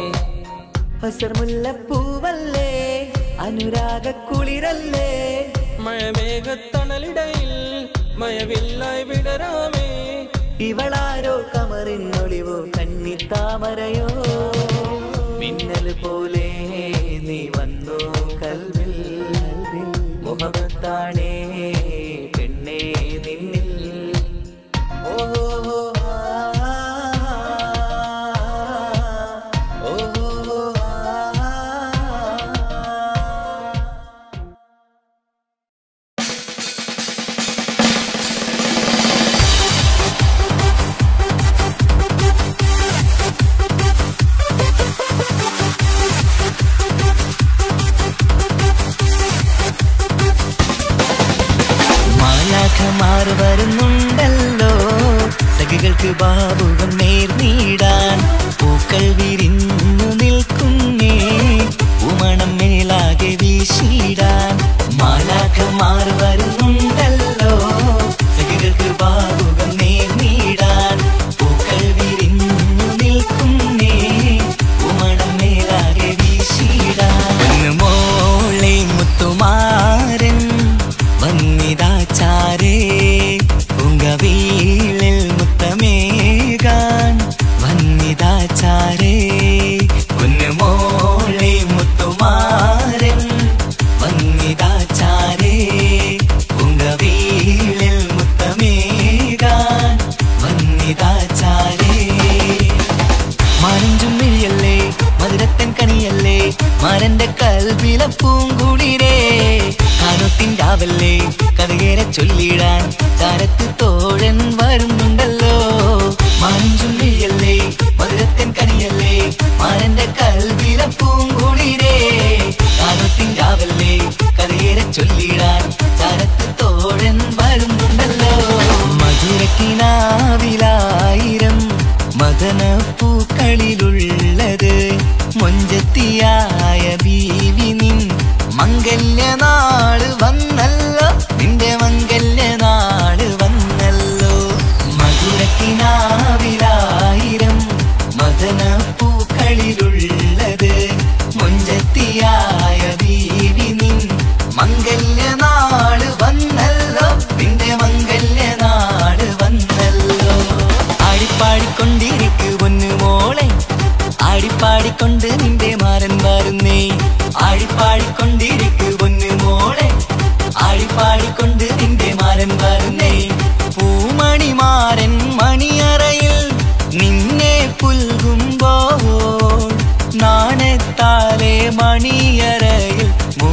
S2: അസർമുല്ലപ്പൂവല്ലേ അനുരാഗക്കുളിരല്ലേ
S8: മഴമേഘത്തണലിടയിൽ മയവില്ലായി വിടരാമേ
S2: ഇവളാരോ കമറിനൊളിവോ കന്നിത്താമരയോ മിന്നൽ പോലെ നീ വന്നോ കൽവിൽ മുഹബത്താണേ പെണ്ണേ നിന്നിൽ ഓഹോ മാലാഖമാർ വരുന്നുണ്ടല്ലോ സഖികൾക്ക് ബാബുകം നേർന്നിടാൻ പൂക്കൾ വിരിഞ്ഞു നിൽക്കുന്നേ പൂമണം മേലാകെ വീശിടാൻ മാലാഖമാർ വരുന്നുണ്ടല്ലോ സഖികൾക്ക് ബാബുകം നേർന്നിടാൻ പൂക്കൾ വിരിഞ്ഞു നിൽക്കുന്നേ പൂമണം മേലാകെ വീശിടാൻ മോളെ മുത്തുമാരൻ വന്നിതാചാരേ പൂങ്കവീളിൽ മുത്തമേകാൻ വന്നിതാചാരേ കുന്നുമോളെ മുത്തുമാരൻ വന്നിതാചാരേ പൂങ്കവീളിൽ മുത്തമേകാൻ വന്നിതാചാരേ മാനഞ്ചും മിഴിയല്ലേ മധുരത്തൻ കണിയല്ലേ മാരന്റെ കൽവില പൂങ്കുളിരേ കാനോത്തിൻ്റാവല്ലേ കഥകേറെ ചൊല്ലിടാൻ താരത്ത് തോഴൻ വരുന്നുണ്ടല്ലോ മാനഞ്ചും മിഴിയല്ലേ മധുരത്തൻ കണിയല്ലേ മാരന്റെ കൽവില പൂങ്കുളിരേ കാനോത്തിൻ്റാവല്ലേ കഥകേറെ ചൊല്ലിടാൻ താരത്ത് തോഴൻ വരുന്നുണ്ടല്ലോ മധുരക്കിനാവിലായിരം മദനപ്പൂക്കളിലുള്ളത് മൊഞ്ചത്തിയായ ബീവി നിൻ മംഗല്യനാള് വന്നല്ലോ നിന്റെ മംഗല്യനാള് വന്നല്ലോ മധുരക്കിനാവിലായിരം മദനപ്പൂക്കളിലുള്ളത് മൊഞ്ചത്തിയായ ബീവി നിൻ മംഗല്യനാള് വന്നല്ലോ നിന്റെ മംഗല്യനാള് വന്നല്ലോ ആടിപ്പാടിക്കൊണ്ടിരിക്കു പൊന്നു മോളെ ആടിപ്പാടിക്കൊണ്ട് നിന്റെ മാരൻ വരുന്നേ ആടിപ്പാടിക്കൊണ്ടിരിക്കു പൊന്നു മോളെ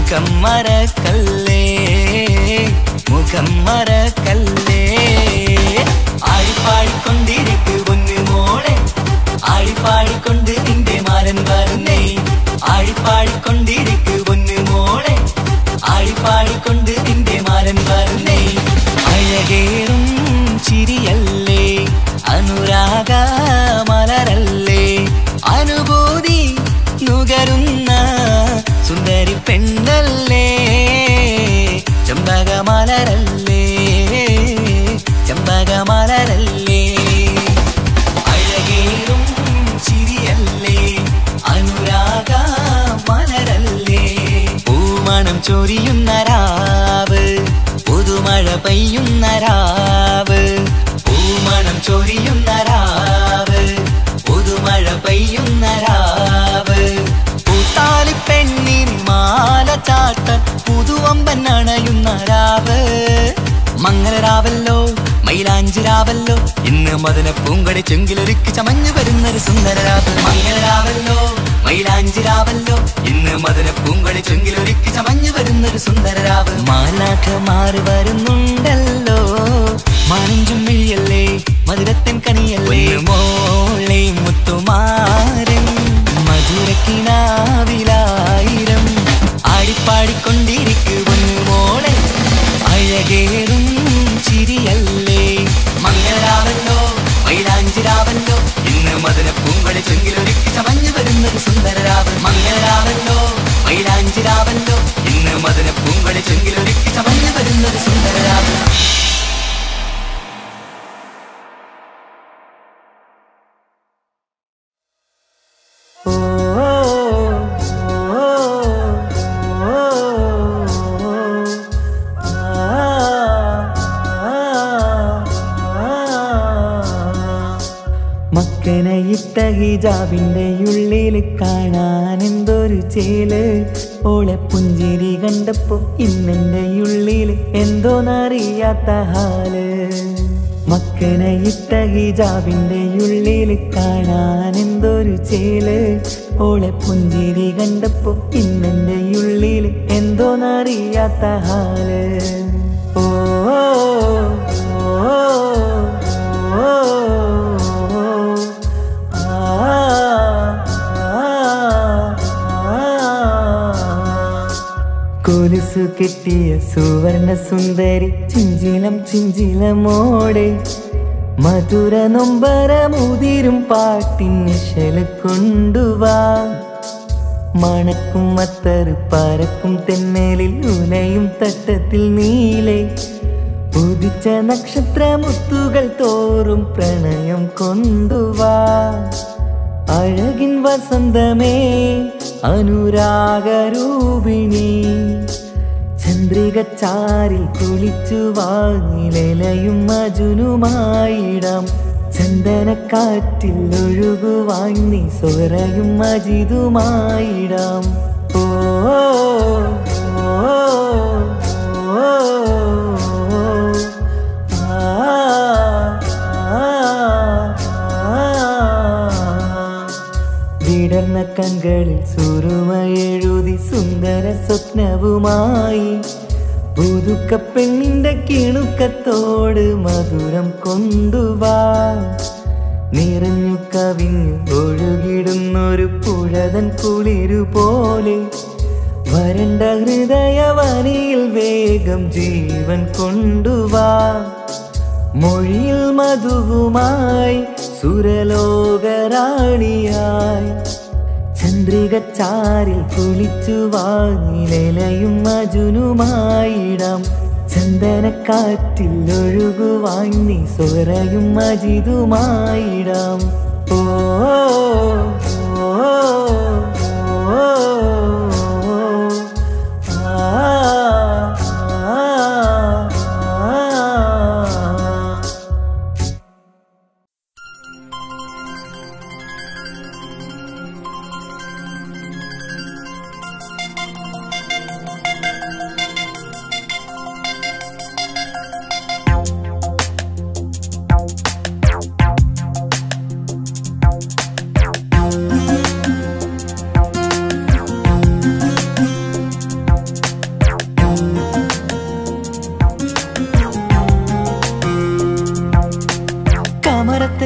S1: മുഖം മറക്കല്ലേ മുഖം മറക്കല്ലേ ആടിപ്പാടിക്കൊണ്ടിരിക്കു പൊന്നു മോളെ ആടിപ്പാടിക്കൊണ്ട് നിന്റെ മാരൻ വരുന്നേ ആടിപ്പാടിക്കൊണ്ടിരിക്കു പൊന്നു മോളെ ആടിപ്പാടിക്കൊണ്ട് നിന്റെ മാരൻ വരുന്നേ അഴകേറും ചിരിയല്ലേ അനുരാഗ മലരല്ലേ അനുഭൂതി നുകരുന്ന സുന്ദരി പെണ്ണല്ലേ ചെമ്പകമലരല്ലേ ചെമ്പകമലരല്ലേ അഴകേറും ചിരിയല്ലേ അനുരാഗ മലരല്ലേ പൂമണം ചൊരിയുന്ന രാവ് പുതുമഴ പെയ്യുന്ന രാവ് പൂമണം ചൊരിയുന്ന രാവ് പുതുമഴ പെയ്യുന്ന രാവ് പൂത്താലി പെണ്ണിൻ മാല ചാട്ടൻ പുതുവമ്പൻ അണയുന്ന രാവ് മംഗളരാവല്ലോ മൈലാഞ്ചിരാവല്ലോ ഇന്ന് മദന പൂങ്കടി ചെങ്കിലൊരുക്കി ചമഞ്ഞു വരുന്നൊരു സുന്ദരരാവ് മംഗളരാവല്ലോ മൈലാഞ്ചിരാവല്ലോ ഇന്ന് മദന പൂങ്കടി ചെങ്കിലൊരുക്കി ചമഞ്ഞു വരുന്നൊരു സുന്ദരരാവ് മാലാഖമാര് വരുന്നുണ്ടല്ലോ മാനഞ്ചും മിഴിയല്ലേ മധുരത്തിൻ കനിയല്ലേ മോളെ മുത്തുമാരൻ മധുരക്കിനാവിലായിരം ആടിപ്പാടിക്കൊണ്ടിരിക്കു പൊന്നു മോളെ അഴകേറും ചിരിയല്ലേ മംഗളരാവല്ലോ മൈലാഞ്ചിരാവല്ലോ ഇന്ന് മദന പൂങ്കളി ചെങ്കിലൊരുക്കി ചമഞ്ഞു വരുന്നൊരു സുന്ദരരാവ് മംഗളരാവല്ലോ മൈലാഞ്ചിരാവല്ലോ ഇന്ന് മദന പൂങ്കളി ചെങ്കിലൊരുക്കി ചമഞ്ഞു വരുന്നൊരു സുന്ദരരാവ് മക്കനയിട്ട ഹിജാബിന്റെ ഉള്ളിൽ കാണാൻ എന്തൊരു ചേല് ഓളെ പുഞ്ചിരി കണ്ടപ്പോ ഇന്നെന്റെ ഉള്ളിൽ എന്തോന്നറിയാത്ത ഹാല് മക്കനയിട്ട ഹിജാബിന്റെ ഉള്ളിൽ കാണാൻ എന്തൊരു ചേല് ഓളെ പുഞ്ചിരി കണ്ടപ്പോ ഇന്നെന്റെ ഉള്ളിൽ എന്തോന്നറിയാത്ത ഹാല് ഓ കൊലുസു കെട്ടിയ സുവർണ സുന്ദരി ചിഞ്ചിലം ചിഞ്ചിലമോടെ മധുര നൊമ്പരമുതിരും പാട്ടിൻ നിശല് കൊണ്ടുവാ മണക്കും അത്തറ് പരക്കും തെന്നലിൽ ഉലയും തട്ടത്തിൽ നീലെ ഉദിച്ച നക്ഷത്രമുത്തുകൾ തോറും പ്രണയം കൊണ്ടുവാ അഴകിൻ വസന്തമേ അനുരാഗരൂപിണി ചന്ദ്രിക ചാരിൽ കുളിച്ചു വാങ്ങിലയും മജുനുമായിടാം ചന്ദനക്കാറ്റിൽ ഒഴുകുവാൻ നീ സ്വരയും മജിതുമായിടാം ഓ വിടർന്ന കൺകളിൽ സുറുമയെഴുതി സുന്ദര സ്വപ്നവുമായി പുതുക്ക പെണ്ണിന്റെ കിണുക്കത്തോട് മധുരം കൊണ്ടുവാ നിറഞ്ഞു കവിഞ്ഞു ഒഴുകിടുന്നൊരു പുഴതൻ കുളിരുപോലെ വരണ്ട ഹൃദയവനിയിൽ വേഗം ജീവൻ കൊണ്ടുവാ മൊഴിയിൽ മധുവുമായി സുരലോകരാണിയായി ചന്ദ്രിക ചാരിൽ കുളിച്ചു വാങ്ങിലയും മജുനുമായിടാം ചന്ദനക്കാറ്റിൽ ഒഴുകുവാൻ നീ സ്വരയും മജിതുമായിടാം ഓ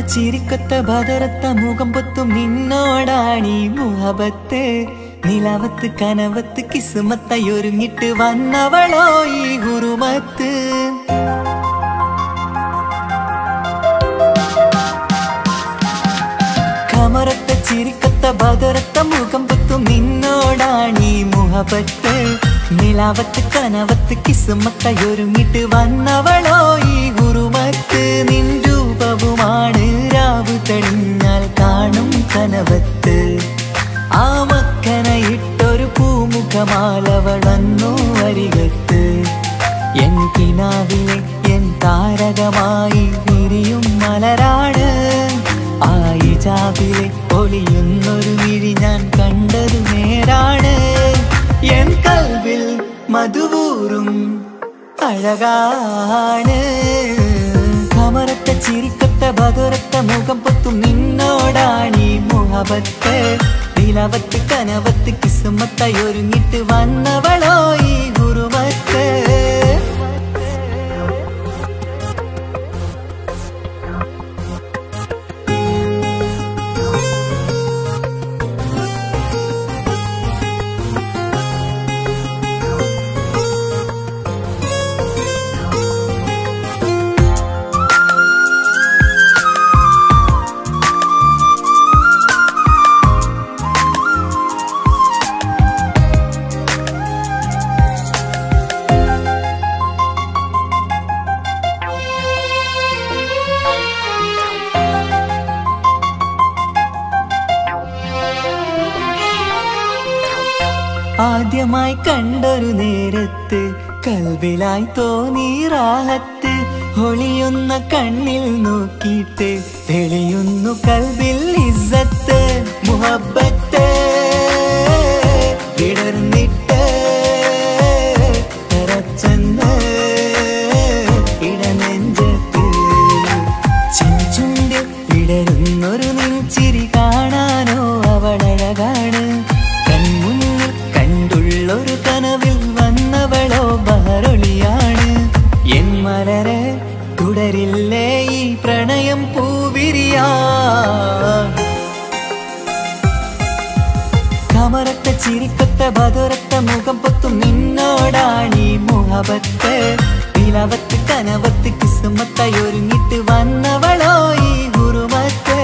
S9: ചിരിക്കൊത്ത ബദറത്ത മുഖം പൊത്തും നിന്നോടാണീ മുഹബത്ത് നിലവത്ത് കനവത്ത് കിസ്മത്തായൊരുങ്ങിട്ട് വന്നവളോ ഈ ഹുറുമത്ത് കമറത്ത ചിരിക്കൊത്ത ബദറത്ത മുഖം പൊത്തും നിന്നോടാണീ മുഹബത്ത് നിലവത്ത് കനവത്ത് കിസ്മത്തായൊരുങ്ങിട്ട് വന്നവളോ ഈ ഹുറുമത്ത് നിൻ രൂപവുമാണ് രാവ് തെളിഞ്ഞാൽ കാണും കനവത്ത് ആ മക്കനയിട്ടൊരു പൂമുഖമാലവളന്നു അരികത്ത് എൻ കിനാവിലെ എൻ താരകമായി വിരിയും മലരാണ് ആ ഇജാബിലെ ഒളിയുന്നൊരു വിഴി ഞാൻ കണ്ടതു നേരാണ് എൻ കൽവിൽ മധുവൂറും അഴകാണ് കമറത്ത ചിരിക്കത്ത ബദറത്ത മുഖം പൊത്തും നിന്നോടാണീ മുഹബത്ത് നിലവത്ത് കനവത്ത് കിസ്മത്തായൊരുങ്ങിട്ട് വന്നവളോ ഈ ഹുറുമത്ത് ആദ്യമായി കണ്ടൊരു നേരത്ത് കൽവിലായി തോന്നി റാഹത്ത് ഒളിയുന്ന കണ്ണിൽ നോക്കിയിട്ട് തെളിയുന്നു കൽവിൽ ഇസ്സത്ത് മുഹബ്ബത്ത് വിടർന്നിട്ട് തരച്ചെന്ന് ഇടനെഞ്ചത്ത് ചെഞ്ചുണ്ടിൽ വിടരുന്നൊരു നെഞ്ചിരി കാണാനോ അവളഴകാണ് കണ്ടുള്ളൊരു കനവിൽ വന്നവളോ ബഹറൊളിയാണ് എൻ മലരെ തുടരില്ലേ ഈ പ്രണയം പൂവിരിയാ കമറത്ത ചിരിക്കൊത്ത ബദറത്ത മുഖം പൊത്തും നിന്നോടാണീ മുഹബത്ത് നിലവത്ത് കനവത്ത് കിസ്മത്തായൊരുങ്ങിട്ട് വന്നവളോ ഈ ഹുറുമത്ത്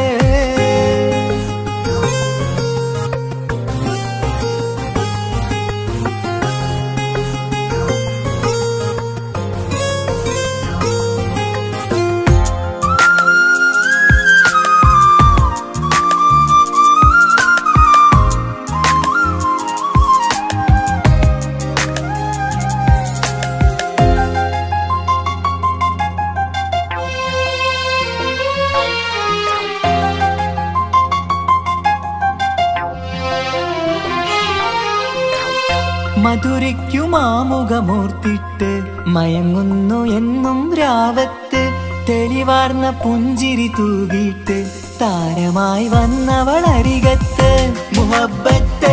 S9: മധുരയ്ക്കുമാമുഖമോർത്തിട്ട് മയങ്ങുന്നു എന്നും രാവത്ത് തെളിവാർന്ന പുഞ്ചിരി തൂകിയിട്ട് താരമായി വന്നവൾ അരികത്ത് മുഹബ്ബത്ത്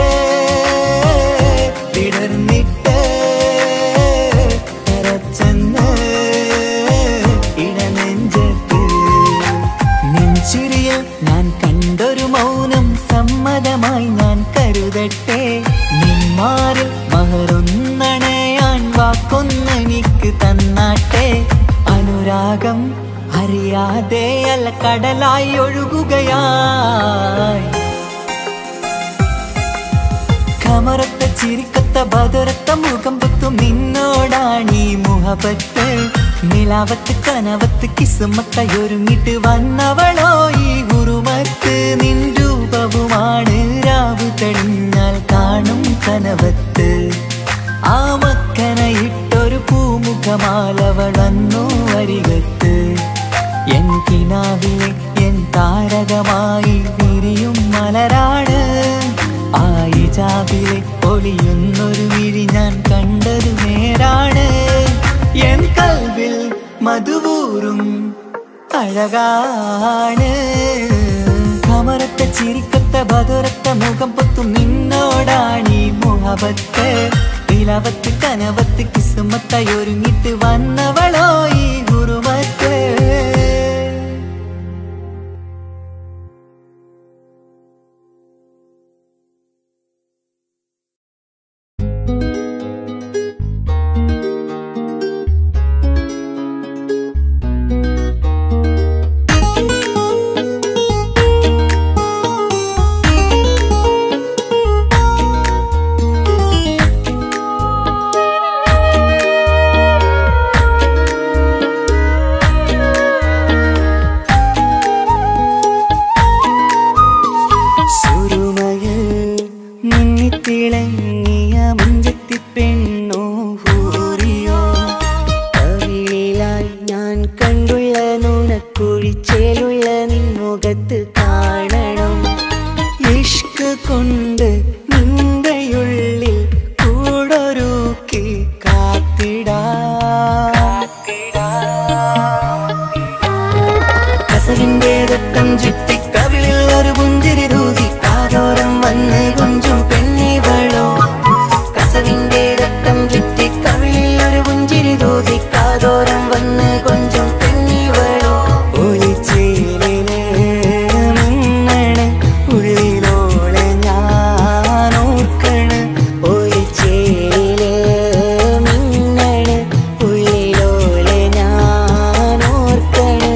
S9: വിടർന്നിട്ട് തരച്ചെന്ന് ഇടനെഞ്ചത്ത് നെഞ്ചിരിയിൽ ഞാൻ കണ്ടൊരു മൗനം സമ്മതമായി ഞാൻ കരുതട്ടെ നിന്മാരിൽ മഹറൊന്നണയാൻ വാക്കൊന്നെനിക്ക് തന്നാട്ടെ അനുരാഗം അറിയാതെ അല്ല കടലായി ഒഴുകുകയായി കമറത്ത ചിരിക്കത്ത ബദറത്ത മുഖം പൊത്തും നിന്നോടാണീ മുഹബത്ത് നിലാവത്ത് കനവത്ത് കിസ്മത്തായൊരുങ്ങിട്ട് വന്നവളോ ഈ ഹുറുമത്ത് നിൻ രൂപവുമാണ് രാവ് തെളിഞ്ഞാൽ കാണും കനവത്ത് ആ മക്കനയിട്ടൊരു പൂമുഖമാലവളന്നു അരികത്ത് എൻ കിനാവിലെ എൻ താരകമായി വിരിയും മലരാണ് ആ ഇജാബിലെ ഒളിയുന്നൊരു വിഴി ഞാൻ കണ്ടതു നേരാണ് എൻ കൽവിൽ മധുവൂറും അഴകാണ് കമറത്ത ചിരിക്കത്ത ബദറത്ത മുഖം പൊത്തും നിന്നോടാണീ മുഹബത്ത് നിലവത്ത് കനവത്ത് കിസ്മത്തായൊരുങ്ങിട്ട് വന്നവളോ ഈ ഹുറുമത്ത് ചുറ്റി കവിളിൽ ഒരു പുഞ്ചിരി തൂകി കാതോരം വന്ന് കൊഞ്ചും പെണ്ണിവളോ കസവിന്റെ രക്തം ചുറ്റി കവിളിൽ ഒരു പുഞ്ചിരി തൂകി കാതോരം വന്ന് കൊഞ്ചും പെണ്ണിവളോ ഒലിച്ചേലിന് മിന്നണ് ഉള്ളിലോളെ ഞാൻ ഓർക്കണ് ഒലിച്ചേലില് മിന്നണ് ഉള്ളിലോളെ ഞാൻ ഓർക്കണ്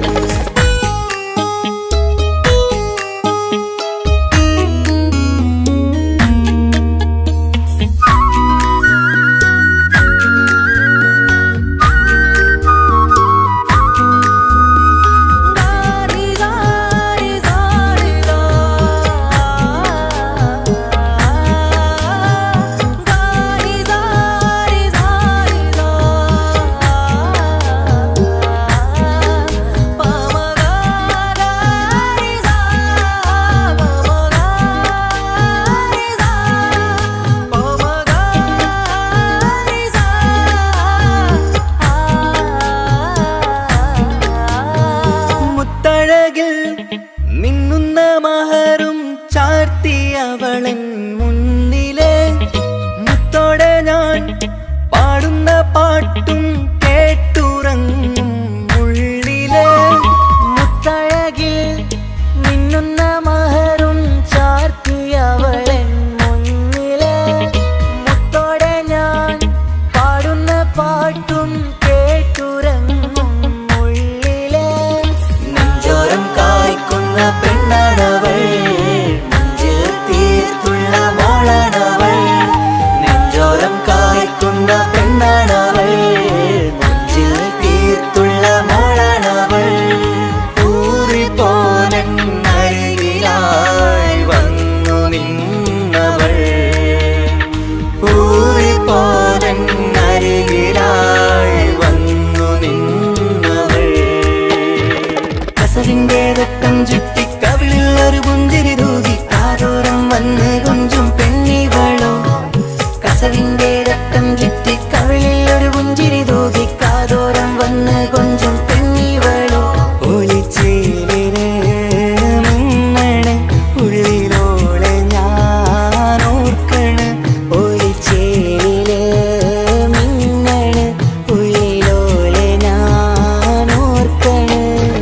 S9: മുത്തഴകിൽ മിന്നുന്ന മഹറും ചാർത്തിയവളൻ മുന്നിലെ മുത്തോടെ ഞാൻ പാടുന്ന പാട്ടും കേട്ടുറങ്ങും ഉള്ളിലെ മുത്തഴകിൽ മിന്നുന്ന മഹറും ചാർത്തിയവളൻ മുന്നിലെ മുത്തോടെ ഞാൻ പാടുന്ന പാട്ടും കേട്ടുറങ്ങും ഉള്ളിലെ നെഞ്ചോരം കായ്ക്കുന്ന പെണ്ണാണവൾ നെഞ്ചിൽ തീർത്തുള്ള മോളാണവൾ നെഞ്ചോരം കായ്ക്കുന്ന പെണ്ണാണവൾ നെഞ്ചിൽ തീർത്തുള്ള മോളാണവൾ ഊറിപ്പോലൻ അരികിലായി വന്നു നിന്നവൾ ഊറിപ്പോലൻ അരികിലായി വന്നു നിന്നവൾ കസവിന്റെ രക്തം ചുറ്റി കവിളിൽ ഒരു പുഞ്ചിരി തൂകി കാതോരം വന്ന് കൊഞ്ചും പെണ്ണിവളോ കസവിന്റെ രക്തം ചുറ്റി കവിളിൽ ഒരു പുഞ്ചിരി തൂകി കാതോരം വന്ന് കൊഞ്ചും പെണ്ണിവളോ ഒലിച്ചേലിന് മിന്നണ് ഉള്ളിലോളെ ഞാൻ ഓർക്കണ് ഒലിച്ചേലില് മിന്നണ് ഉള്ളിലോളെ ഞാൻ ഓർക്കണ്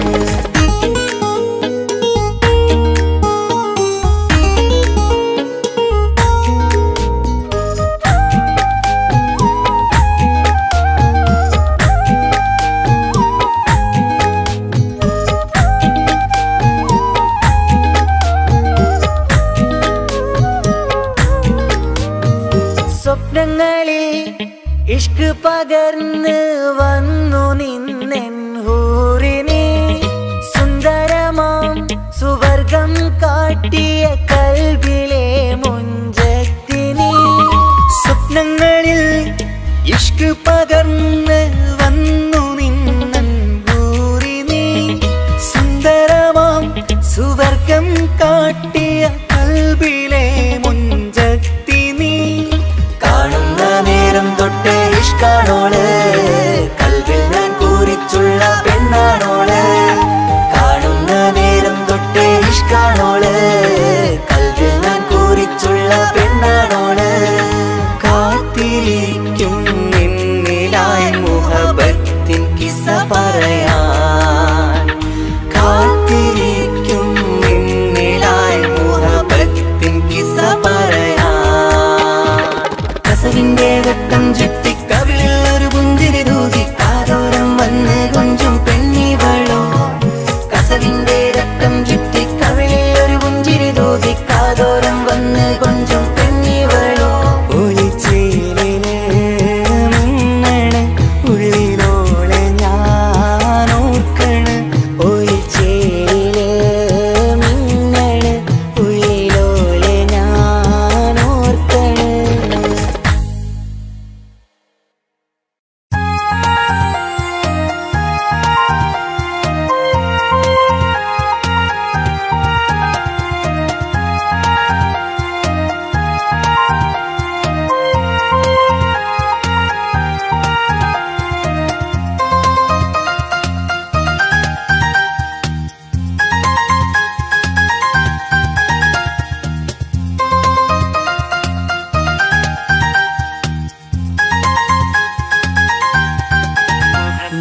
S9: സ്വപ്നങ്ങളിൽ ഇഷ്ക് പകർന്ന് വന്നു നിന്നെൻ ഹൂറിനെ സുന്ദരമാം സുവർഗം കാട്ടിയ കൽബിലെ മുഞ്ചത്തിനെ സ്വപ്നങ്ങളിൽ ഇഷ്ക് പകർന്ന് വന്നു നിന്നെൻ ഹൂറിനെ സുന്ദരമാം സുവർഗം കാട്ടിയ കൽബിലെ മുഞ്ചത്തിനെ കാണുന്ന നേരം തൊട്ട് ഇഷ്കാണോള് കൽവിൽ ഞാൻ കൂറിച്ചുള്ള പെണ്ണാണോള് കാണുന്ന നേരം തൊട്ട് ഇഷ്കാണോള് കൽവിൽ ഞാൻ കൂറിച്ചുള്ള പെണ്ണാണോള് കാത്തിരിക്കും നിന്നിലായി മുഹബത്തിൻ കിസ്സ പറയാൻ കാത്തിരിക്കും നിന്നിലായി മുഹബത്തിൻ കിസ്സ പറയാൻ കസവിന്റെ രക്തം ചുറ്റി കവിളിൽ ഒരു പുഞ്ചിരി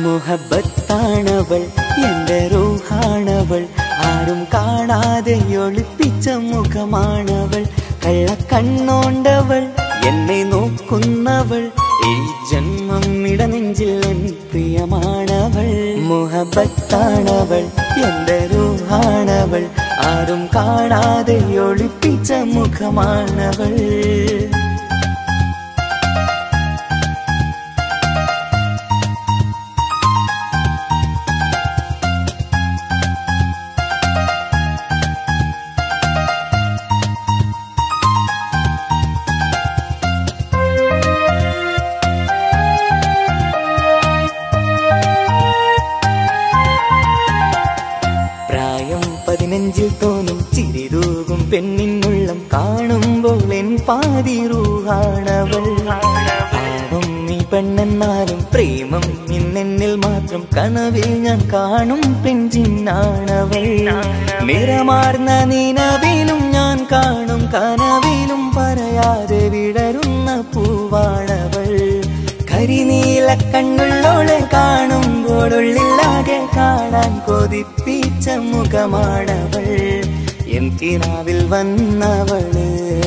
S9: മുഹബത്താണവൾ എന്റെ റൂഹാണവൾ ആരും കാണാതെ ഒളിപ്പിച്ച മുഖമാണവൾ കള്ളക്കണ്ണോണ്ടവൾ എന്നെ നോക്കുന്നവൾ ഈ ജന്മം ഇടനെഞ്ചിൽ എൻ പ്രിയമാണവൾ മുഹബത്താണവൾ എന്റെ റൂഹാണവൾ ആരും കാണാതെ ഒളിപ്പിച്ച മുഖമാണവൾ നെഞ്ചിൽ തോന്നും ചിരിതൂകും പെണ്ണിനുള്ളം കാണുമ്പോൾ എൻ പാതി റൂഹാണവൾ പാവം നീ പെണ്ണെന്നാലും പ്രേമം ഇന്നെന്നിൽ മാത്രം കനവിൽ ഞാൻ കാണും പെഞ്ചിന്നാണവൾ നിറമാർന്ന നിലവിലും ഞാൻ കാണും കനവിലും പറയാതെ വിടരുന്ന പൂവാണവൾ കരിനീല കണ്ണുള്ളോളെ കാണുമ്പോഴുള്ളിലാകെ കാണാൻ കൊതിപ്പിച്ച മുഖമാണവൾ എൻ കിനാവിൽ വന്നവള്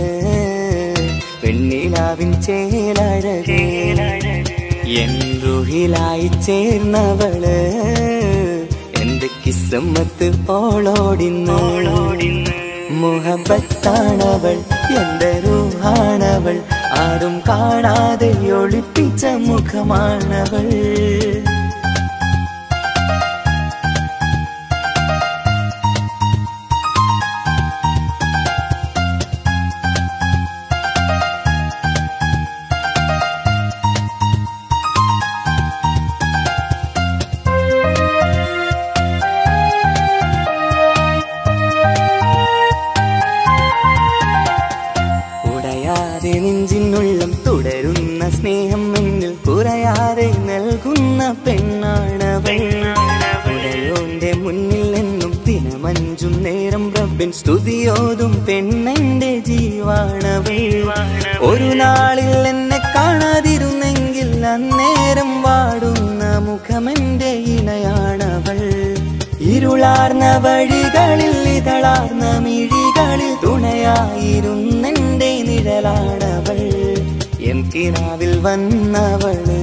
S9: പെണ്ണിലാവിൻ ചേലഴകേ എൻ റുഹിലായി ചേർന്നവള് എന്റെ കിസ്മത്ത് ഓളോടിന്നോളോടിന്ന് മുഹബത്താണവൾ എന്റെ റൂഹാണവൾ ആരും കാണാതെ ഒളിപ്പിച്ച മുഖമാണവൾ നെഞ്ചിനുള്ളം തുടരുന്ന സ്നേഹം എന്നിൽ കുറയാതെ നൽകുന്ന പെണ്ണാണവൾ ഉടയോന്റെ മുന്നിൽ എന്നും ദിനമഞ്ചും നേരം റബ്ബിൻ സ്തുതിയോതും പെണ്ണെന്റെ ജീവാണവൾ ഒരു നാളിൽ എന്നെ കാണാതിരുന്നെങ്കിൽ അന്നേരം വാടുന്ന മുഖമെന്റെ ഇണയാണവൾ ഇരുളാർന്ന വഴികളിൽ ഇതളാർന്ന മിഴികളിൽ തുണയായിരുന്നെന്റെ നിഴലാണവൾ എൻ കിനാവിൽ വന്നവള്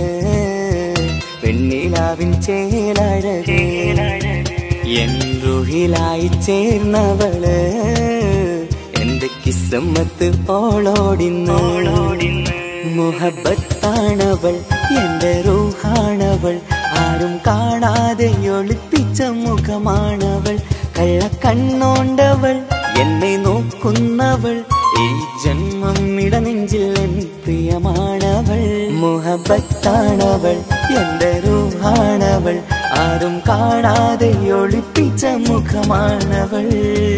S9: പെണ്ണിലാവിൻ ചേലഴകേ എൻ റുഹിലായി ചേർന്നവള് എന്റെ കിസ്മത്ത് ഓളോടിന്നോളോടിന്ന് മുഹബത്താണവൾ എന്റെ റൂഹാണവൾ ആരും കാണാതെ ഒളിപ്പിച്ച മുഖമാണവൾ കള്ളക്കണ്ണോണ്ടവൾ എന്നെ നോക്കുന്നവൾ ഈ ജന്മം ഇടനെഞ്ചിൽ എൻ പ്രിയമാണവൾ മുഹബത്താണവൾ എന്റെ റൂഹാണവൾ ആരും കാണാതെ ഒളിപ്പിച്ച മുഖമാണവൾ